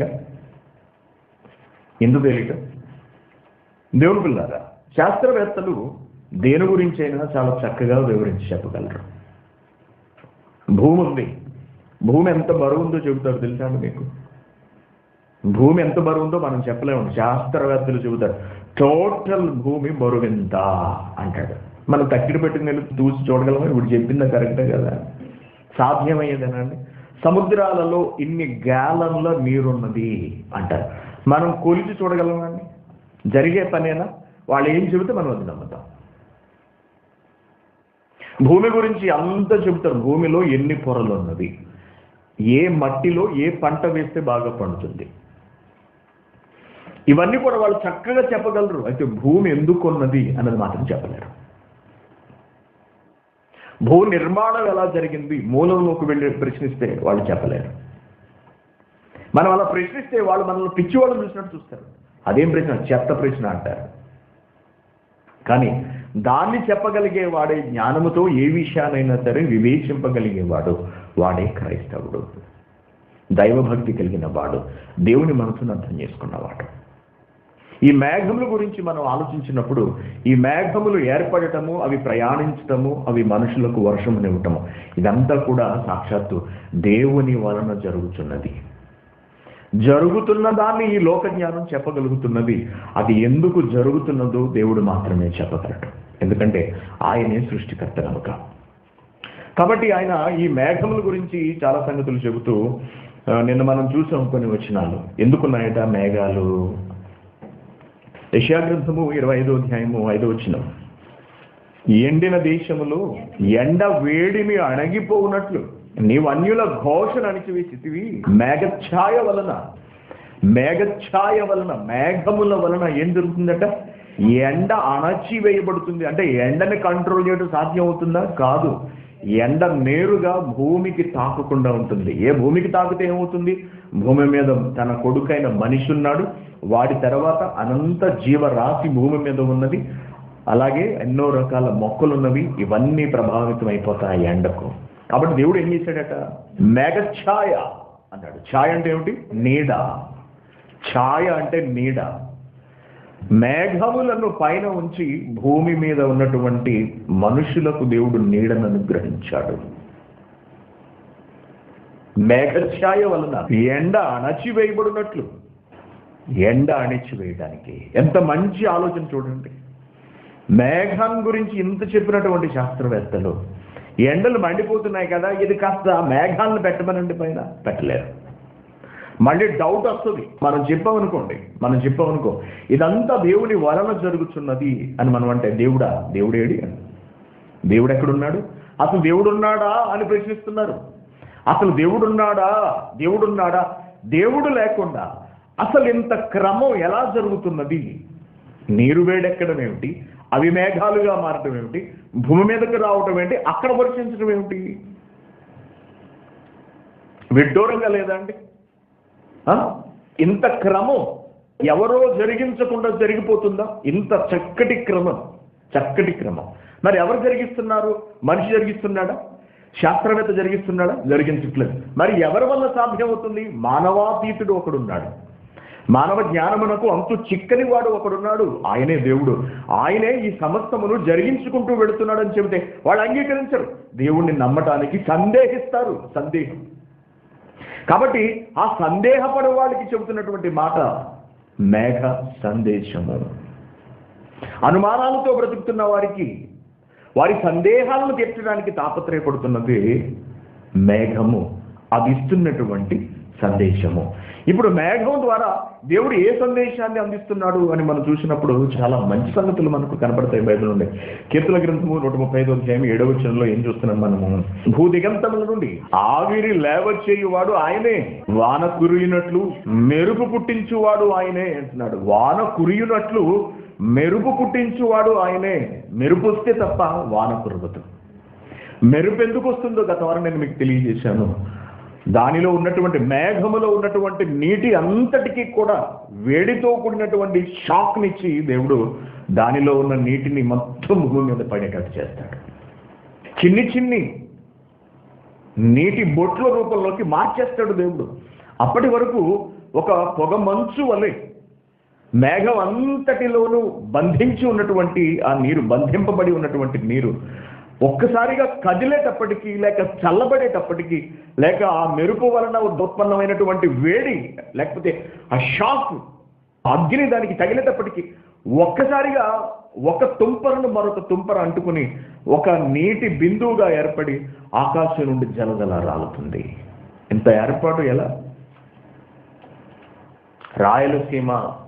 ఇంత తేలిక? దేవుని పిల్లారా, శాస్త్రవేత్తలు దేని గురించైనా చాలా చక్కగా వివరించి చెప్పగలరు. భూమి ఉంది, భూమి ఎంత బరువు ఉందో చెబుతారు తెలుసా అండి మీకు? భూమి ఎంత బరువు ఉందో మనం చెప్పలేము, శాస్త్రవేత్తలు చెబుతారు. టోటల్ భూమి బరువు ఎంత అంటాడు. మనం తక్కిడి పెట్టుకుని వెళ్ళి చూసి చూడగలమని ఇప్పుడు చెప్పిందా కరెక్టే కదా? సాధ్యమయ్యేదేనండి. సముద్రాలలో ఇన్ని గ్యాలన్ల నీరున్నది అంటారు. మనం కొలిచి చూడగలమండి? జరిగే పనేనా? వాళ్ళు ఏం చెబితే మనం అది నమ్ముతాం. భూమి గురించి అంత చెబుతారు. భూమిలో ఎన్ని పొరలు ఉన్నది, ఏ మట్టిలో ఏ పంట వేస్తే బాగా పండుతుంది, ఇవన్నీ కూడా వాళ్ళు చక్కగా చెప్పగలరు. అయితే భూమి ఎందుకు ఉన్నది అన్నది మాత్రం చెప్పలేరు. భూ నిర్మాణం ఎలా జరిగింది మూలంలోకి వెళ్ళి ప్రశ్నిస్తే వాళ్ళు చెప్పలేరు. మనం అలా ప్రశ్నిస్తే వాళ్ళు మనల్ని పిచ్చి వాళ్ళని చూసినట్టు చూస్తారు. అదేం ప్రశ్న? చెత్త ప్రశ్న అంటారు. కానీ దాన్ని చెప్పగలిగే వాడే జ్ఞానముతో ఏ విషయానైనా సరే వివేచింపగలిగేవాడు వాడే క్రైస్తవుడు, దైవభక్తి కలిగిన వాడు, దేవుని మనసును అర్థం చేసుకున్నవాడు. ఈ మేఘముల గురించి మనం ఆలోచించినప్పుడు ఈ మేఘములు ఏర్పడటము, అవి ప్రయాణించటము, అవి మనుషులకు వర్షమునివ్వటము, ఇదంతా కూడా సాక్షాత్తు దేవుని వలన జరుగుతున్నది. జరుగుతున్న దాన్ని ఈ లోక జ్ఞానం చెప్పగలుగుతున్నది. అది ఎందుకు జరుగుతున్నదో దేవుడు మాత్రమే చెప్పగలడు, ఎందుకంటే ఆయనే సృష్టికర్త కనుక. కాబట్టి ఆయన ఈ మేఘముల గురించి చాలా సంగతులు చెబుతూ, నిన్న మనం చూసాం కొన్ని వచనాలు. ఎందుకున్నాయట మేఘాలు? యెషయా గ్రంథము ఇరవై ఐదో అధ్యాయము ఐదో వచనం, ఎండిన దేశములో ఎండ వేడిమి అణగిపోవునట్లు నీవు అన్యుల ఘోషను అణిచివేసితివి మేఘఛాయ వలన మేఘఛాయ వలన మేఘముల వలన ఏం జరుగుతుందట? ఎండ అణచివేయబడుతుంది. అంటే ఎండని కంట్రోల్ చేయడం సాధ్యం అవుతుందా? కాదు. ఎండ నేరుగా భూమికి తాకకుండా ఉంటుంది. ఏ భూమికి తాకితే ఏమవుతుంది? భూమి మీద తన కొడుకైన మనిషి ఉన్నాడు, వాడి తర్వాత అనంత జీవరాశి భూమి మీద ఉన్నది, అలాగే ఎన్నో రకాల మొక్కలు ఉన్నవి, ఇవన్నీ ప్రభావితం అయిపోతాయి ఎండకు. కాబట్టి దేవుడు ఏం చేశాడట? మేఘఛాయ అన్నాడు. ఛాయ అంటే ఏమిటి? నీడ. ఛాయ అంటే నీడ. మేఘములను పైన ఉంచి భూమి మీద ఉన్నటువంటి మనుషులకు దేవుడు నీడను అనుగ్రహించాడు. మేఘఛాయ వలన ఎండ అణచివేయబడినట్లు, ఎండ అణిచివేయడానికి ఎంత మంచి ఆలోచన చూడండి. మేఘం గురించి ఇంత చెప్పినటువంటి శాస్త్రవేత్తలు ఎండలు మండిపోతున్నాయి కదా, ఇది కాస్త మేఘాలను పెట్టమనండి పైన, పెట్టలేరు. మళ్ళీ డౌట్ వస్తుంది. మనం చెప్పామనుకోండి, మనం చెప్పామనుకో ఇదంతా దేవుని వలన జరుగుతున్నది అని మనం అంటే దేవుడా దేవుడేడి అని, దేవుడు ఎక్కడున్నాడు? అసలు దేవుడు ఉన్నాడా అని ప్రశ్నిస్తున్నారు. అసలు దేవుడున్నాడా దేవుడున్నాడా దేవుడు లేకుండా అసలు ఇంత క్రమం ఎలా జరుగుతున్నది? నీరు వేడెక్కడం ఏమిటి, అవి మేఘాలుగా మారటం ఏమిటి, భూమి మీదకి రావటం ఏంటి, అక్కడ వర్షించడం ఏమిటి? విడ్డూరంగా లేదా అండి? ఇంత క్రమం ఎవరో జరిగించకుండా జరిగిపోతుందా? ఇంత చక్కటి క్రమం, చక్కటి క్రమం మరి ఎవరు జరిగిస్తున్నారు? మనిషి జరిగిస్తున్నాడా? శాస్త్రవేత్త జరిగిస్తున్నాడా? జరిగించట్లేదు. మరి ఎవరి వల్ల సాధ్యమవుతుంది? మానవాతీతుడు ఒకడున్నాడు. మానవ జ్ఞానమునకు అంతు చిక్కని వాడు ఒకడున్నాడు, ఆయనే దేవుడు. ఆయనే ఈ సమస్తమును జరిగించుకుంటూ వెళుతున్నాడు అని చెబితే వాళ్ళు అంగీకరించరు. దేవుణ్ణి నమ్మటానికి సందేహిస్తారు. సందేహం. కాబట్టి ఆ సందేహపడే వాడికి చెబుతున్నటువంటి మాట మేఘ సందేశము. అనుమానాలతో బ్రతుకుతున్న వారికి, వారి సందేహాలను తీర్చడానికి తాపత్రయపడుతున్నది మేఘము. అది ఇస్తున్నటువంటి సందేశము. ఇప్పుడు మేఘం ద్వారా దేవుడు ఏ సందేశాన్ని అందిస్తున్నాడు అని మనం చూసినప్పుడు చాలా మంచి సంగతులు మనకు కనబడతాయి బైబిల్ నుండి. కీర్తన గ్రంథము నూట ముప్పై ఐదో అధ్యాయం ఏడవ వచనంలో ఏం చూస్తున్నాం మనము? భూదిగంతముల నుండి ఆవిరి లేవచేయువాడు ఆయనే, వాన కురియునట్లు మెరుపు పుట్టించువాడు ఆయనే అంటున్నాడు. వాన కురియునట్లు మెరుపు పుట్టించువాడు ఆయనే. మెరుపు వస్తే తప్ప వాన కురవదు. మెరుపు ఎందుకు వస్తుందో గత వారం నేను మీకు తెలియజేశాను. దానిలో ఉన్నటువంటి మేఘములో ఉన్నటువంటి నీటి అంతటికీ కూడా వేడితో కూడినటువంటి షాక్నిచ్చి దేవుడు దానిలో ఉన్న నీటిని మొత్తం భూమి మీద పడేటట్టు చేస్తాడు. చిన్ని చిన్ని నీటి బొట్ల రూపంలోకి మార్చేస్తాడు దేవుడు. అప్పటి వరకు ఒక పొగ మంచు వలె మేఘం అంతటిలోనూ బంధించి ఉన్నటువంటి ఆ నీరు, బంధింపబడి ఉన్నటువంటి నీరు ఒక్కసారిగా కదిలేటప్పటికీ, లేక చల్లబడేటప్పటికీ, లేక ఆ మెరుపు వలన ఉత్పన్నమైనటువంటి వేడి, లేకపోతే ఆ షాక్, అగ్ని దానికి తగిలేటప్పటికీ ఒక్కసారిగా ఒక తుంపరను మరొక తుంపర అంటుకుని ఒక నీటి బిందువుగా ఏర్పడి ఆకాశం నుండి జలజల రాలుతుంది. ఇంత ఏర్పాటు ఎలా? రాయలసీమ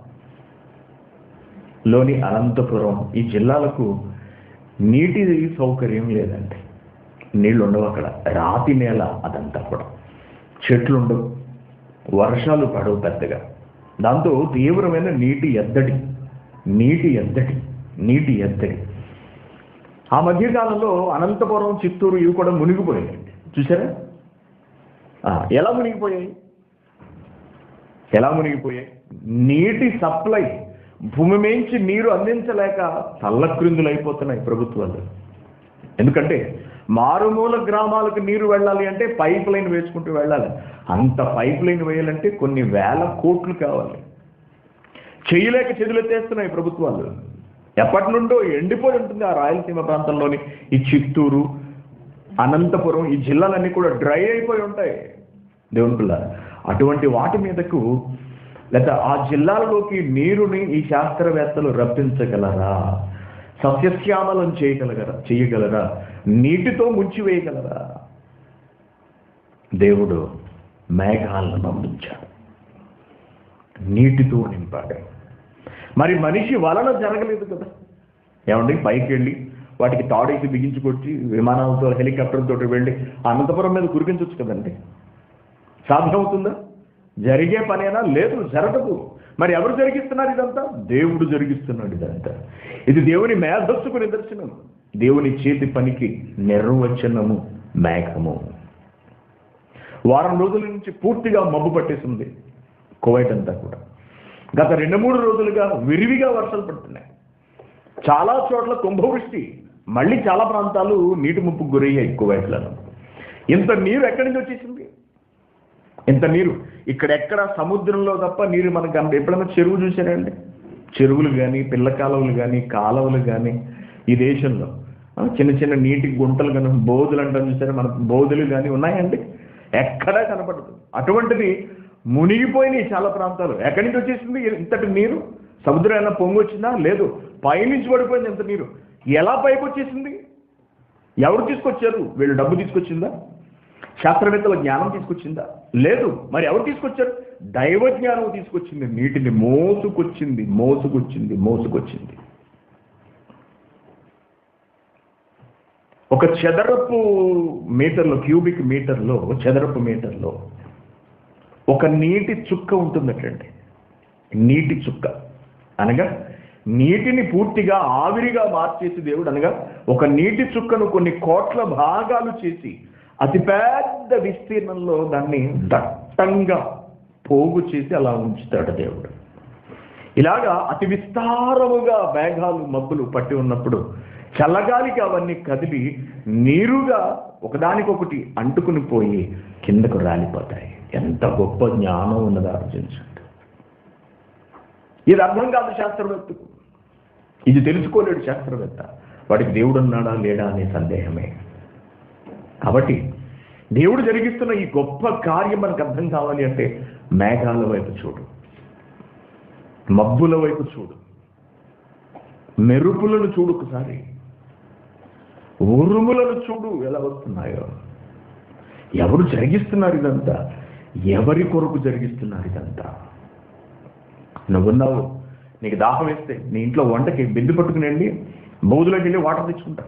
లోని అనంతపురం ఈ జిల్లాలకు నీటి సౌకర్యం లేదండి. నీళ్ళు ఉండవు అక్కడ. రాతి నేల అదంతా కూడా, చెట్లు ఉండవు, వర్షాలు పడవు పెద్దగా. దాంతో తీవ్రమైన నీటి ఎద్దడి నీటి ఎద్దడి నీటి ఎద్దడి ఆ మధ్యకాలంలో అనంతపురం, చిత్తూరు ఇవి కూడా మునిగిపోయాయి. చూసారా? ఎలా మునిగిపోయాయి? ఎలా మునిగిపోయాయి? నీటి సప్లై, భూమి మేంచి నీరు అందించలేక తల్లక్రిందులు అయిపోతున్నాయి ప్రభుత్వాలు. ఎందుకంటే మారుమూల గ్రామాలకు నీరు వెళ్ళాలి అంటే పైప్ లైన్ వేసుకుంటూ వెళ్ళాలి. అంత పైప్ లైన్ వేయాలంటే కొన్ని వేల కోట్లు కావాలి. చేయలేక చెదులెత్తేస్తున్నాయి ప్రభుత్వాలు. ఎప్పటి నుండో ఎండిపోయి ఉంటుంది ఆ రాయలసీమ ప్రాంతంలోని ఈ చిత్తూరు, అనంతపురం ఈ జిల్లాలన్నీ కూడా డ్రై అయిపోయి ఉంటాయి. దేవుని పిల్ల అటువంటి వాటి మీదకు లేదా ఆ జిల్లాలలోకి నీరుని ఈ శాస్త్రవేత్తలు రప్పించగలరా? సస్యశ్యామలం చేయగలగరా చేయగలరా నీటితో ముంచివేయగలరా? దేవుడు మేఘాలను పంపించాడు, నీటితో నింపాడు. మరి మనిషి వలన జరగలేదు కదా. ఏమండి? పైకి వెళ్ళి వాటికి తాడేసి బిగించుకొచ్చి విమానాలతో హెలికాప్టర్ తోటి వెళ్ళి అనంతపురం మీద కురిపించవచ్చు కదండి. సాధ్యమవుతుందా? జరిగే పనేనా? లేదు, జరగదు. మరి ఎవరు జరిగిస్తున్నారు ఇదంతా? దేవుడు జరిగిస్తున్నాడు ఇదంతా. ఇది దేవుని మేధస్సుకు నిదర్శనం, దేవుని చేతి పనికి నిర్వచనము మేఘము. వారం రోజుల నుంచి పూర్తిగా మబ్బు పట్టేసింది కువైట్ అంతా కూడా. గత రెండు మూడు రోజులుగా విరివిగా వర్షాలు పడుతున్నాయి. చాలా చోట్ల కుంభవృష్టి, మళ్ళీ చాలా ప్రాంతాలు నీటి ముప్పుకు గురయ్యాయి కువైట్లను. ఇంత నీరు ఎక్కడి నుంచి వచ్చేసింది? ఇంత నీరు ఇక్కడెక్కడ సముద్రంలో తప్ప నీరు మనకు అంత. ఎప్పుడైనా చెరువు చూసారండి? చెరువులు కానీ, పిల్ల కాలువలు కానీ, కాలువలు కానీ ఈ దేశంలో చిన్న చిన్న నీటి గుంటలు కానీ, బోధులు అంటాం చూసారా, మన బోధులు కానీ ఉన్నాయండి? ఎక్కడా కనపడదు. అటువంటిది మునిగిపోయినాయి చాలా ప్రాంతాలు. ఎక్కడి నుంచి వచ్చేసింది ఇంతటి నీరు? సముద్రం ఏమైనా పొంగి వచ్చిందా? లేదు, పైనుంచి పడిపోయింది ఇంత నీరు. ఎలా పైకి వచ్చేసింది? ఎవరు తీసుకొచ్చారు? వీళ్ళు డబ్బు తీసుకొచ్చిందా? శాస్త్రవేత్తల జ్ఞానం తీసుకొచ్చిందా? లేదు. మరి ఎవరు తీసుకొచ్చారు? దైవ జ్ఞానం తీసుకొచ్చింది. నీటిని మోసుకొచ్చింది, మోసుకొచ్చింది, మోసుకొచ్చింది. ఒక చదరపు మీటర్లో, క్యూబిక్ మీటర్లో, చదరపు మీటర్లో ఒక నీటి చుక్క ఉంటుందటండి. నీటి చుక్క అనగా నీటిని పూర్తిగా ఆవిరిగా మార్చేసి దేవుడు, అనగా ఒక నీటి చుక్కను కొన్ని కోట్ల భాగాలు చేసి అతిపెద్ద విస్తీర్ణంలో దాన్ని దట్టంగా పోగు చేసి అలా ఉంచుతాడు దేవుడు. ఇలాగా అతి విస్తారముగా మేఘాలు మబ్బులు పట్టి ఉన్నప్పుడు చల్లగాలికి అవన్నీ కదిలి నీరుగా ఒకదానికొకటి అంటుకుని పోయి కిందకు రాలిపోతాయి. ఎంత గొప్ప జ్ఞానం ఉన్నదో ఆలోచించండి. ఇది అర్థం కాదు శాస్త్రవేత్తకు, ఇది తెలుసుకోలేడు శాస్త్రవేత్త. వాడికి దేవుడు ఉన్నాడా లేడా అనే సందేహమే. కాబట్టి దేవుడు జరిగిస్తున్న ఈ గొప్ప కార్యం మనకు అర్థం కావాలి అంటే మేఘాల వైపు చూడు, మబ్బుల వైపు చూడు, మెరుపులను చూడు, ఒకసారి ఉరుములను చూడు ఎలా వస్తున్నాయో. ఎవరు జరిగిస్తున్నారు ఇదంతా? ఎవరి కొరకు జరిగిస్తున్నారు ఇదంతా? నువ్వున్నావు, నీకు దాహం వేస్తే నీ ఇంట్లో వంటకి బిందు పట్టుకునేండి బౌదులోకి వెళ్ళి వాటర్ తెచ్చుకుంటా.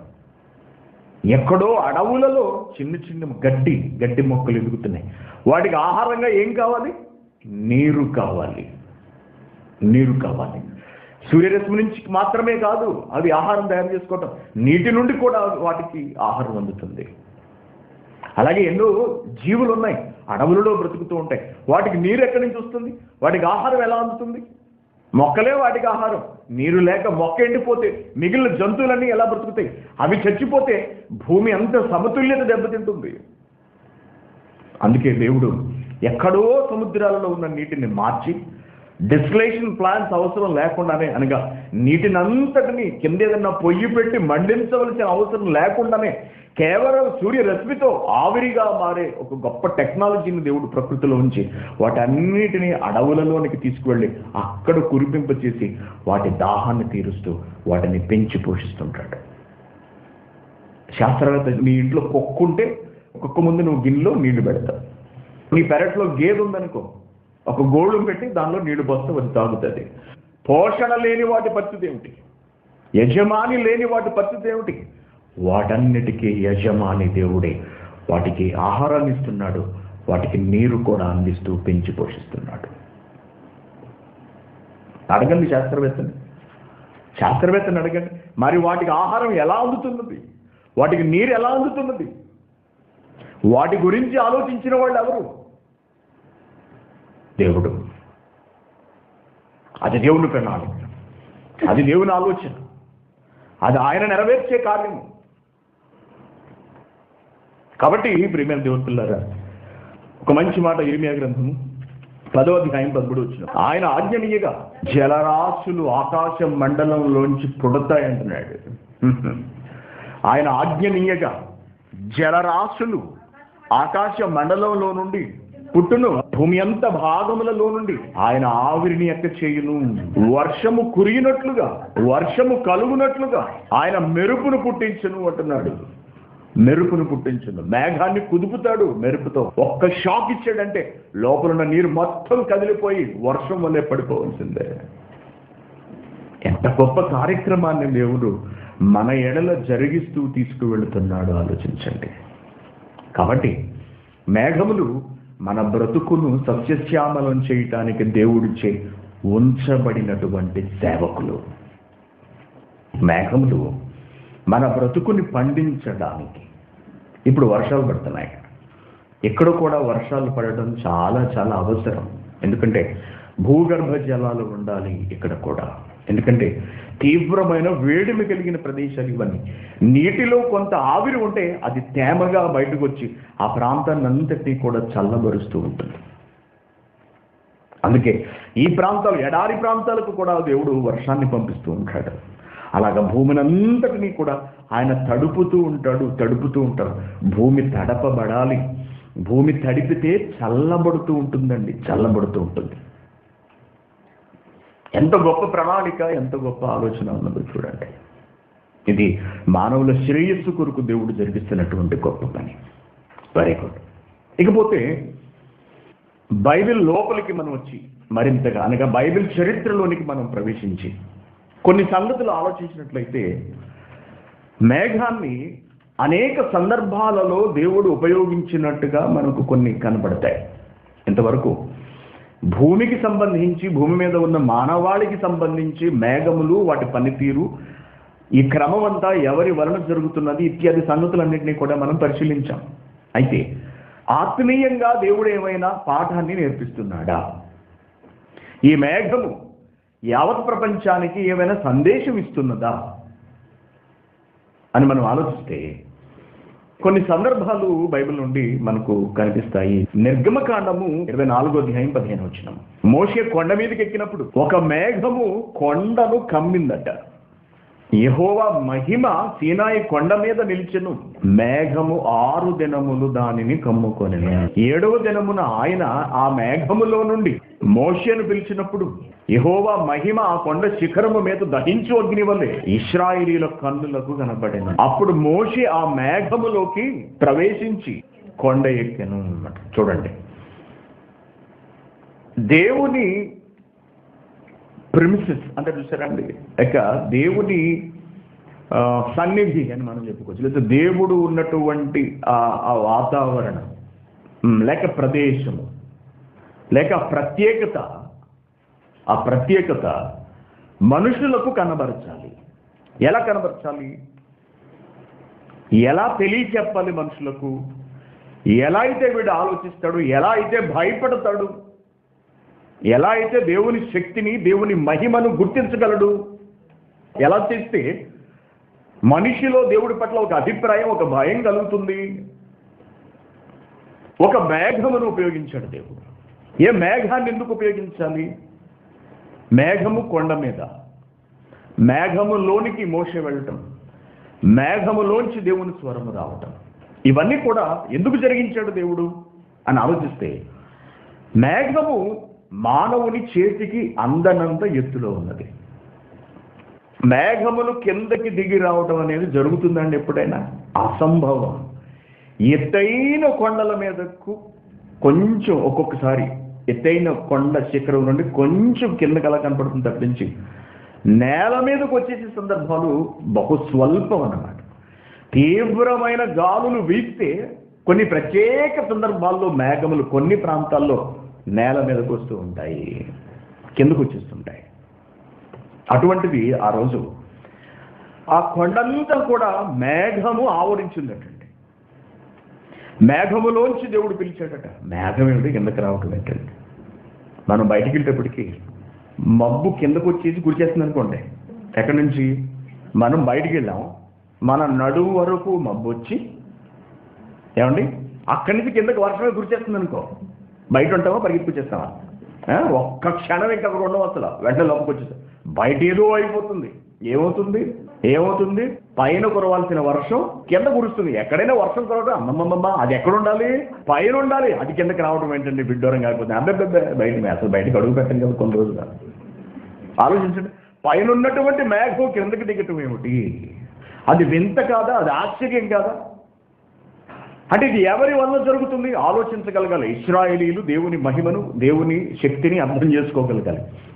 ఎక్కడో అడవులలో చిన్న చిన్న గడ్డి గడ్డి మొక్కలు ఎదుగుతున్నాయి. వాటికి ఆహారంగా ఏం కావాలి? నీరు కావాలి, నీరు కావాలి. సూర్యరశ్మి నుంచి మాత్రమే కాదు అవి ఆహారం తయారు చేసుకోవటం, నీటి నుండి కూడా వాటికి ఆహారం అందుతుంది. అలాగే ఎన్నో జీవులు ఉన్నాయి, అడవులలో బ్రతుకుతూ ఉంటాయి. వాటికి నీరు ఎక్కడి నుంచి వస్తుంది? వాటికి ఆహారం ఎలా అందుతుంది? మొక్కలే వాటికి ఆహారం. నీరు లేక మొక్క ఎండిపోతే మిగిలిన జంతువులన్నీ ఎలా బ్రతుకుతాయి? అవి చచ్చిపోతే భూమి అంత సమతుల్యత దెబ్బతింటుంది. అందుకే దేవుడు ఎక్కడో సముద్రాలలో ఉన్న నీటిని మార్చి డిస్టిలేషన్ ప్లాంట్స్ అవసరం లేకుండానే, అనగా నీటిని అంతటిని కింద ఏదన్నా పొయ్యి పెట్టి మండించవలసిన అవసరం లేకుండానే కేవలం సూర్యరశ్మితో ఆవిరిగా మారే ఒక గొప్ప టెక్నాలజీని దేవుడు ప్రకృతిలో ఉంచి వాటన్నిటిని అడవులలోనికి తీసుకువెళ్ళి అక్కడ కురిపింప చేసి వాటి దాహాన్ని తీరుస్తూ వాటిని పెంచి పోషిస్తుంటాడు. శాస్త్రవేత్త, నీ ఇంట్లో కుక్క ఉంటే కుక్క ముందు నువ్వు గిన్నెలో నీళ్లు పెడతావు. నీ పెరట్లో గేదె ఉందనుకో, ఒక గోళం పెట్టి దానిలో నీళ్లు పోస్తే అది తాగుతుంది. పోషణ లేని వాటి పరిస్థితి ఏమిటి? యజమాని లేని వాటి పరిస్థితి ఏమిటి? వాటన్నిటికీ యజమాని దేవుడే. వాటికి ఆహారాన్ని ఇస్తున్నాడు, వాటికి నీరు కూడా అందిస్తూ పెంచి పోషిస్తున్నాడు. అడగండి శాస్త్రవేత్తని, శాస్త్రవేత్తని అడగండి. మరి వాటికి ఆహారం ఎలా అందుతున్నది? వాటికి నీరు ఎలా అందుతున్నది? వాటి గురించి ఆలోచించిన వాళ్ళు ఎవరు? దేవుడు. అది దేవుని ప్రణాళిక, అది దేవుని ఆలోచన, అది ఆయన నెరవేర్చే కార్యము. కాబట్టి ప్రియమైన దేవుని పిల్లారా, ఒక మంచి మాట ఇర్మియా గ్రంథము పదో అధ్యాయం పదమూడు వచ్చిన, ఆయన ఆజ్ఞనీయగా జలరాశులు ఆకాశ మండలంలోంచి పుడతాయంటున్నాడు. ఆయన ఆజ్ఞనీయగా జలరాశులు ఆకాశ మండలంలో నుండి పుట్టును, భూమి అంత భాగములలో నుండి ఆయన ఆవిరిని ఎక్క చేయును. వర్షము కురిగినట్లుగా, వర్షము కలుగునట్లుగా ఆయన మెరుపును పుట్టించును అంటున్నాడు. మెరుపును పుట్టించును, మేఘాన్ని కుదుపుతాడు మెరుపుతో. ఒక్క షాక్ ఇచ్చాడంటే లోపలున్న నీరు మొత్తం కదిలిపోయి వర్షం వల్లే పడిపోవలసిందే. ఎంత గొప్ప కార్యక్రమాన్ని దేవుడు మన ఎడల జరిగిస్తూ తీసుకువెళుతున్నాడు ఆలోచించండి. కాబట్టి మేఘములు మన బ్రతుకును సస్యశ్యామలం చేయటానికి దేవుడిచే ఉంచబడినటువంటి సేవకులు. మేఘములు మన బ్రతుకుని పండించడానికి. ఇప్పుడు వర్షాలు పడుతున్నాయి, ఎక్కడ కూడా వర్షాలు పడడం చాలా చాలా అవసరం. ఎందుకంటే భూగర్భ జలాలు ఉండాలి ఇక్కడ కూడా. ఎందుకంటే తీవ్రమైన వేడిమి కలిగిన ప్రదేశాలు ఇవన్నీ. నీటిలో కొంత ఆవిరి ఉంటే అది తేమగా బయటకు వచ్చి ఆ ప్రాంతాన్ని అంతటినీ కూడా చల్లబరుస్తూ ఉంటుంది. అందుకే ఈ ప్రాంతాలు, ఎడారి ప్రాంతాలకు కూడా దేవుడు వర్షాన్ని పంపిస్తూ ఉంటాడు. అలాగా భూమిని అంతటినీ కూడా ఆయన తడుపుతూ ఉంటాడు తడుపుతూ ఉంటాడు భూమి తడపబడాలి. భూమి తడిపితే చల్లబడుతూ ఉంటుందండి, చల్లబడుతూ ఉంటుంది. ఎంత గొప్ప ప్రణాళిక, ఎంత గొప్ప ఆలోచన ఉన్నదో చూడండి. ఇది మానవుల శ్రేయస్సు కొరకు దేవుడు జరిగిస్తున్నటువంటి గొప్ప పని. Very good. ఇకపోతే బైబిల్ లోపలికి మనం వచ్చి మరింతగా, అనగా బైబిల్ చరిత్రలోనికి మనం ప్రవేశించి కొన్ని సంగతులు ఆలోచించినట్లయితే, మేఘాన్ని అనేక సందర్భాలలో దేవుడు ఉపయోగించినట్టుగా మనకు కొన్ని కనబడతాయి. ఇంతవరకు భూమికి సంబంధించి, భూమి మీద ఉన్న మానవాళికి సంబంధించి మేఘములు, వాటి పనితీరు, ఈ క్రమం అంతా ఎవరి వలన జరుగుతున్నది ఇత్యాది సంగతులన్నింటినీ కూడా మనం పరిశీలించాం. అయితే ఆత్మీయంగా దేవుడు ఏమైనా పాఠాన్ని నేర్పిస్తున్నాడా? ఈ మేఘము యావత్ ప్రపంచానికి ఏమైనా సందేశం ఇస్తున్నదా అని మనం ఆలోచిస్తే కొన్ని సందర్భాలు బైబిల్ నుండి మనకు కనిపిస్తాయి. నిర్గమకాండము ఇరవై నాలుగో అధ్యాయం పదిహేను వచనం. మోషే కొండ మీదకి ఎక్కినప్పుడు ఒక మేఘము కొండను కమ్మిందట. యెహోవా మహిమ సీనాయి కొండ మీద నిలిచెను. మేఘము ఆరు దినములు దానిని కమ్ముకొని, ఏడవ దినమున ఆయన ఆ మేఘములో నుండి మోషేను పిలిచినప్పుడు యెహోవా మహిమ ఆ కొండ శిఖరము మీద దహించు అగ్ని వలె ఇశ్రాయేలీయుల కన్నులకు కనబడెను. అప్పుడు మోషే ఆ మేఘములోకి ప్రవేశించి కొండ ఎక్కెను. చూడండి, దేవుని ప్రిమిసెస్ అంటే చూసారండి, ఇక దేవుని సన్నిధి అని మనం చెప్పుకోవచ్చు. లేదా దేవుడు ఉన్నటువంటి ఆ వాతావరణం లేక ప్రదేశము లేక ప్రత్యేకత, ఆ ప్రత్యేకత మనుషులకు కనబరచాలి. ఎలా కనబరచాలి? ఎలా తెలియచెప్పాలి మనుషులకు? ఎలా అయితే వీడు ఆలోచిస్తాడు, ఎలా అయితే భయపడతాడు, ఎలా అయితే దేవుని శక్తిని, దేవుని మహిమను గుర్తించగలడు, ఎలా చేస్తే మనిషిలో దేవుడి పట్ల ఒక అభిప్రాయం, ఒక భయం కలుగుతుంది. ఒక మేఘమును ఉపయోగించాడు దేవుడు. ఏ మేఘాన్ని ఎందుకు ఉపయోగించాలి? మేఘము కొండ మీద, మేఘములోనికి మోషే వెళ్ళటం, మేఘములోంచి దేవుని స్వరము రావటం, ఇవన్నీ కూడా ఎందుకు జరిగించాడు దేవుడు అని ఆలోచిస్తే, మేఘము మానవుని చేతికి అందనంత ఎత్తులో ఉన్నది. మేఘములు కిందకి దిగి రావడం అనేది జరుగుతుందండి ఎప్పుడైనా? అసంభవం. ఎత్తైన కొండల మీదకు కొంచెం, ఒక్కొక్కసారి ఎత్తైన కొండ శిఖరం నుండి కొంచెం కిందకి అలా కనపడుతుంది తప్పించి నేల మీదకు వచ్చేసే సందర్భాలు బహు స్వల్పం అన్నమాట. తీవ్రమైన గాలులు వీస్తే కొన్ని ప్రత్యేక సందర్భాల్లో మేఘములు కొన్ని ప్రాంతాల్లో నేల మీదకు వస్తూ ఉంటాయి, కిందకు వచ్చేస్తుంటాయి. అటువంటిది ఆ రోజు ఆ కొండంతా కూడా మేఘము ఆవరించిందటండి. మేఘములోంచి దేవుడు పిలిచాడట. మేఘం ఏమిటి కిందకి రావటం ఏంటండి? మనం బయటికి వెళ్ళేటప్పటికీ మబ్బు కిందకు వచ్చేసి గురిచేస్తుంది అనుకోండి. ఎక్కడి నుంచి మనం బయటికి వెళ్ళాం, మన నడుము వరకు మబ్బు వచ్చి ఏమండి అక్కడి నుంచి కిందకి వర్షమే గురిచేస్తుంది అనుకో, బయట ఉంటామా పరిగెత్తుకొచ్చేస్తామా? ఒక్క క్షణం ఇంకా అక్కడ ఉండవు, అసలు వెంటనే లోపలికి వచ్చేస్తాం. బయట ఏదో అయిపోతుంది. ఏమవుతుంది ఏమవుతుంది పైన కురవాల్సిన వర్షం కింద కురుస్తుంది. ఎక్కడైనా వర్షం కురవడం అమ్మమ్మమ్మ, అది ఎక్కడ ఉండాలి? పైన ఉండాలి. అది కిందకి రావడం ఏంటండి? బిడ్డోరం కాకపోతే అబ్బెబ్బెబ్బే బయట అసలు బయటకు అడుగు పెట్టండి కదా కొన్ని రోజులు. ఆలోచించండి, పైన ఉన్నటువంటి మేఘం కిందకి దిగటం ఏమిటి? అది వింత కాదా? అది ఆశ్చర్యం కాదా? అంటే ఇది ఎవరి వల్ల జరుగుతుంది? ఆలోచించగలగాలి. ఇశ్రాయేలీయులు దేవుని మహిమను, దేవుని శక్తిని అర్థం చేసుకోగలగాలి.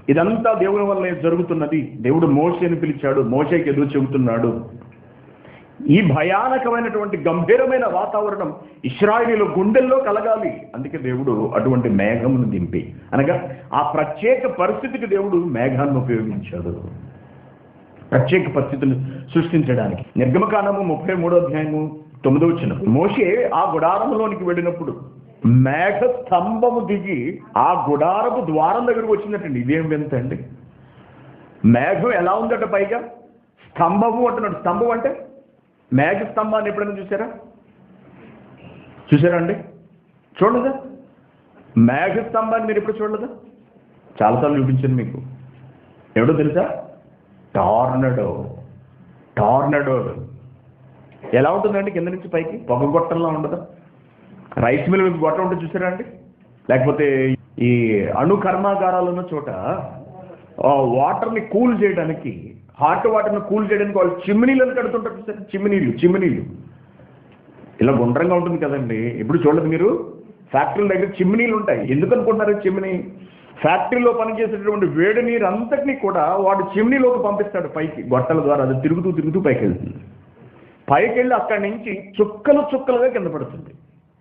ఇదంతా దేవుని వల్లే జరుగుతున్నది. దేవుడు మోషేని పిలిచాడు, మోషేకి ఎదురు చెబుతున్నాడు. ఈ భయానకమైనటువంటి గంభీరమైన వాతావరణం ఇశ్రాయేలీయుల గుండెల్లో కలగాలి. అందుకే దేవుడు అటువంటి మేఘమును దింపి, అనగా ఆ ప్రత్యేక పరిస్థితికి దేవుడు మేఘాన్ని ఉపయోగించాడు, ప్రత్యేక పరిస్థితిని సృష్టించడానికి. నిర్గమకాండము ముప్పై మూడో అధ్యాయము తొమ్మిదో వచనం, మోషే ఆ గుడారంలోనికి వెళ్ళినప్పుడు మేఘ స్తంభము దిగి ఆ గుడారపు ద్వారం దగ్గరకు వచ్చిందటండి. ఇదేం వింత అండి! మేఘం ఎలా ఉందట పైగా స్తంభము అంటున్నాడు. స్తంభం అంటే మేఘ స్తంభాన్ని ఎప్పుడైనా చూసారా? చూసారా అండి? చూడలేదా? మేఘ స్తంభాన్ని మీరు ఎప్పుడు చూడలేదా? చాలాసార్లు చూపించాను మీకు. ఏమిటో తెలుసా? టార్నడో. టార్నడో ఎలా ఉంటుందండి? కింద నుంచి పైకి పొగ గొట్టంలా ఉండదా? రైస్ మిల్ గొట్ట ఉంటుంది చూసారా అండి? లేకపోతే ఈ అణు కర్మాగారాలు ఉన్న చోట వాటర్ని కూల్ చేయడానికి, హాట్ వాటర్ని కూల్ చేయడానికి వాళ్ళు చిమ్నీలను కడుతుంటారు చూసారు? చిమ్నీలు చిమ్నీలు ఇలా గుండ్రంగా ఉంటుంది కదండి. ఎప్పుడు చూడలేదు మీరు? ఫ్యాక్టరీల దగ్గర చిమ్నీలు ఉంటాయి. ఎందుకు అనుకుంటున్నారు చిమ్నీ? ఫ్యాక్టరీలో పనిచేసేటటువంటి వేడి నీరు అంతటినీ కూడా వాడు చిమ్నీలోకి పంపిస్తాడు పైకి, గొట్టల ద్వారా. అది తిరుగుతూ తిరుగుతూ పైకి వెళ్తుంది. పైకి వెళ్ళి అక్కడి నుంచి చుక్కలు చుక్కలుగా కింద పడుతుంది.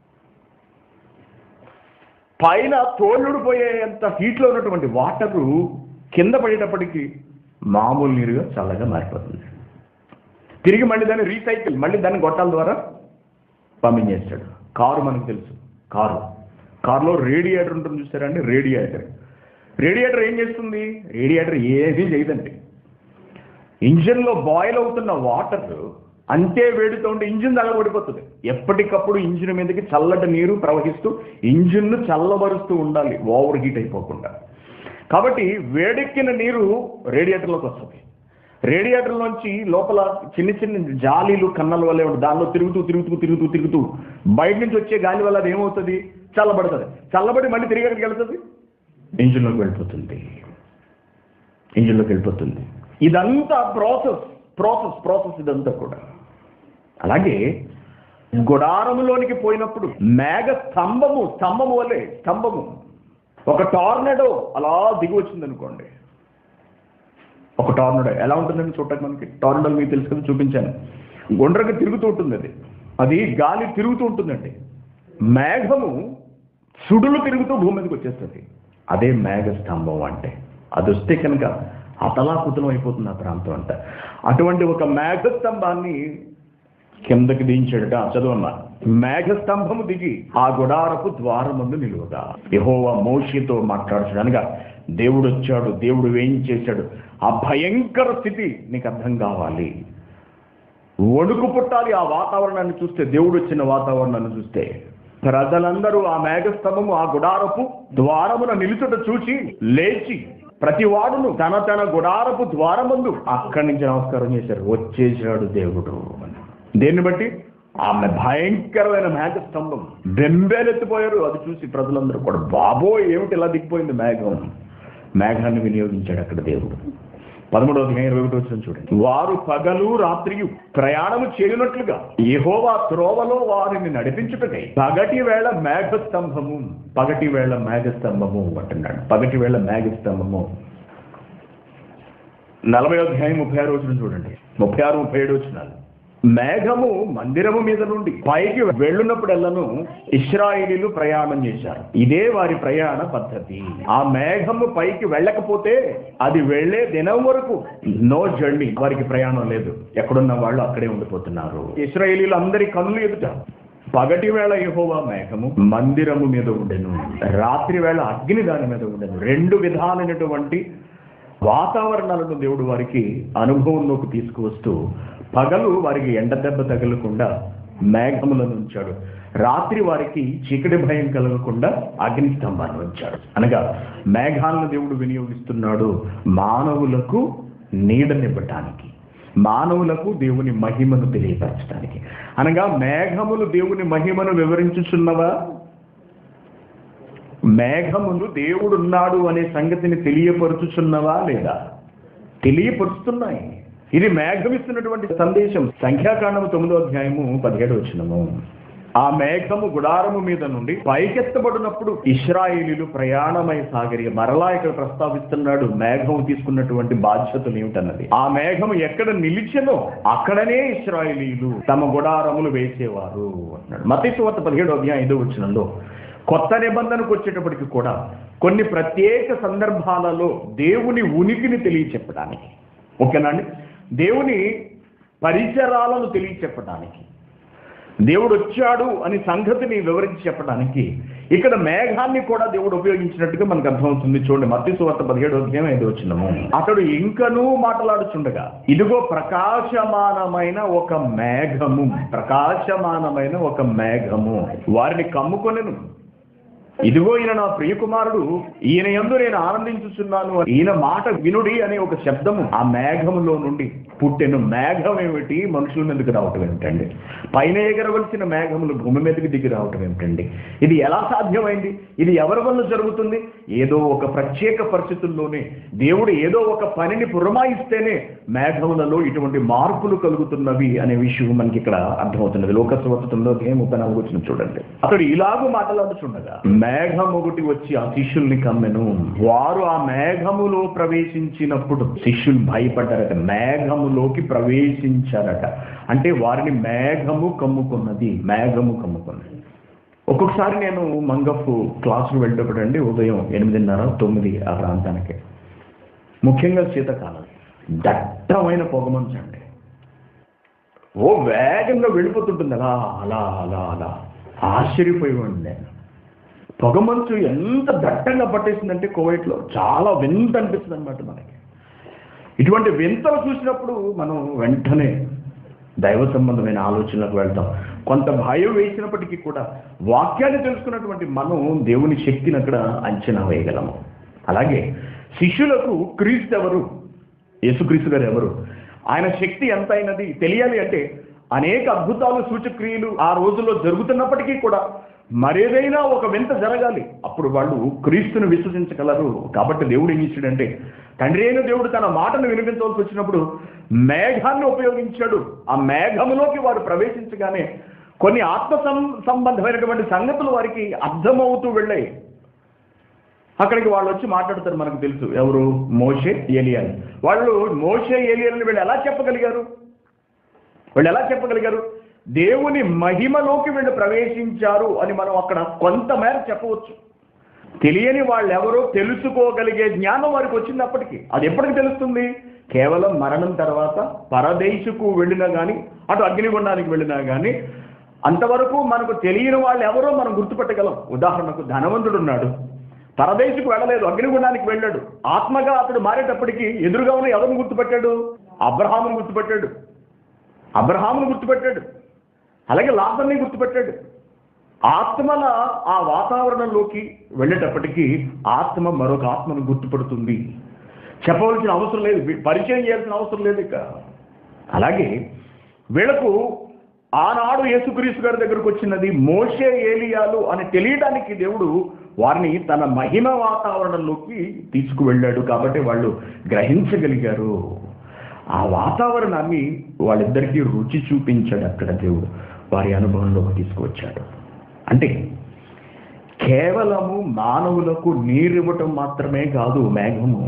పైన తోళ్ళుడిపోయేంత హీట్లో ఉన్నటువంటి వాటరు కింద పడేటప్పటికి మామూలు నీరుగా చల్లగా మారిపోతుంది. తిరిగి మళ్ళీ దాన్ని రీసైకిల్, మళ్ళీ దాన్ని గొట్టాల ద్వారా పంపించేస్తాడు. కారు మనకు తెలుసు. కారు కారులో రేడియేటర్ ఉంటుంది చూసారా అండి? రేడియేటర్ రేడియేటర్ ఏం చేస్తుంది? రేడియేటర్ ఏమీ చేయదండి. ఇంజిన్లో బాయిల్ అవుతున్న వాటర్ అంతే వేడితో ఉంటే ఇంజిన్ తగలబడిపోతుంది. ఎప్పటికప్పుడు ఇంజిన్ మీదకి చల్లటి నీరు ప్రవహిస్తూ ఇంజిన్ను చల్లబరుస్తూ ఉండాలి, ఓవర్ హీట్ అయిపోకుండా. కాబట్టి వేడెక్కిన నీరు రేడియేటర్లోకి వస్తుంది. రేడియేటర్లోంచి లోపల చిన్న చిన్న జాలీలు కన్నల వల్లే ఉంటుంది. దానిలో తిరుగుతూ తిరుగుతూ తిరుగుతూ తిరుగుతూ బయట నుంచి వచ్చే గాలి వల్ల అది ఏమవుతుంది? చల్లబడుతుంది. చల్లబడి మళ్ళీ తిరిగి ఎక్కడికి వెళ్తుంది? ఇంజిన్లోకి వెళ్ళిపోతుంది. ఇంజిన్లోకి వెళ్ళిపోతుంది. ఇదంతా ప్రాసెస్ ప్రాసెస్ ప్రాసెస్ ఇదంతా కూడా. అలాగే గుడారములోనికి పోయినప్పుడు మేఘ స్తంభము స్తంభము వల్లే స్తంభము ఒక టార్నడో అలా దిగి వచ్చింది అనుకోండి. ఒక టార్నడో ఎలా ఉంటుందని చూడటానికి మనకి టార్నడో మీకు తెలుసు కదా, చూపించాను. గుండ్రగా తిరుగుతూ ఉంటుంది. అది అది గాలి తిరుగుతూ ఉంటుందండి. మేఘము సుడులు తిరుగుతూ భూమి మీదకి వచ్చేస్తుంది. అదే మేఘ స్తంభం అంటే. అది వస్తే కనుక అతలాకుతలం అయిపోతుంది ఆ ప్రాంతం అంతా. అటువంటి ఒక మేఘ స్తంభాన్ని కిందకి దించాడట. చదువన్న, మేఘస్తంభము దిగి ఆ గుడారపు ద్వారమందు నిలువగా యెహోవా మోషేతో మాట్లాడుచు. దేవుడు వచ్చాడు, దేవుడు ఏం చేశాడు? ఆ భయంకర స్థితి నీకు అర్థం కావాలి, వణుకు పుట్టాలి. ఆ వాతావరణాన్ని చూస్తే, దేవుడు వచ్చిన వాతావరణాన్ని చూస్తే ప్రజలందరూ ఆ మేఘస్తంభము ఆ గుడారపు ద్వారమున నిలుచుట చూచి లేచి ప్రతి వాడును తన తన గుడారపు ద్వారమందు అక్కడి నుంచి నమస్కారం చేశారు. వచ్చేసాడు దేవుడు. దేన్ని బట్టి? ఆమె భయంకరమైన మేఘస్తంభం. బెంబేలెత్తిపోయారు అది చూసి ప్రజలందరూ కూడా. బాబోయ్, ఏమిటి ఇలా దిగిపోయింది మేఘం? మేఘాన్ని వినియోగించాడు అక్కడ దేవుడు. పదమూడవ అధ్యాయం ఇరవై ఒకటి వచ్చిన చూడండి. వారు పగలు రాత్రియు ప్రయాణము చేయనట్లుగా యెహోవా త్రోవలో వారిని నడిపించుటకై పగటి వేళ మేఘస్తంభము పగటి వేళ మేఘస్తంభము అంటున్నాడు. పగటి వేళ మేఘస్తంభము. నలభై అధ్యాయం ముప్పై ఆరు వచ్చిన చూడండి. ముప్పై ఆరు ముప్పై ఏడు వచ్చినాలు. మేఘము మందిరము మీద నుండి పైకి వెళ్ళున్నప్పుడెల్లను ఇశ్రాయేలీయులు ప్రయాణం చేశారు. ఇదే వారి ప్రయాణ పద్ధతి. ఆ మేఘము పైకి వెళ్ళకపోతే అది వెళ్లే దినం వరకు నో జర్నీ, వారికి ప్రయాణం లేదు. ఎక్కడున్న వాళ్ళు అక్కడే ఉండిపోతున్నారు. ఇశ్రాయేలీయులు అందరి కన్నులు ఎదుట పగటి వేళ యెహోవా మేఘము మందిరము మీద ఉండెను, రాత్రి వేళ అగ్ని దాని మీద ఉండెను. రెండు విధాలైనటువంటి వాతావరణాలను దేవుడు వారికి అనుభవంలోకి తీసుకువస్తూ పగలు వారికి ఎండ దెబ్బ తగలకుండా మేఘములను ఉంచాడు, రాత్రి వారికి చీకటి భయం కలగకుండా అగ్ని స్తంభాన్ని ఉంచాడు. అనగా మేఘాలను దేవుడు వినియోగిస్తున్నాడు మానవులకు నీడనివ్వటానికి, మానవులకు దేవుని మహిమను తెలియపరచడానికి. అనగా మేఘములు దేవుని మహిమను వివరించుచున్నవా? మేఘములు దేవుడున్నాడు అనే సంగతిని తెలియపరుచుచున్నవా లేదా? తెలియపరుస్తున్నాయి. ఇది మేఘం ఇస్తున్నటువంటి సందేశం. సంఖ్యాకాండము తొమ్మిదో అధ్యాయము పదిహేడు వచనము. ఆ మేఘము గుడారము మీద నుండి పైకెత్తబడినప్పుడు ఇశ్రాయేలీలు ప్రయాణమై సాగరి. మరలా ఇక్కడ ప్రస్తావిస్తున్నాడు మేఘం తీసుకున్నటువంటి బాధ్యతలు ఏమిటన్నది. ఆ మేఘము ఎక్కడ నిలిచెనో అక్కడనే ఇశ్రాయేలీలు తమ గుడారములు వేసేవారు అన్నాడు. మత్తయి సువార్త పదిహేడో అధ్యాయం ఐదో వచనంలో కొత్త నిబంధనకు వచ్చేటప్పటికి కూడా కొన్ని ప్రత్యేక సందర్భాలలో దేవుని ఉనికిని తెలియచెప్పడానికి, ఓకేనండి, దేవుని పరిసరాలను తెలియచెప్పడానికి, దేవుడు వచ్చాడు అని సంగతిని వివరించి చెప్పడానికి ఇక్కడ మేఘాన్ని కూడా దేవుడు ఉపయోగించినట్టుగా మనకు అర్థమవుతుంది. చూడండి మత్తయి సువార్త పదిహేడు అధ్యాయం ఐదో వచనము. అతడు ఇంకనూ మాట్లాడుచుండగా ఇదిగో ప్రకాశమానమైన ఒక మేఘము ప్రకాశమానమైన ఒక మేఘము వారిని కమ్ముకొనెను. ఇదిగో ఈయన నా ప్రియకుమారుడు, ఈయన యందు నేను ఆనందించుచున్నాను, ఈయన మాట వినుడి అనే ఒక శబ్దము ఆ మేఘములో నుండి పుట్టెను. మేఘం ఏమిటి? మనుషుల మీదకి రావటం ఏమిటండి? పైన ఎగరవలసిన మేఘములు భూమి మీదకి దిగి రావటం ఏమిటండి? ఇది ఎలా సాధ్యమైంది? ఇది ఎవరి వల్ల జరుగుతుంది? ఏదో ఒక ప్రత్యేక పరిస్థితుల్లోనే దేవుడు ఏదో ఒక పనిని పురమాయిస్తేనే మేఘములలో ఇటువంటి మార్పులు కలుగుతున్నవి అనే విషయం మనకి ఇక్కడ అర్థమవుతున్నది. లోకసువార్త తొమ్మిదో అధ్యాయం ముప్పై నాలుగు వచనం చూడండి. అతడు ఇలాగూ మాట్లాడుచుండగా మేఘం ఒకటి వచ్చి ఆ శిష్యుల్ని కమ్మెను. వారు ఆ మేఘములో ప్రవేశించినప్పుడు శిష్యులు భయపడ్డారట. మేఘములోకి ప్రవేశించారట అంటే వారిని మేఘము కమ్ముకున్నది. మేఘము కమ్ముకున్నది. ఒక్కొక్కసారి నేను మంగఫ్ క్లాసులు వెళ్ళేటప్పుడు అండి ఉదయం ఎనిమిదిన్నర తొమ్మిది ఆ ప్రాంతానికి, ముఖ్యంగా శీతాకాలం, దట్టమైన పొగమంచు అండి. ఓ వేగంగా వెళ్ళిపోతుంటుంది అలా అలా అలా అలా. ఆశ్చర్యపోయేవాడిని నేను. పొగమంచు ఎంత దట్టంగా పట్టేసిందంటే కువైట్లో చాలా వింత అనిపిస్తుంది అనమాట మనకి. ఇటువంటి వింతలు చూసినప్పుడు మనం వెంటనే దైవ సంబంధమైన ఆలోచనలకు వెళ్తాం. కొంత భయం వేసినప్పటికీ కూడా వాక్యాన్ని తెలుసుకున్నటువంటి మనం దేవుని శక్తిని అక్కడ అంచనా వేయగలము. అలాగే శిష్యులకు క్రీస్తు ఎవరు, యేసుక్రీస్తు గారు ఎవరు, ఆయన శక్తి ఎంత అయినది తెలియాలి అంటే అనేక అద్భుతాలు సూచక్రియలు ఆ రోజుల్లో జరుగుతున్నప్పటికీ కూడా మరేదైనా ఒక వింత జరగాలి, అప్పుడు వాళ్ళు క్రీస్తును విశ్వసించగలరు. కాబట్టి దేవుడు ఏం ఇచ్చాడంటే తండ్రి అయిన దేవుడు తన మాటను వినిపించవలసి వచ్చినప్పుడు మేఘాన్ని ఉపయోగించాడు. ఆ మేఘములోకి వారు ప్రవేశించగానే కొన్ని ఆత్మ సంబంధమైనటువంటి సంగతులు వారికి అర్థమవుతూ వెళ్ళాయి. అక్కడికి వాళ్ళు వచ్చి మాట్లాడతారు. మనకు తెలుసు ఎవరు, మోషే ఏలియాలు. వాళ్ళు మోషే ఏలియాలను వీళ్ళు ఎలా చెప్పగలిగారు వాళ్ళు ఎలా చెప్పగలిగారు దేవుని మహిమలోకి వీళ్ళు ప్రవేశించారు అని మనం అక్కడ కొంతమేర చెప్పవచ్చు. తెలియని వాళ్ళు ఎవరో తెలుసుకోగలిగే జ్ఞానం వారికి వచ్చినప్పటికీ అది ఎప్పటికి తెలుస్తుంది? కేవలం మరణం తర్వాత పరదేశుకు వెళ్ళినా కానీ అటు అగ్నిగుండానికి వెళ్ళినా కానీ అంతవరకు మనకు తెలియని వాళ్ళు ఎవరో మనం గుర్తుపెట్టగలం. ఉదాహరణకు ధనవంతుడు ఉన్నాడు, పరదేశుకు వెళ్ళలేదు, అగ్నిగుండానికి వెళ్ళాడు. ఆత్మగా అతడు మారేటప్పటికీ ఎదురుగా ఉన్న ఎవరిని గుర్తుపెట్టాడు? అబ్రహామును గుర్తుపెట్టాడు అబ్రహామును గుర్తుపెట్టాడు అలాగే లాజర్ని గుర్తుపెట్టాడు. ఆత్మల ఆ వాతావరణంలోకి వెళ్ళేటప్పటికీ ఆత్మ మరొక ఆత్మను గుర్తుపడుతుంది. చెప్పవలసిన అవసరం లేదు, పరిచయం చేయాల్సిన అవసరం లేదు ఇక. అలాగే వీళ్ళకు ఆనాడు యేసుక్రీస్తు గారి దగ్గరకు వచ్చినది మోషే ఏలియాలు అని తెలియడానికి దేవుడు వారిని తన మహిమ వాతావరణంలోకి తీసుకువెళ్ళాడు. కాబట్టి వాళ్ళు గ్రహించగలిగారు. ఆ వాతావరణాన్ని వాళ్ళిద్దరికీ రుచి చూపించాడు అక్కడ దేవుడు, వారి అనుభవంలోకి తీసుకువచ్చాడు. అంటే కేవలము మానవులకు నీరివ్వటం మాత్రమే కాదు మేఘము,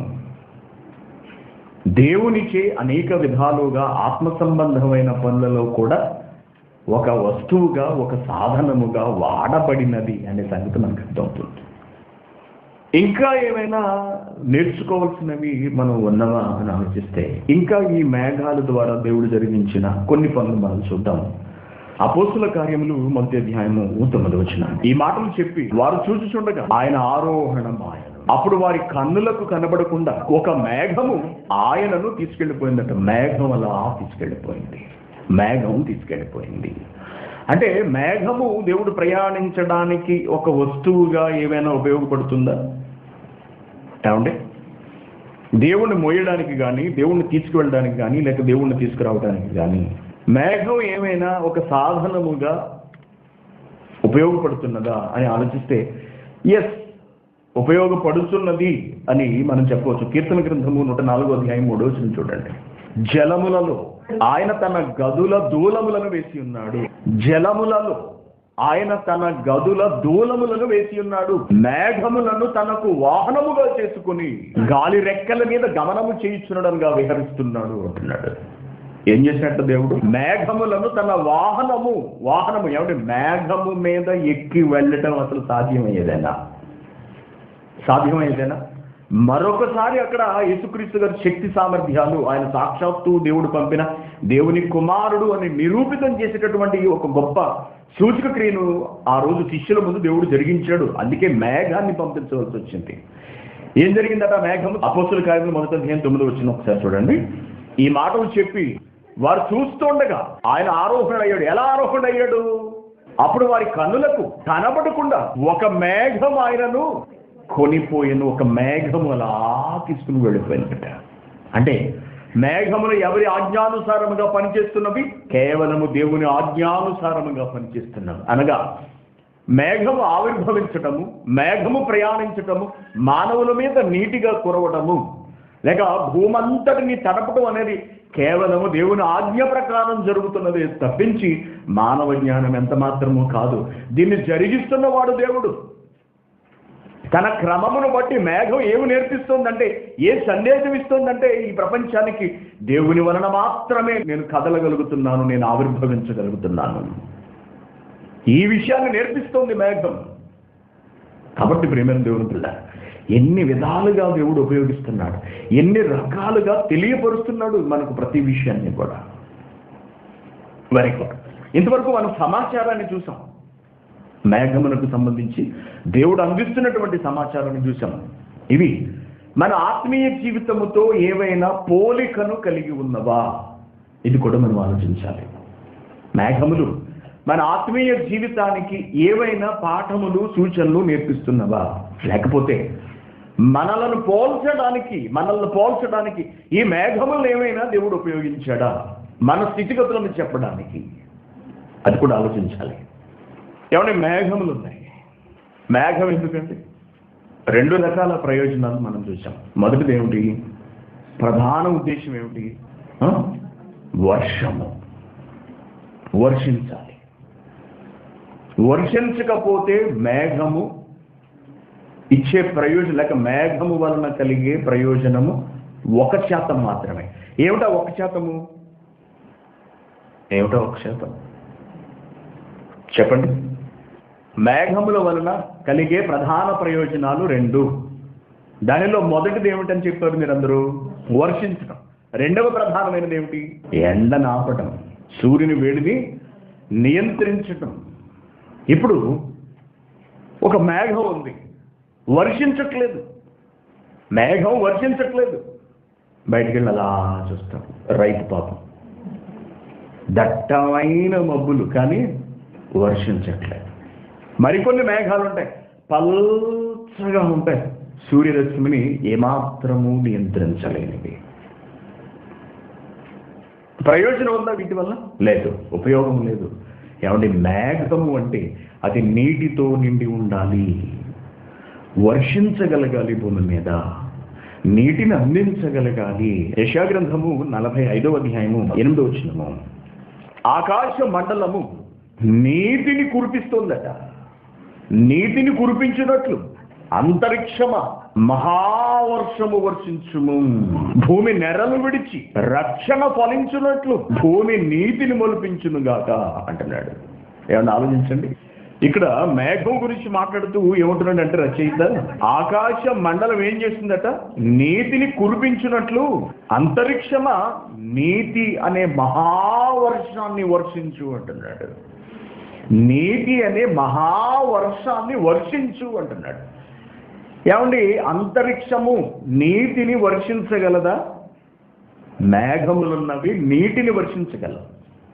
దేవునిచే అనేక విధాలుగా ఆత్మ సంబంధమైన పనులలో కూడా ఒక వస్తువుగా ఒక సాధనముగా వాడబడినది అనే సంగతి మనకు అర్థమవుతుంది. ఇంకా ఏమైనా నేర్చుకోవాల్సినవి మనం ఉన్నవా అని ఆలోచిస్తే ఇంకా ఈ మేఘాల ద్వారా దేవుడు జరిగించిన కొన్ని పనులు మనం చూద్దాం. అపోస్తుల కార్యములు మొదటి అధ్యాయము తొమ్మిది వచనం. ఈ మాటలు చెప్పి వారు చూచుచుండగా ఆయన ఆరోహణం ఆయన అప్పుడు వారి కన్నులకు కనబడకుండా ఒక మేఘము ఆయనను తీసుకెళ్లిపోయిందట. మేఘం అలా తీసుకెళ్లిపోయింది మేఘం తీసుకెళ్లిపోయింది అంటే మేఘము దేవుడు ప్రయాణించడానికి ఒక వస్తువుగా ఏమైనా ఉపయోగపడుతుందా? ఏమంటే దేవుణ్ణి మోయడానికి కానీ దేవుణ్ణి తీసుకువెళ్ళడానికి కానీ లేక దేవుణ్ణి తీసుకురావడానికి కానీ మేఘం ఏమైనా ఒక సాధనముగా ఉపయోగపడుతున్నదా అని ఆలోచిస్తే ఎస్, ఉపయోగపడుతున్నది అని మనం చెప్పవచ్చు. కీర్తన గ్రంథము నూట నాలుగో అధ్యాయం మూడో వచనం చూడండి. జలములలో ఆయన తన గదుల దూలములను వేసి ఉన్నాడు. జలములలో ఆయన తన గదుల దూలములను వేసి ఉన్నాడు. మేఘములను తనకు వాహనముగా చేసుకుని గాలి రెక్కల మీద గమనము చేయించునడంగా విహరిస్తున్నాడు అంటున్నాడు. ఏం చేసినట్టు దేవుడు? మేఘములను తన వాహనము వాహనము ఏమంటే మేఘము మీద ఎక్కి వెళ్ళటం అసలు సాధ్యమయ్యేదేనా? సాధ్యమయ్యేదేనా? మరొకసారి అక్కడ యేసుక్రీస్తు గారి శక్తి సామర్థ్యాలు, ఆయన సాక్షాత్తు దేవుడు పంపిన దేవుని కుమారుడు అని నిరూపితం చేసేటటువంటి ఒక గొప్ప సూచక క్రియను ఆ రోజు శిష్యుల ముందు దేవుడు జరిగించాడు. అందుకే మేఘాన్ని పంపించవలసి వచ్చింది. ఏం జరిగిందట? మేఘము అపోస్తుల కార్యములు మొదటి అధ్యాయం తొమ్మిది వచ్చిన ఒకసారి చూడండి. ఈ మాటలు చెప్పి వారు చూస్తుండగా ఆయన ఆరోహణ అయ్యాడు. ఎలా ఆరోహణ అయ్యాడు? అప్పుడు వారి కన్నులకు కనబడకుండా ఒక మేఘం ఆయనను కొనిపోయిన ఒక మేఘము అలా తీసుకుని వెళ్ళిపోయినట. అంటే మేఘములు ఎవరి ఆజ్ఞానుసారముగా పనిచేస్తున్నవి? కేవలము దేవుని ఆజ్ఞానుసారముగా పనిచేస్తున్నవి. అనగా మేఘము ఆవిర్భవించటము, మేఘము ప్రయాణించటము, మానవుల మీద నీటిగా కురవడము, లేక భూమంతటిని తడపడం అనేది కేవలము దేవుని ఆజ్ఞ ప్రకారం జరుగుతున్నది తప్పించి మానవ జ్ఞానం ఎంత మాత్రమూ కాదు. దీన్ని జరిగిస్తున్నవాడు దేవుడు. తన క్రమమును బట్టి మేఘం ఏమి నేర్పిస్తుందంటే, ఏ సందేశం ఇస్తుందంటే, ఈ ప్రపంచానికి దేవుని వలన మాత్రమే నేను కదలగలుగుతున్నాను, నేను ఆవిర్భవించగలుగుతున్నాను. ఈ విషయాన్ని నేర్పిస్తోంది మేఘం. కాబట్టి ప్రేమైన దేవుని పిల్ల, ఎన్ని విధాలుగా దేవుడు ఉపయోగిస్తున్నాడు, ఎన్ని రకాలుగా తెలియపరుస్తున్నాడు మనకు ప్రతి విషయాన్ని కూడా. Very good. ఇంతవరకు మనం సమాచారాన్ని చూసాం. మేఘమునకు సంబంధించి దేవుడు అందిస్తున్నటువంటి సమాచారాన్ని చూసాం. ఇవి మన ఆత్మీయ జీవితముతో ఏవైనా పోలికను కలిగి ఉన్నవా? ఇది కూడా మనం ఆలోచించాలి. మేఘములు మన ఆత్మీయ జీవితానికి ఏవైనా పాఠములు, సూచనలు నేర్పిస్తున్నవా? లేకపోతే మనలను పోల్చడానికి మనల్ని పోల్చడానికి ఈ మేఘములను ఏమైనా దేవుడు ఉపయోగించాడా మన స్థితిగతులను చెప్పడానికి? అది కూడా ఆలోచించాలి. ఏమంటే మేఘములు ఉన్నాయి. మేఘం ఎందుకంటే రెండు రకాల ప్రయోజనాలు మనం చూసాం. మొదటిది ఏమిటి? ప్రధాన ఉద్దేశం ఏమిటి? వర్షము. వర్షించాలి. వర్షించకపోతే మేఘము ఇచ్చే ప్రయోజనం, లేక మేఘము వలన కలిగే ప్రయోజనము ఒక శాతం మాత్రమే. ఏమిటా ఒక శాతము? ఏమిటా ఒక శాతం చెప్పండి. మేఘముల వలన కలిగే ప్రధాన ప్రయోజనాలు రెండు. దానిలో మొదటిది ఏమిటని చెప్పారు మీరందరూ? వర్షించడం. రెండవ ప్రధానమైనది ఏమిటి? ఎండను ఆపటం, సూర్యుని వేడిని నియంత్రించటం. ఇప్పుడు ఒక మేఘం ఉంది, వర్షించట్లేదు. మేఘం వర్షించట్లేదు. బయటికి వెళ్ళి అలా చూస్తాం. రైతు పాపం, దట్టమైన మబ్బులు, కానీ వర్షించట్లేదు. మరికొన్ని మేఘాలు ఉంటాయి, పల్చగా ఉంటాయి, సూర్యరశ్మిని ఏమాత్రము నియంత్రించలేనివి. ప్రయోజనం ఉందా వీటి వల్ల? లేదు, ఉపయోగం లేదు. ఏమంటే మేఘము అంటే అది నీటితో నిండి ఉండాలి, వర్షించగలగాలి, భూమి మీద నీటిని అందించగలగాలి. యెషయా గ్రంథము నలభై ఐదవ అధ్యాయము ఎనిమిదో వచనము, ఆకాశ మండలము నీటిని కురిపిస్తోందట. నీటిని కురిపించినట్లు అంతరిక్షమ మహావర్షము వర్షించుము. భూమి నెరలు విడిచి రక్షణ ఫలించున్నట్లు భూమి నీతిని మొలిపించును గాక అంటున్నాడు. ఏమన్నా ఆలోచించండి. ఇక్కడ మేఘం గురించి మాట్లాడుతూ ఏమంటున్నాడు అంటే రచయిత, ఆకాశ మండలం ఏం చేస్తుందట? నీతిని కురిపించున్నట్లు అంతరిక్షమ నీతి అనే మహావర్షాన్ని వర్షించు అంటున్నాడు. నీతి అనే మహావర్షాన్ని వర్షించు అంటున్నాడు. ఏమండి, అంతరిక్షము నీటిని వర్షించగలదా? మేఘములున్నవి నీటిని వర్షించగలవు.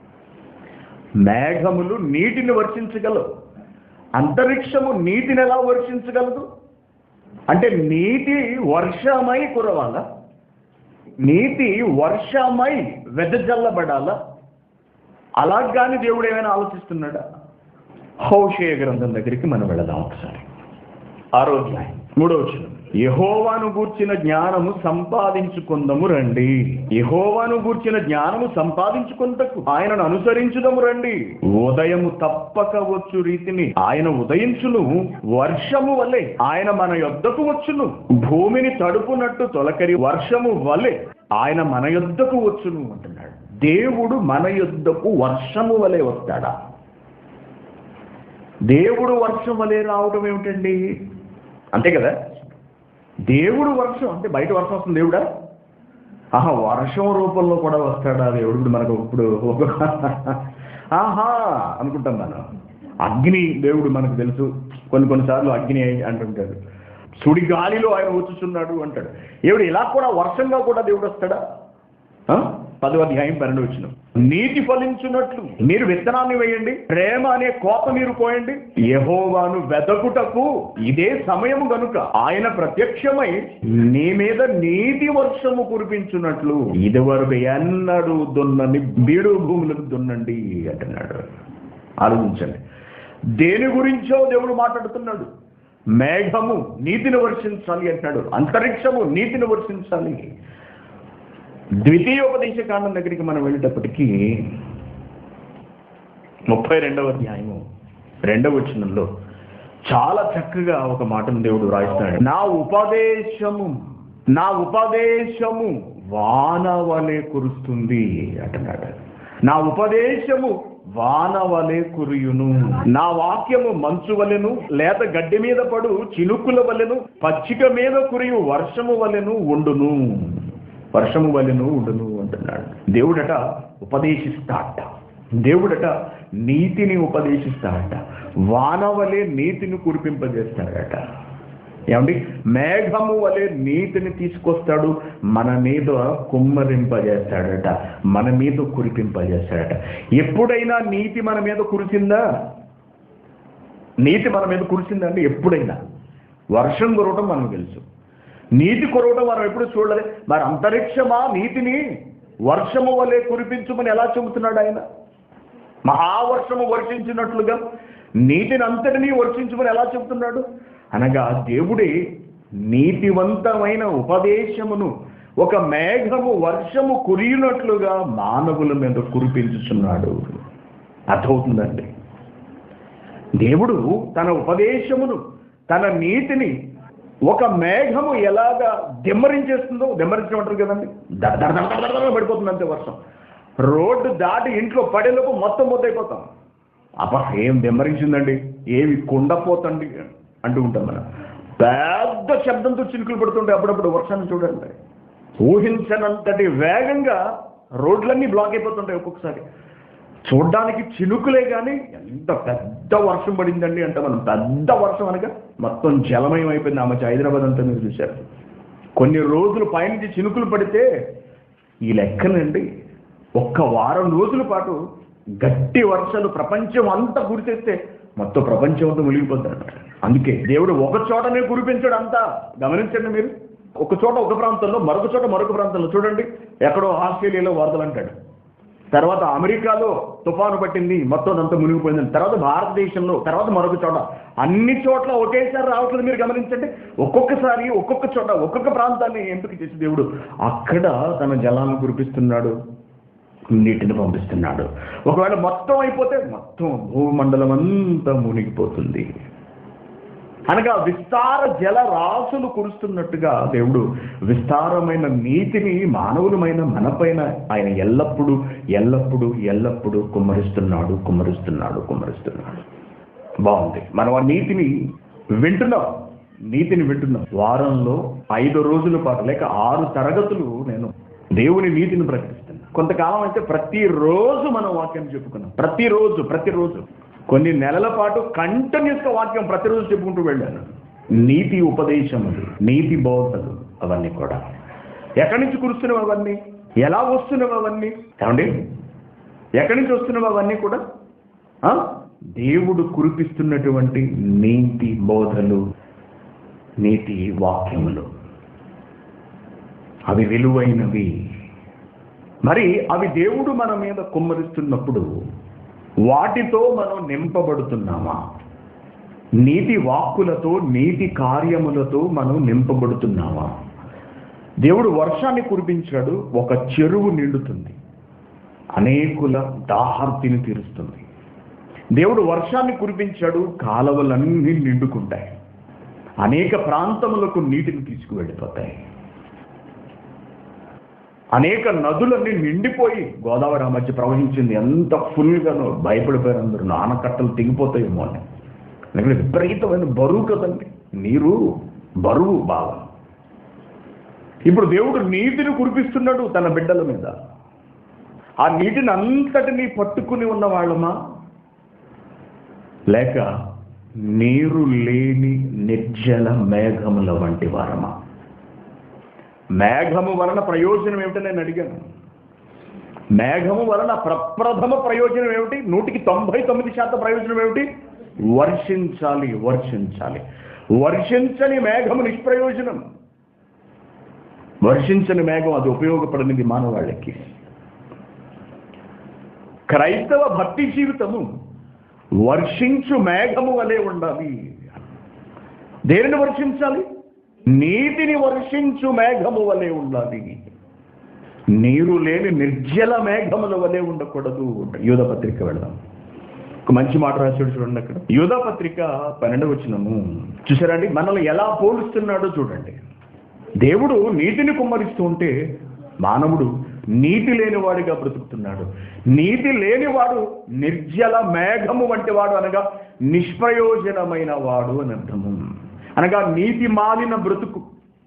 మేఘములు నీటిని వర్షించగలవు. అంతరిక్షము నీటిని ఎలా వర్షించగలదు? అంటే నీటి వర్షమై కురవాలా? నీటి వర్షమై వెదజల్లబడాలా? అలాగాని దేవుడు ఏమైనా ఆలోచిస్తున్నాడా? హోషేయ గ్రంథం దగ్గరికి మనం వెళదాం ఒకసారి. ఆరో అధ్యాయం మూడో వచనం, యెహోవాను గూర్చిన జ్ఞానము సంపాదించుకుందము రండి. యెహోవాను గూర్చిన జ్ఞానము సంపాదించుకుంటకు ఆయనను అనుసరించుదము రండి. ఉదయము తప్పక వచ్చు రీతిని ఆయన ఉదయించును, వర్షము వలె ఆయన మన యొద్దకు వచ్చును. భూమిని తడుపునట్టు తొలకరి వర్షము వలె ఆయన మన యొద్దకు వచ్చును అంటున్నాడు. దేవుడు మన యొద్దకు వర్షము వలె వస్తాడా? దేవుడు వర్షం వలె రావడం ఏమిటండి? అంతే కదా, దేవుడు వర్షం అంటే బయట వర్షం వస్తుంది దేవుడా? ఆహా, వర్షం రూపంలో కూడా వస్తాడా దేవుడు? ఇప్పుడు మనకు ఇప్పుడు ఆహా అనుకుంటాం మనం. అగ్ని దేవుడు మనకు తెలుసు, కొన్ని కొన్నిసార్లు అగ్ని అంటుంటాడు. సుడి గాలిలో ఆయన వచ్చుచున్నాడు అంటాడు. దేవుడు ఇలా కూడా వర్షంగా కూడా దేవుడు వస్తాడా? పదవ అధ్యాయం పన్నెండు వచ్చిన, నీతి ఫలించున్నట్లు మీరు విత్తనాన్ని వేయండి, ప్రేమ అనే కోత మీరు పోయండి. యెహోవాను వెదకుటకు ఇదే సమయము గనుక ఆయన ప్రత్యక్షమై నీ మీద నీతి వర్షము కురిపించున్నట్లు ఇదివరకు ఎన్నడూ దున్నని బీడు భూములకు దున్నండి అంటున్నాడు. ఆలోచించండి, దేని గురించో దేవుడు మాట్లాడుతున్నాడు. మేఘము నీతిని వర్షించాలి అంటున్నాడు, అంతరిక్షము నీతిని వర్షించాలి. ద్వితీయోపదేశ కాండం దగ్గరికి మనం వెళ్ళేటప్పటికీ ముప్పై రెండవ అధ్యాయము రెండవ వచనంలో చాలా చక్కగా ఒక మాటను దేవుడు రాయిస్తాడు. నా ఉపదేశము నా ఉపదేశము వాన వలె కురుస్తుంది అంటున్నాడు. నా ఉపదేశము వాన వలె కురియును, నా వాక్యము మంచు వలెను, లేత గడ్డి మీద పడు చినుకుల వలెను, పచ్చిక మీద కురియు వర్షము వలెను ఉండును. వర్షము వలెను ఉండును అంటున్నాడు. దేవుడట ఉపదేశిస్తాట, దేవుడట నీతిని ఉపదేశిస్తాడట, వాన వలె నీతిని కురిపింపజేస్తాడట. ఏమండి, మేఘము వలె నీతిని తీసుకొస్తాడు, మన మీద కుమ్మరింపజేస్తాడట, మన మీద కురిపింపజేస్తాడట. ఎప్పుడైనా నీతి మన మీద కురిసిందా? నీతి మన మీద కురిసిందండి ఎప్పుడైనా? వర్షం కురవటం మనకు తెలుసు, నీతి కురవటం మనం ఎప్పుడు చూడలేదు. మరి అంతరిక్షమా నీతిని వర్షము వలె కురిపించమని ఎలా చెబుతున్నాడు ఆయన? మహావర్షము వర్షించినట్లుగా నీతిని అంతటినీ వర్షించమని ఎలా చెబుతున్నాడు? అనగా దేవుడే నీతివంతమైన ఉపదేశమును ఒక మేఘము వర్షము కురియునట్లుగా మానవుల మీద కురిపించుచున్నాడు. అర్థమవుతుందండి? దేవుడు తన ఉపదేశమును, తన నీతిని ఒక మేఘము ఎలాగా దెమ్మరించేస్తుందో, దెమ్మరించడం అంటారు కదండి, దడ పడిపోతుంది అంతే వర్షం. రోడ్డు దాటి ఇంట్లో పడేలోపు మొత్తం మొద్దైపోతాం. అబ్బా ఏం దెమ్మరించిందండి, ఏమి కుండపోతండి అంటూ ఉంటాం మనం. పెద్ద శబ్దంతో చినుకులు పడుతుంటే అప్పుడప్పుడు వర్షాన్ని చూడండి, ఊహించనంతటి వేగంగా రోడ్లన్నీ బ్లాక్ అయిపోతుంటాయి. ఒక్కొక్కసారి చూడ్డానికి చినుకులే కానీ ఎంత పెద్ద వర్షం పడిందండి అంటే మనం పెద్ద వర్షం అనగా మొత్తం జలమయం అయిపోయింది. ఆ మధ్య హైదరాబాద్ అంతా మీరు చూశారు. కొన్ని రోజులు పైనుంచి చినుకులు పడితే ఈ లెక్కనండి ఒక్క వారం రోజుల పాటు గట్టి వర్షాలు ప్రపంచం అంతా కురిసేస్తే మొత్తం ప్రపంచం అంతా మునిగిపోతాడు. అందుకే దేవుడు ఒక చోటనే కురిపించాడు అంతా. గమనించండి మీరు, ఒక చోట ఒక ప్రాంతంలో, మరొక చోట మరొక ప్రాంతంలో. చూడండి, ఎక్కడో ఆస్ట్రేలియాలో వరదలు అంటాడు, తర్వాత అమెరికాలో తుఫాను పట్టింది మొత్తం అంతా మునిగిపోయింది, తర్వాత భారతదేశంలో, తర్వాత మరొక చోట. అన్ని చోట్ల ఒకేసారి రావట్లేదు. మీరు గమనించండి, ఒక్కొక్కసారి ఒక్కొక్క చోట ఒక్కొక్క ప్రాంతాన్ని ఎంపిక చేసి దేవుడు అక్కడ తన జలాన్ని కురిపిస్తున్నాడు, నీటిని పంపిస్తున్నాడు. ఒకవేళ మొత్తం అయిపోతే మొత్తం భూమండలం అంతా మునిగిపోతుంది. అనగా విస్తార జల రాసులు కురుస్తున్నట్టుగా దేవుడు విస్తారమైన నీతిని మానవులమైన మనపైన ఆయన ఎల్లప్పుడూ ఎల్లప్పుడూ ఎల్లప్పుడూ కుమ్మరిస్తున్నాడు కుమ్మరిస్తున్నాడు కుమ్మరిస్తున్నాడు బాగుంది. మనం ఆ నీతిని వింటున్నాం, నీతిని వింటున్నాం. వారంలో ఐదు రోజుల పాటు లేక ఆరు తరగతులు నేను దేవుని నీతిని ప్రకటిస్తున్నాను. కొంతకాలం అయితే ప్రతిరోజు మనం వాక్యం చెప్పుకున్నాం, ప్రతిరోజు ప్రతిరోజు కొన్ని నెలల పాటు కంటిన్యూస్ గా వాక్యం ప్రతిరోజు చెప్పుకుంటూ వెళ్ళాను. నీతి ఉపదేశములు, నీతి బోధలు, అవన్నీ కూడా ఎక్కడి నుంచి కురుస్తున్నవి, అవన్నీ ఎలా వస్తున్నవి, అవన్నీ ఏమండి ఎక్కడి నుంచి వస్తున్నవి, అవన్నీ కూడా దేవుడు కురిపిస్తున్నటువంటి నీతి బోధలు, నీతి వాక్యములు. అవి విలువైనవి. మరి అవి దేవుడు మన మీద కుమ్మరిస్తున్నప్పుడు వాటితో మనం నింపబడుతున్నామా? నీతి వాక్కులతో నీతి కార్యములతో మనం నింపబడుతున్నామా? దేవుడు వర్షాన్ని కురిపించాడు, ఒక చెరువు నిండుతుంది, అనేకుల దాహార్తిని తీరుస్తుంది. దేవుడు వర్షాన్ని కురిపించాడు, కాలువలన్నీ నిండుకుంటాయి, అనేక ప్రాంతములకు నీటిని తీసుకువెళ్ళిపోతాయి. అనేక నదులన్నీ నిండిపోయి గోదావరి ఆ మధ్య ప్రవహించింది. ఎంత ఫుల్గానో భయపడిపోయారు అందరూ, ఆనకట్టలు తెగిపోతాయేమో అని. ఎందుకంటే విపరీతమైన బరువు కదండి, నీరు బరువు బాగా. ఇప్పుడు దేవుడు నీటిని కురిపిస్తున్నాడు తన బిడ్డల మీద. ఆ నీటిని అంతటినీ పట్టుకుని ఉన్న వాళ్ళమా, లేక నీరు లేని నిర్జల మేఘముల వంటి వారమా? మేఘము వలన ప్రయోజనం ఏమిటని నేను అడిగాను. మేఘము వలన ప్రప్రథమ ప్రయోజనం ఏమిటి? నూటికి తొంభై తొమ్మిది శాతం ప్రయోజనం ఏమిటి? వర్షించాలి, వర్షించాలి. వర్షించని మేఘము నిష్ప్రయోజనం. వర్షించని మేఘం అది ఉపయోగపడనిది మానవాళ్ళకి. క్రైస్తవ భక్తి జీవితము వర్షించు మేఘము వలె ఉండాలి. దేనిని వర్షించాలి? నీటిని వర్షించు మేఘము వలె ఉండాలి. నీరు లేని నిర్జల మేఘముల వలె ఉండకూడదు. యూదా పత్రిక వెళదాం. ఒక మంచి మాట రాశాడు చూడండి అక్కడ. యూదా పత్రిక పన్నెండవ వచనము చూసారండి, మనల్ని ఎలా పోలుస్తున్నాడో చూడండి. దేవుడు నీటిని కుమ్మరిస్తూ ఉంటే మానవుడు నీటి లేనివాడిగా బ్రతుకుతున్నాడు. నీటి లేనివాడు నిర్జల మేఘము వంటి వాడు, అనగా నిష్ప్రయోజనమైన వాడు అని అర్థము. అనగా నీతి మాలిన బ్రతుకు,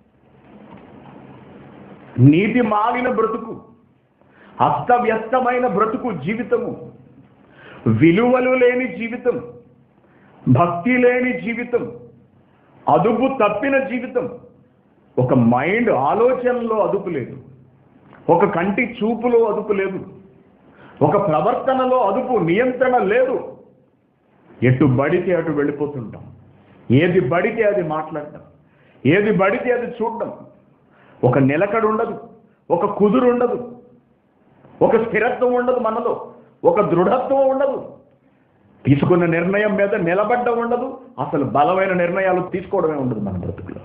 నీతి మాలిన బ్రతుకు, అస్తవ్యస్తమైన బ్రతుకు జీవితము, విలువలు లేని జీవితం, భక్తి లేని జీవితం, అదుపు తప్పిన జీవితం. ఒక మైండ్ ఆలోచనలో అదుపు లేదు, ఒక కంటి చూపులో అదుపు లేదు, ఒక ప్రవర్తనలో అదుపు నియంత్రణ లేదు. ఎటు బడితే అటు వెళ్ళిపోతుంటాం, ఏది బడితే అది మాట్లాడటం, ఏది బడితే అది చూడడం. ఒక నిలకడ ఉండదు, ఒక కుదురు ఉండదు, ఒక స్థిరత్వం ఉండదు మనలో, ఒక దృఢత్వం ఉండదు, తీసుకున్న నిర్ణయం మీద నిలబడ్డం ఉండదు, అసలు బలమైన నిర్ణయాలు తీసుకోవడమే ఉండదు మన బ్రతుకులో.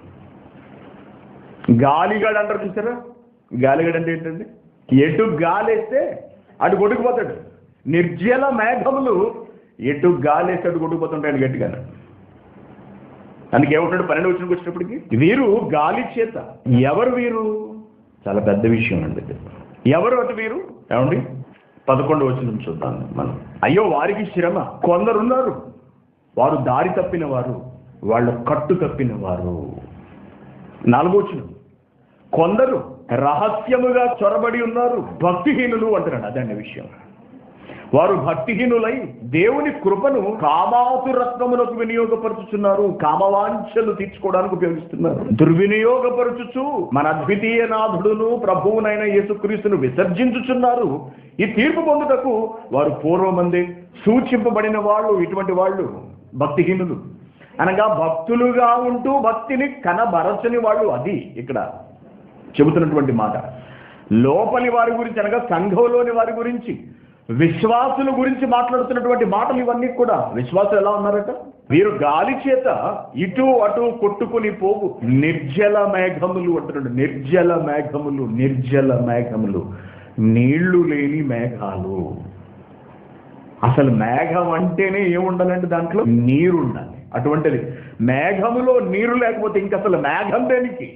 గాలిగాడు అంటారు చూసారా? గాలిగాడు అంటే ఏంటండి? ఎటు గాలేస్తే అటు కొట్టుకుపోతాడు. నిర్జల మేఘములు ఎటు గాలేస్తే అటు కొట్టుకుపోతుంటాడు గట్టిగా. అందుకే ఏమంటాడు పన్నెండు వచ్చినకి వచ్చినప్పటికి, వీరు గాలి చేత. ఎవరు వీరు? చాలా పెద్ద విషయం అండి. ఎవరు అటు వీరు? ఏమండి పదకొండు వచ్చిన చూద్దాం మనం. అయ్యో వారికి శ్రమ. కొందరున్నారు వారు దారి తప్పిన వారు, వాళ్ళ కట్టు తప్పిన వారు. నాలుగో వచ్చిన, కొందరు రహస్యముగా చొరబడి ఉన్నారు, భక్తిహీనులు అంటున్నాడు. అదండి విషయం. వారు భక్తిహీనులై దేవుని కృపను కామాతురత్వములకు వినియోగపరుచుచున్నారు, కామవాంఛలు తీర్చుకోవడానికి ఉపయోగిస్తున్నారు. దుర్వినియోగపరుచుచు మన అద్వితీయ నాథుడును ప్రభువునైన యేసుక్రీస్తును విసర్జించుచున్నారు. ఈ తీర్పు పొందుటకు వారు పూర్వమందే సూచింపబడిన వాళ్ళు. ఇటువంటి వాళ్ళు భక్తిహీనులు, అనగా భక్తులుగా ఉంటూ భక్తిని కనబరచని వాళ్ళు. అది ఇక్కడ చెబుతున్నటువంటి మాట. లోపలి వారి గురించి, అనగా సంఘంలోని వారి గురించి, విశ్వాసుల గురించి మాట్లాడుతున్నటువంటి మాటలు ఇవన్నీ కూడా. విశ్వాసులు ఎలా ఉన్నారట? వీరు గాలి చేత ఇటు అటు కొట్టుకుని పోవు నిర్జల మేఘములు అంటున్నాడు. నిర్జల మేఘములు, నిర్జల మేఘములు, నీళ్లు లేని మేఘాలు. అసలు మేఘం అంటేనే ఏముండాలంటే దాంట్లో నీరు ఉండాలి. అటువంటిది మేఘములో నీరు లేకపోతే ఇంక అసలు మేఘం దేనికి?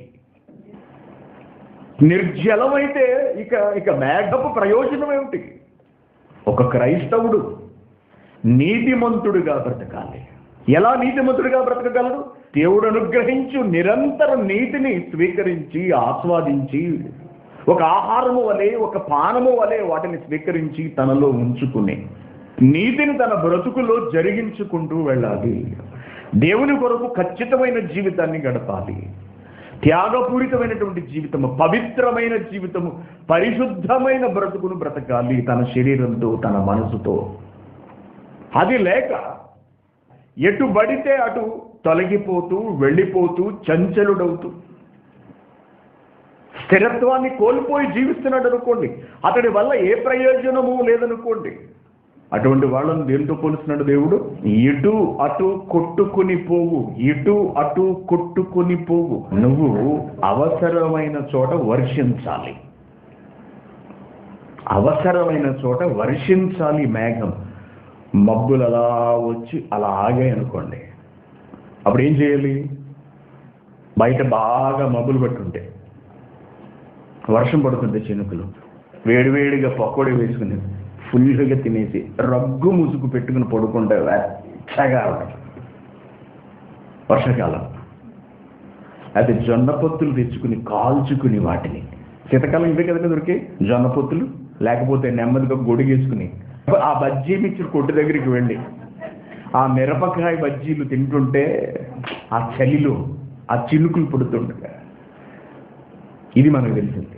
నిర్జలమైతే ఇక ఇక మేఘపు ప్రయోజనం ఏమిటి? ఒక క్రైస్తవుడు నీతిమంతుడిగా బ్రతకాలి. ఎలా నీతిమంతుడిగా బ్రతకగలడు? దేవుడు అనుగ్రహించు నిరంతరం నీతిని స్వీకరించి ఆస్వాదించి, ఒక ఆహారము వలె, ఒక పానము వలె వాటిని స్వీకరించి తనలో ఉంచుకుని నీతిని తన బ్రతుకులో జరిగించుకుంటూ వెళ్ళాలి. దేవుని కొరకు ఖచ్చితమైన జీవితాన్ని గడపాలి. త్యాగపూరితమైనటువంటి జీవితము, పవిత్రమైన జీవితము, పరిశుద్ధమైన బ్రతుకును బ్రతకాలి తన శరీరంతో, తన మనసుతో. అది లేక ఎటు బడితే అటు తొలగిపోతూ, వెళ్ళిపోతూ, చంచలుడవుతూ, స్థిరత్వాన్ని కోల్పోయి జీవిస్తున్నాడు అనుకోండి. అతడి వల్ల ఏ ప్రయోజనము లేదనుకోండి. అటువంటి వాళ్ళని దేంతో పోలుస్తున్నాడు దేవుడు? ఇటు అటు కొట్టుకుని పోవు, ఇటు అటు కొట్టుకుని పోవు. నువ్వు అవసరమైన చోట వర్షించాలి, అవసరమైన చోట వర్షించాలి. మేఘం మబ్బులు అలా వచ్చి అలా ఆగాయి అనుకోండి, అప్పుడు ఏం చేయాలి? బయట బాగా మబ్బులు పట్టుంటే వర్షం పడుతుంది, చినుకులు వేడివేడిగా పకోడీ వేసుకుని ఫుల్గా తినేసి రగ్గు ముసుగు పెట్టుకుని పడుకుంటే వెచ్చగా ఉంటుంది వర్షాకాలం. అయితే జొన్న పొత్తులు తెచ్చుకుని కాల్చుకుని వాటిని, శీతకాలం ఇవే కదండి దొరికే జొన్న పొత్తులు, లేకపోతే నెమ్మదిగా గొడిగేసుకుని ఆ బజ్జీ మిక్చర్ కొట్టు దగ్గరికి వెళ్ళి ఆ మిరపకాయ బజ్జీలు తింటుంటే ఆ చలిలో ఆ చినుకులు పుడుతుండగా, ఇది మనకు తెలిసింది.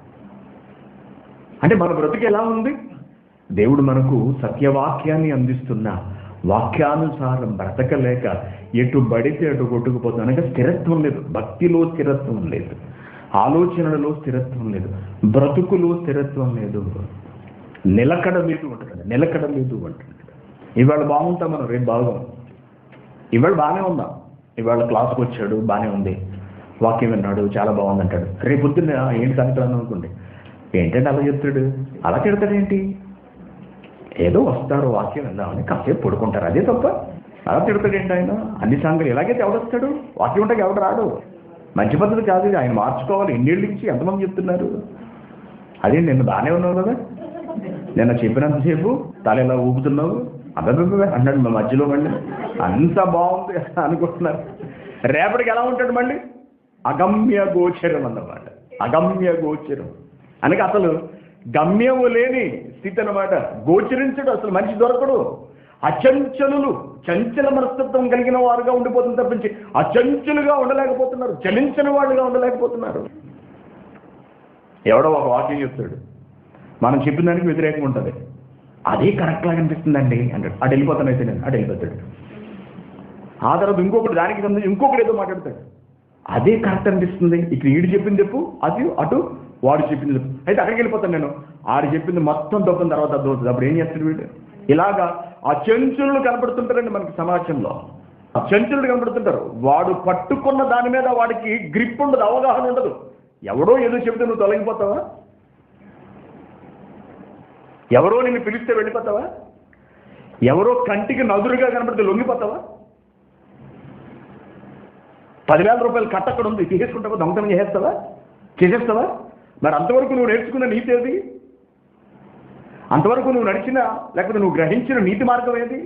అంటే మన బ్రతుకు ఎలా ఉంది? దేవుడు మనకు సత్యవాక్యాన్ని అందిస్తున్న వాక్యానుసారం బ్రతకలేక ఎటు బడితే అటు కొట్టుకుపోతుంది. అనగా స్థిరత్వం లేదు, భక్తిలో స్థిరత్వం లేదు, ఆలోచనలలో స్థిరత్వం లేదు, బ్రతుకులో స్థిరత్వం లేదు, నిలకడ లేదు అంటున్నాడు, నిలకడ లేదు అంటున్నాడు. ఇవాళ బాగుంటాం మనం, రేపు బాగుందాం. ఇవాళ బాగానే ఉందాం, ఇవాళ క్లాస్కి వచ్చాడు బాగానే ఉంది, వాక్యం విన్నాడు చాలా బాగుంది అంటాడు. రేపు పొద్దున్న ఏంటి సంగతి అనుకోండి, ఏంటంటే అలా చెప్తాడు, అలా తిడతాడేంటి? ఏదో వస్తారు వాక్యం విందామని కాసేపు పడుకుంటారు, అదే తప్ప అలా తిడతాడేంటి ఆయన? అన్ని సంగతులు ఎలాగైతే ఎవడొస్తాడు? వాక్యం ఉంటే ఎవడు రాడు. మంచి పద్ధతి కాదు ఇది, ఆయన మార్చుకోవాలి. ఎన్నేళ్ళ నుంచి ఎంతమంది చెప్తున్నారు? అదే నిన్న బాగానే ఉన్నావు కదా, నిన్న చెప్పినంతసేపు తల ఎలా ఊపుతున్నావు అబ్బాయి అన్నాడు మా మధ్యలో, మళ్ళీ అంత బాగుంది అనుకుంటున్నారు. రేపటికి ఎలా ఉంటాడు మళ్ళీ? అగమ్య గోచరం అన్నమాట, అగమ్య గోచరం అనగా అసలు గమ్యము లేని స్థితి అన్నమాట. గోచరించడు, అసలు మనిషి దొరకడు. అచంచలులు, చంచల మనస్తత్వం కలిగిన వారుగా ఉండిపోతుంది తప్పించి అచంచలుగా ఉండలేకపోతున్నారు, చలించని వాళ్ళుగా ఉండలేకపోతున్నారు. ఎవడో ఒక వాక్యం చెప్తాడు, మనం చెప్పిన దానికి వ్యతిరేకంగా ఉంటుంది, అదే కరెక్ట్ లాగా అనిపిస్తుందండి అంటాడు, అటు వెళ్ళిపోతాను అయితే నేను అటు వెళ్ళిపోతాడు. ఆ తర్వాత ఇంకొకటి దానికి సంబంధించి ఇంకొకటి ఏదో మాట్లాడతాడు, అదే కరెక్ట్ అనిపిస్తుంది, ఇక్కడ ఈడు చెప్పింది చెప్పు, అది అటు వాడు చెప్పింది చెప్పు, అయితే అక్కడికి వెళ్ళిపోతాను నేను, ఆడు చెప్పింది మొత్తం తొక్కిన తర్వాత అర్థం అవుతుంది. అప్పుడు ఏం చేస్తాడు వీడు? ఇలాగా ఆ చెంచులు కనపడుతుంటారండి మనకి సమాజంలో, ఆ చెంచులు కనపడుతుంటారు. వాడు పట్టుకున్న దాని మీద వాడికి గ్రిప్ ఉండదు, అవగాహన ఉండదు. ఎవడో ఏదో చెబితే నువ్వు తొలగిపోతావా? ఎవరో నిన్ను పిలిస్తే వెళ్ళిపోతావా? ఎవరో కంటికి నదురుగా కనపడితే లొంగిపోతావా? పదివేల రూపాయలు కట్ట అక్కడ ఉంది, తీసేసుకుంటావా? దొంగతనం చేసేస్తావా? చేసేస్తావా? మరి అంతవరకు నువ్వు నేర్చుకున్న నీతి ఏది? అంతవరకు నువ్వు నడిచిన లేకపోతే నువ్వు గ్రహించిన నీతి మార్గం ఏది?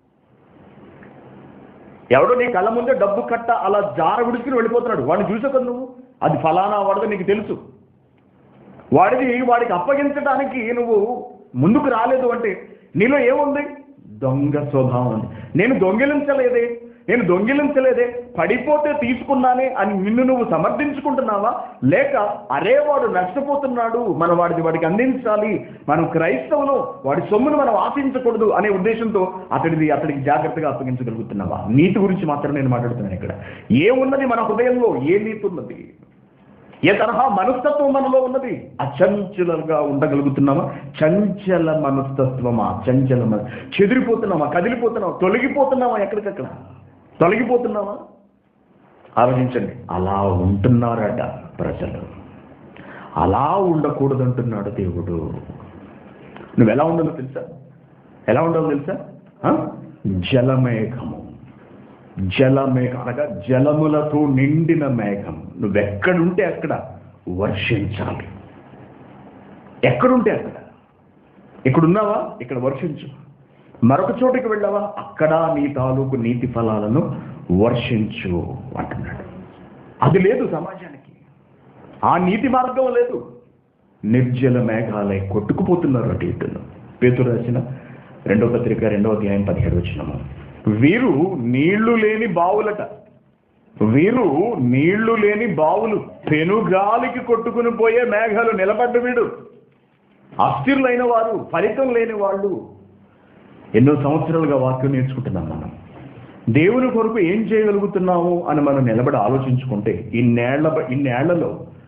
ఎవడో నీ కళ్ళ ముందే డబ్బు కట్ట అలా జార విడుచుకుని వెళ్ళిపోతున్నాడు, వాడిని చూసావు కదా నువ్వు, అది ఫలానా వాడిది నీకు తెలుసు, వాడిది వాడికి అప్పగించడానికి నువ్వు ముందుకు రాలేదు అంటే నీలో ఏముంది? దొంగ స్వభావం ఉంది. నేను దొంగిలించలేదే, నేను దొంగిలించలేదే, పడిపోతే తీసుకున్నానే అని నిన్ను నువ్వు సమర్థించుకుంటున్నావా? లేక అరే వాడు నష్టపోతున్నాడు, మనం వాడిది వాడికి అందించాలి, మనం క్రైస్తవులు వాడి సొమ్మును మనం ఆశించకూడదు అనే ఉద్దేశంతో అతడిది అతడికి జాగ్రత్తగా అప్పగించగలుగుతున్నావా? నీతి గురించి మాత్రం నేను మాట్లాడుతున్నాను ఇక్కడ. ఏమున్నది మన హృదయంలో? ఏ నీతి ఉన్నది? ఏ తరహా మనస్తత్వం మనలో ఉన్నది? అచంచలంగా ఉండగలుగుతున్నామా? చంచల మనస్తత్వమా? చంచల మన చెదిరిపోతున్నామా? కదిలిపోతున్నామా? తొలగిపోతున్నామా? ఎక్కడికక్కడ తొలగిపోతున్నామా? ఆలోచించండి. అలా ఉంటున్నారట ప్రజలు, అలా ఉండకూడదంటున్నాడు దేవుడు. నువ్వు ఎలా ఉండాలో తెలుసా? ఎలా ఉండాలో తెలుసా? జలమేఘము, జలమేఘం అనగా జలములతో నిండిన మేఘం. నువ్వెక్కడుంటే అక్కడ వర్షించాలి, ఎక్కడుంటే అక్కడ. ఇక్కడున్నావా? ఇక్కడ వర్షించు. మరొక చోటికి వెళ్ళావా? అక్కడ నీ తాలూకు నీతి ఫలాలను వర్షించు అంటున్నాడు. అది లేదు సమాజానికి, ఆ నీతి మార్గం లేదు. నిర్జల మేఘాలై కొట్టుకుపోతున్నారు అటు ఇటును. పేతురు రాసిన రెండవ పత్రిక రెండవ అధ్యాయం పదిహేడు వచనము. వీరు నీళ్లు లేని బావులట, వీరు నీళ్లు లేని బావులు, పెనుగాలికి కొట్టుకుని పోయే మేఘాలు. నిలబడ్డ వీడు అస్థిరులైన వారు, ఫలితం లేని వాళ్ళు. ఎన్నో సంవత్సరాలుగా వాక్యం నేర్చుకుంటున్నాం మనం. దేవుని కొరకు ఏం చేయగలుగుతున్నాము అని మనం నిలబడి ఆలోచించుకుంటే ఇన్నేళ్ల ఇన్నేళ్లలో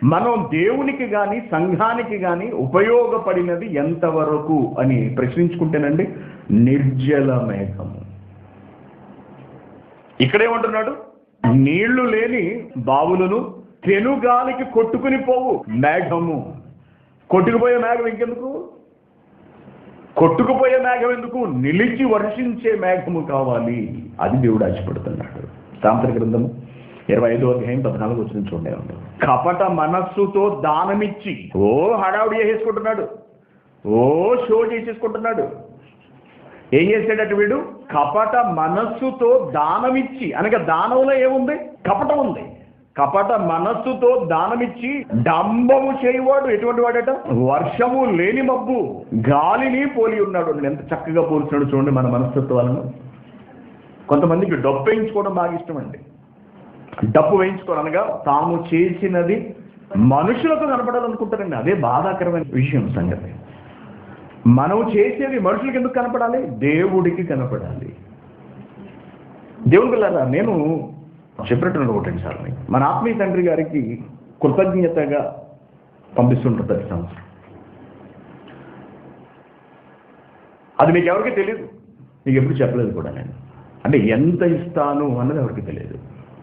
మనం దేవునికి గాని సంఘానికి గాని ఉపయోగపడినది ఎంతవరకు అని ప్రశ్నించుకుంటేనండి, నిర్జల మేఘము. ఇక్కడేమంటున్నాడు? నీళ్లు లేని బావులను పెనుగాలికి కొట్టుకుని పోవు మేఘము. కొట్టుకుపోయే మేఘం ఇంకెందుకు? కొట్టుకుపోయే మేఘం ఎందుకు? నిలిచి వర్షించే మేఘము కావాలి. అది దేవుడు ఆశపడుతున్నాడు. సాంస్కృతిక గ్రంథము ఇరవై ఐదో అధ్యాయం పద్నాలుగు వచ్చిన చూడే ఉంటాం. కపట మనస్సుతో దానమిచ్చి ఓ హడావుడి చేసేసుకుంటున్నాడు, ఓ షో చేసేసుకుంటున్నాడు. ఏం చేసాడట వీడు? కపట మనస్సుతో దానమిచ్చి, అనగా దానంలో ఏముంది? కపటం ఉంది. కపట మనస్సుతో దానమిచ్చి డంబము చేయవాడు ఎటువంటి వాడట? వర్షము లేని మబ్బు గాలిని పోలి ఉన్నాడు. ఎంత చక్కగా పోల్చినాడు చూడండి మన మనస్తత్వాలను. కొంతమందికి డబ్బు వేయించుకోవడం బాగా ఇష్టం అండి. డబ్బు వేయించుకోవడం అనగా తాము చేసినది మనుషులకు కనపడాలనుకుంటారండి. అదే బాధాకరమైన విషయం సంగతి. మనం చేసేది మనుషులకు ఎందుకు కనపడాలి? దేవుడికి కనపడాలి. దేవుడి పిల్లరా, నేను చెప్పినట్టు ఒకటి సార్లు మన ఆత్మీయ తండ్రి గారికి కృతజ్ఞతగా పంపిస్తుంటారు ప్రతి సంవత్సరం. అది మీకు ఎవరికి తెలియదు, మీకు ఎప్పుడు చెప్పలేదు కూడా నేను. అంటే ఎంత ఇస్తాను అన్నది ఎవరికి తెలియదు.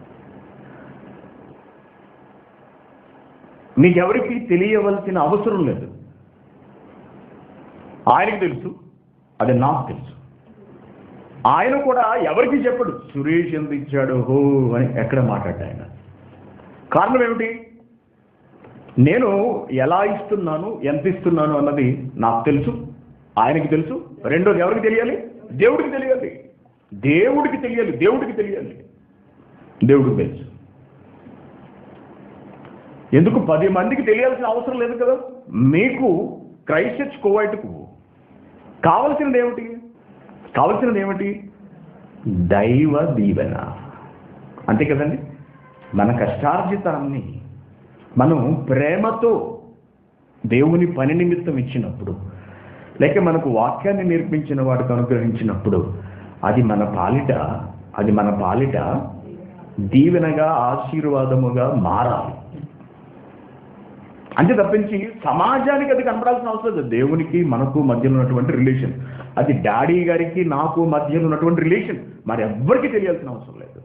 మీకెవరికి తెలియవలసిన అవసరం లేదు. ఆయనకు తెలుసు, అది నాకు తెలుసు. ఆయన కూడా ఎవరికి చెప్పడు సురేష్ ఎంత ఇచ్చాడు హో అని ఎక్కడ మాట్లాడ్డా ఆయన. కారణం ఏమిటి? నేను ఎలా ఇస్తున్నాను, ఎంత ఇస్తున్నాను అన్నది నాకు తెలుసు, ఆయనకి తెలుసు. రెండోది ఎవరికి తెలియాలి? దేవుడికి తెలియాలి. దేవుడికి తెలియాలి దేవుడికి తెలియాలి దేవుడికి తెలుసు. ఎందుకు పది మందికి తెలియాల్సిన అవసరం లేదు కదా. మీకు క్రైస్ట్ చర్చ్ కోవైట్కు కావలసినది ఏమిటి? కావలసినది ఏమిటి? దైవ దీవెన. అంతే కదండి. మన కష్టార్జితాన్ని మనం ప్రేమతో దేవుని పని నిమిత్తం ఇచ్చినప్పుడు, లేక మనకు వాక్యాన్ని నేర్పించిన వాడికి అనుగ్రహించినప్పుడు, అది మన పాలిట అది మన పాలిట దీవెనగా ఆశీర్వాదముగా మారాలి. అంతే తప్పించి సమాజానికి అది కనపడాల్సిన అవసరం లేదు. దేవునికి మనకు మధ్యలో ఉన్నటువంటి రిలేషన్, అది డాడీ గారికి నాకు మధ్యలో ఉన్నటువంటి రిలేషన్, మరి ఎవ్వరికి తెలియాల్సిన అవసరం లేదు.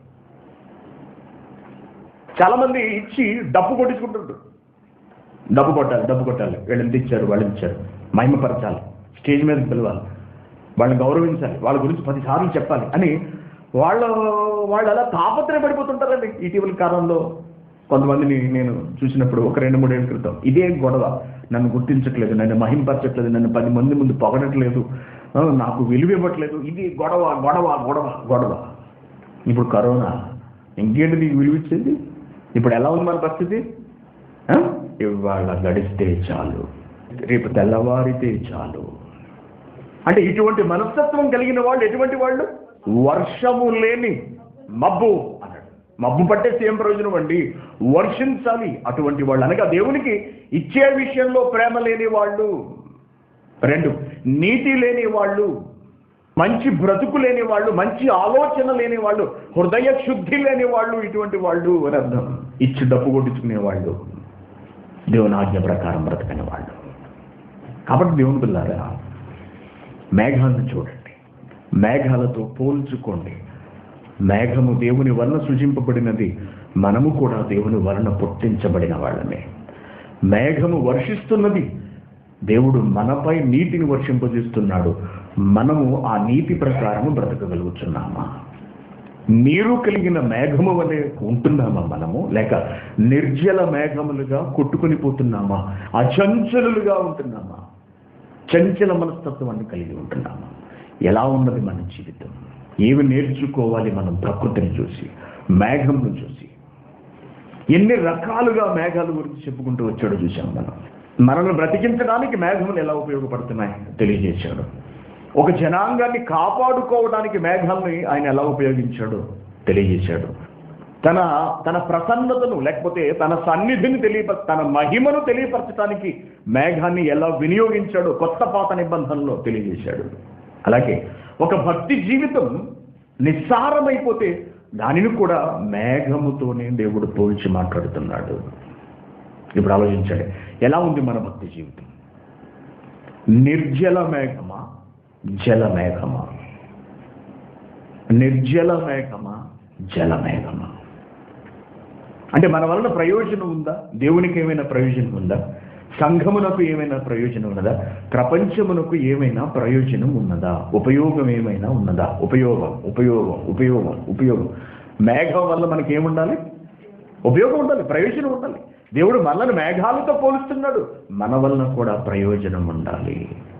చాలా మంది ఇచ్చి డబ్బు కొట్టించుకుంటుంటారు. డబ్బు కొట్టాలి డబ్బు కొట్టాలి వీళ్ళు ఎంత ఇచ్చారు, వాళ్ళు ఇచ్చారు, మహిమపరచాలి, స్టేజ్ మీదకి పిలవాలి, వాళ్ళని గౌరవించాలి, వాళ్ళ గురించి పదిసార్లు చెప్పాలి అని వాళ్ళు వాళ్ళు అలా తాపత్రయపడిపోతుంటారండి. ఇటీవల కాలంలో కొంతమందిని నేను చూసినప్పుడు ఒక రెండు మూడేళ్ళ క్రితం ఇదే గొడవ. నన్ను గుర్తించట్లేదు, నన్ను మహింపరచట్లేదు, నన్ను పది మంది ముందు పొగడట్లేదు, నాకు విలువ ఇవ్వట్లేదు, ఇది గొడవ గొడవ గొడవ గొడవ. ఇప్పుడు కరోనా, ఇంకేంటి నీకు విలువ ఇచ్చేది? ఇప్పుడు ఎలా ఉంది మన పరిస్థితి? ఇవాళ గడిస్తే చాలు, రేపు తెల్లవారితే చాలు. అంటే ఇటువంటి మనస్తత్వం కలిగిన వాళ్ళు ఎటువంటి వాళ్ళు? వర్షము లేని మబ్బు అన్నాడు. మబ్బు పట్టేసి ఏం ప్రయోజనం అండి? వర్షించాలి. అటువంటి వాళ్ళు అనగా దేవునికి ఇచ్చే విషయంలో ప్రేమ లేని వాళ్ళు. రెండు, నీతి లేని వాళ్ళు, మంచి బ్రతుకు లేని వాళ్ళు, మంచి ఆలోచన లేని వాళ్ళు, హృదయ శుద్ధి లేని వాళ్ళు, ఇటువంటి వాళ్ళు అని అర్థం. ఇచ్చి డబ్బు కొట్టించుకునే వాళ్ళు, దేవుని ఆజ్ఞ ప్రకారం బ్రతకని వాళ్ళు. కాబట్టి దేవుని పిల్లారా, మేఘాలను చూడండి, మేఘాలతో పోల్చుకోండి. మేఘము దేవుని వలన సృజింపబడినది, మనము కూడా దేవుని వలన పుట్టించబడిన వాళ్ళమే. మేఘము వర్షిస్తున్నది, దేవుడు మనపై నీటిని వర్షింపజేస్తున్నాడు. మనము ఆ నీతి ప్రకారము బ్రతకగలుగుతున్నామా? నీరు కలిగిన మేఘము వలె ఉంటున్నామా మనము, లేక నిర్జల మేఘములుగా కొట్టుకుని పోతున్నామా? అచంచలులుగా ఉంటున్నామా? చంచల మనస్తత్వాన్ని కలిగి ఉంటున్నామా? ఎలా ఉన్నది మన జీవితం? ఏమి నేర్చుకోవాలి మనం ప్రకృతిని చూసి, మేఘంను చూసి? ఎన్ని రకాలుగా మేఘాల గురించి చెప్పుకుంటూ వచ్చాడో చూసాం మనం. మనల్ని బ్రతికించడానికి మేఘములు ఎలా ఉపయోగపడుతున్నాయి తెలియజేశాడు. ఒక జనాంగాన్ని కాపాడుకోవడానికి మేఘాలని ఆయన ఎలా ఉపయోగించాడో తెలియజేశాడు. తన తన ప్రసన్నతను లేకపోతే తన సన్నిధిని తెలియప తన మహిమను తెలియపరచడానికి మేఘాన్ని ఎలా వినియోగించాడో కొత్త పాత నిబంధనలో తెలియజేశాడు. అలాగే ఒక భక్తి జీవితం నిస్సారమైపోతే దానిని కూడా మేఘముతోనే దేవుడు పోల్చి మాట్లాడుతున్నాడు. ఇప్పుడు ఆలోచించండి, ఎలా ఉంది మన భక్తి జీవితం? నిర్జల మేఘమా, జల మేఘమా? నిర్జల మేఘమా, జల మేఘమా? అంటే మన వలన ప్రయోజనం ఉందా? దేవునికి ఏమైనా ప్రయోజనం ఉందా? సంఘమునకు ఏమైనా ప్రయోజనం ఉన్నదా? ప్రపంచమునకు ఏమైనా ప్రయోజనం ఉన్నదా? ఉపయోగం ఏమైనా ఉన్నదా? ఉపయోగం ఉపయోగం ఉపయోగం ఉపయోగం. మేఘం వల్ల మనకి ఏముండాలి? ఉపయోగం ఉండాలి, ప్రయోజనం ఉండాలి. దేవుడు మనల్ని మేఘాలతో పోలుస్తున్నాడు, మన వలన కూడా ప్రయోజనం ఉండాలి.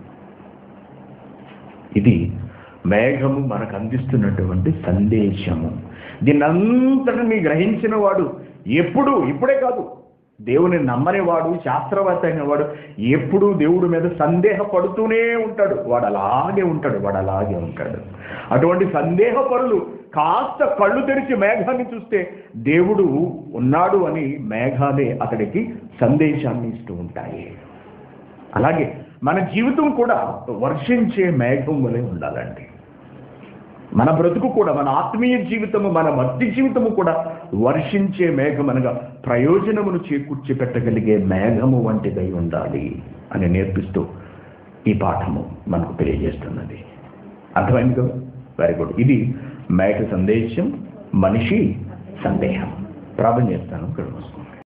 ఇది మేఘము మనకు అందిస్తున్నటువంటి సందేశము. దీన్నంతటిని గ్రహించిన వాడు ఎప్పుడు, ఇప్పుడే కాదు, దేవుని నమ్మనివాడు, శాస్త్రవేత్త అయినవాడు ఎప్పుడూ దేవుడి మీద సందేహపడుతూనే ఉంటాడు. వాడు అలాగే ఉంటాడు, వాడు అలాగే ఉంటాడు. అటువంటి సందేహపరులు కాస్త కళ్ళు తెరిచి మేఘాన్ని చూస్తే దేవుడు ఉన్నాడు అని మేఘాలే అతడికి సందేశాన్ని ఇస్తూ ఉంటాయి. అలాగే మన జీవితం కూడా వర్షించే మేఘం వలె ఉండాలండి. మన బ్రతుకు కూడా, మన ఆత్మీయ జీవితము, మన భక్తి జీవితము కూడా వర్షించే మేఘం అనగా ప్రయోజనమును చేకూర్చి పెట్టగలిగే మేఘము వంటిదై ఉండాలి అని నేర్పిస్తూ ఈ పాఠము మనకు తెలియజేస్తున్నది. అర్థమైంది కదా? Very good. ఇది మేఘ సందేశం, మనిషి సందేహం. ప్రార్థన చేస్తాను.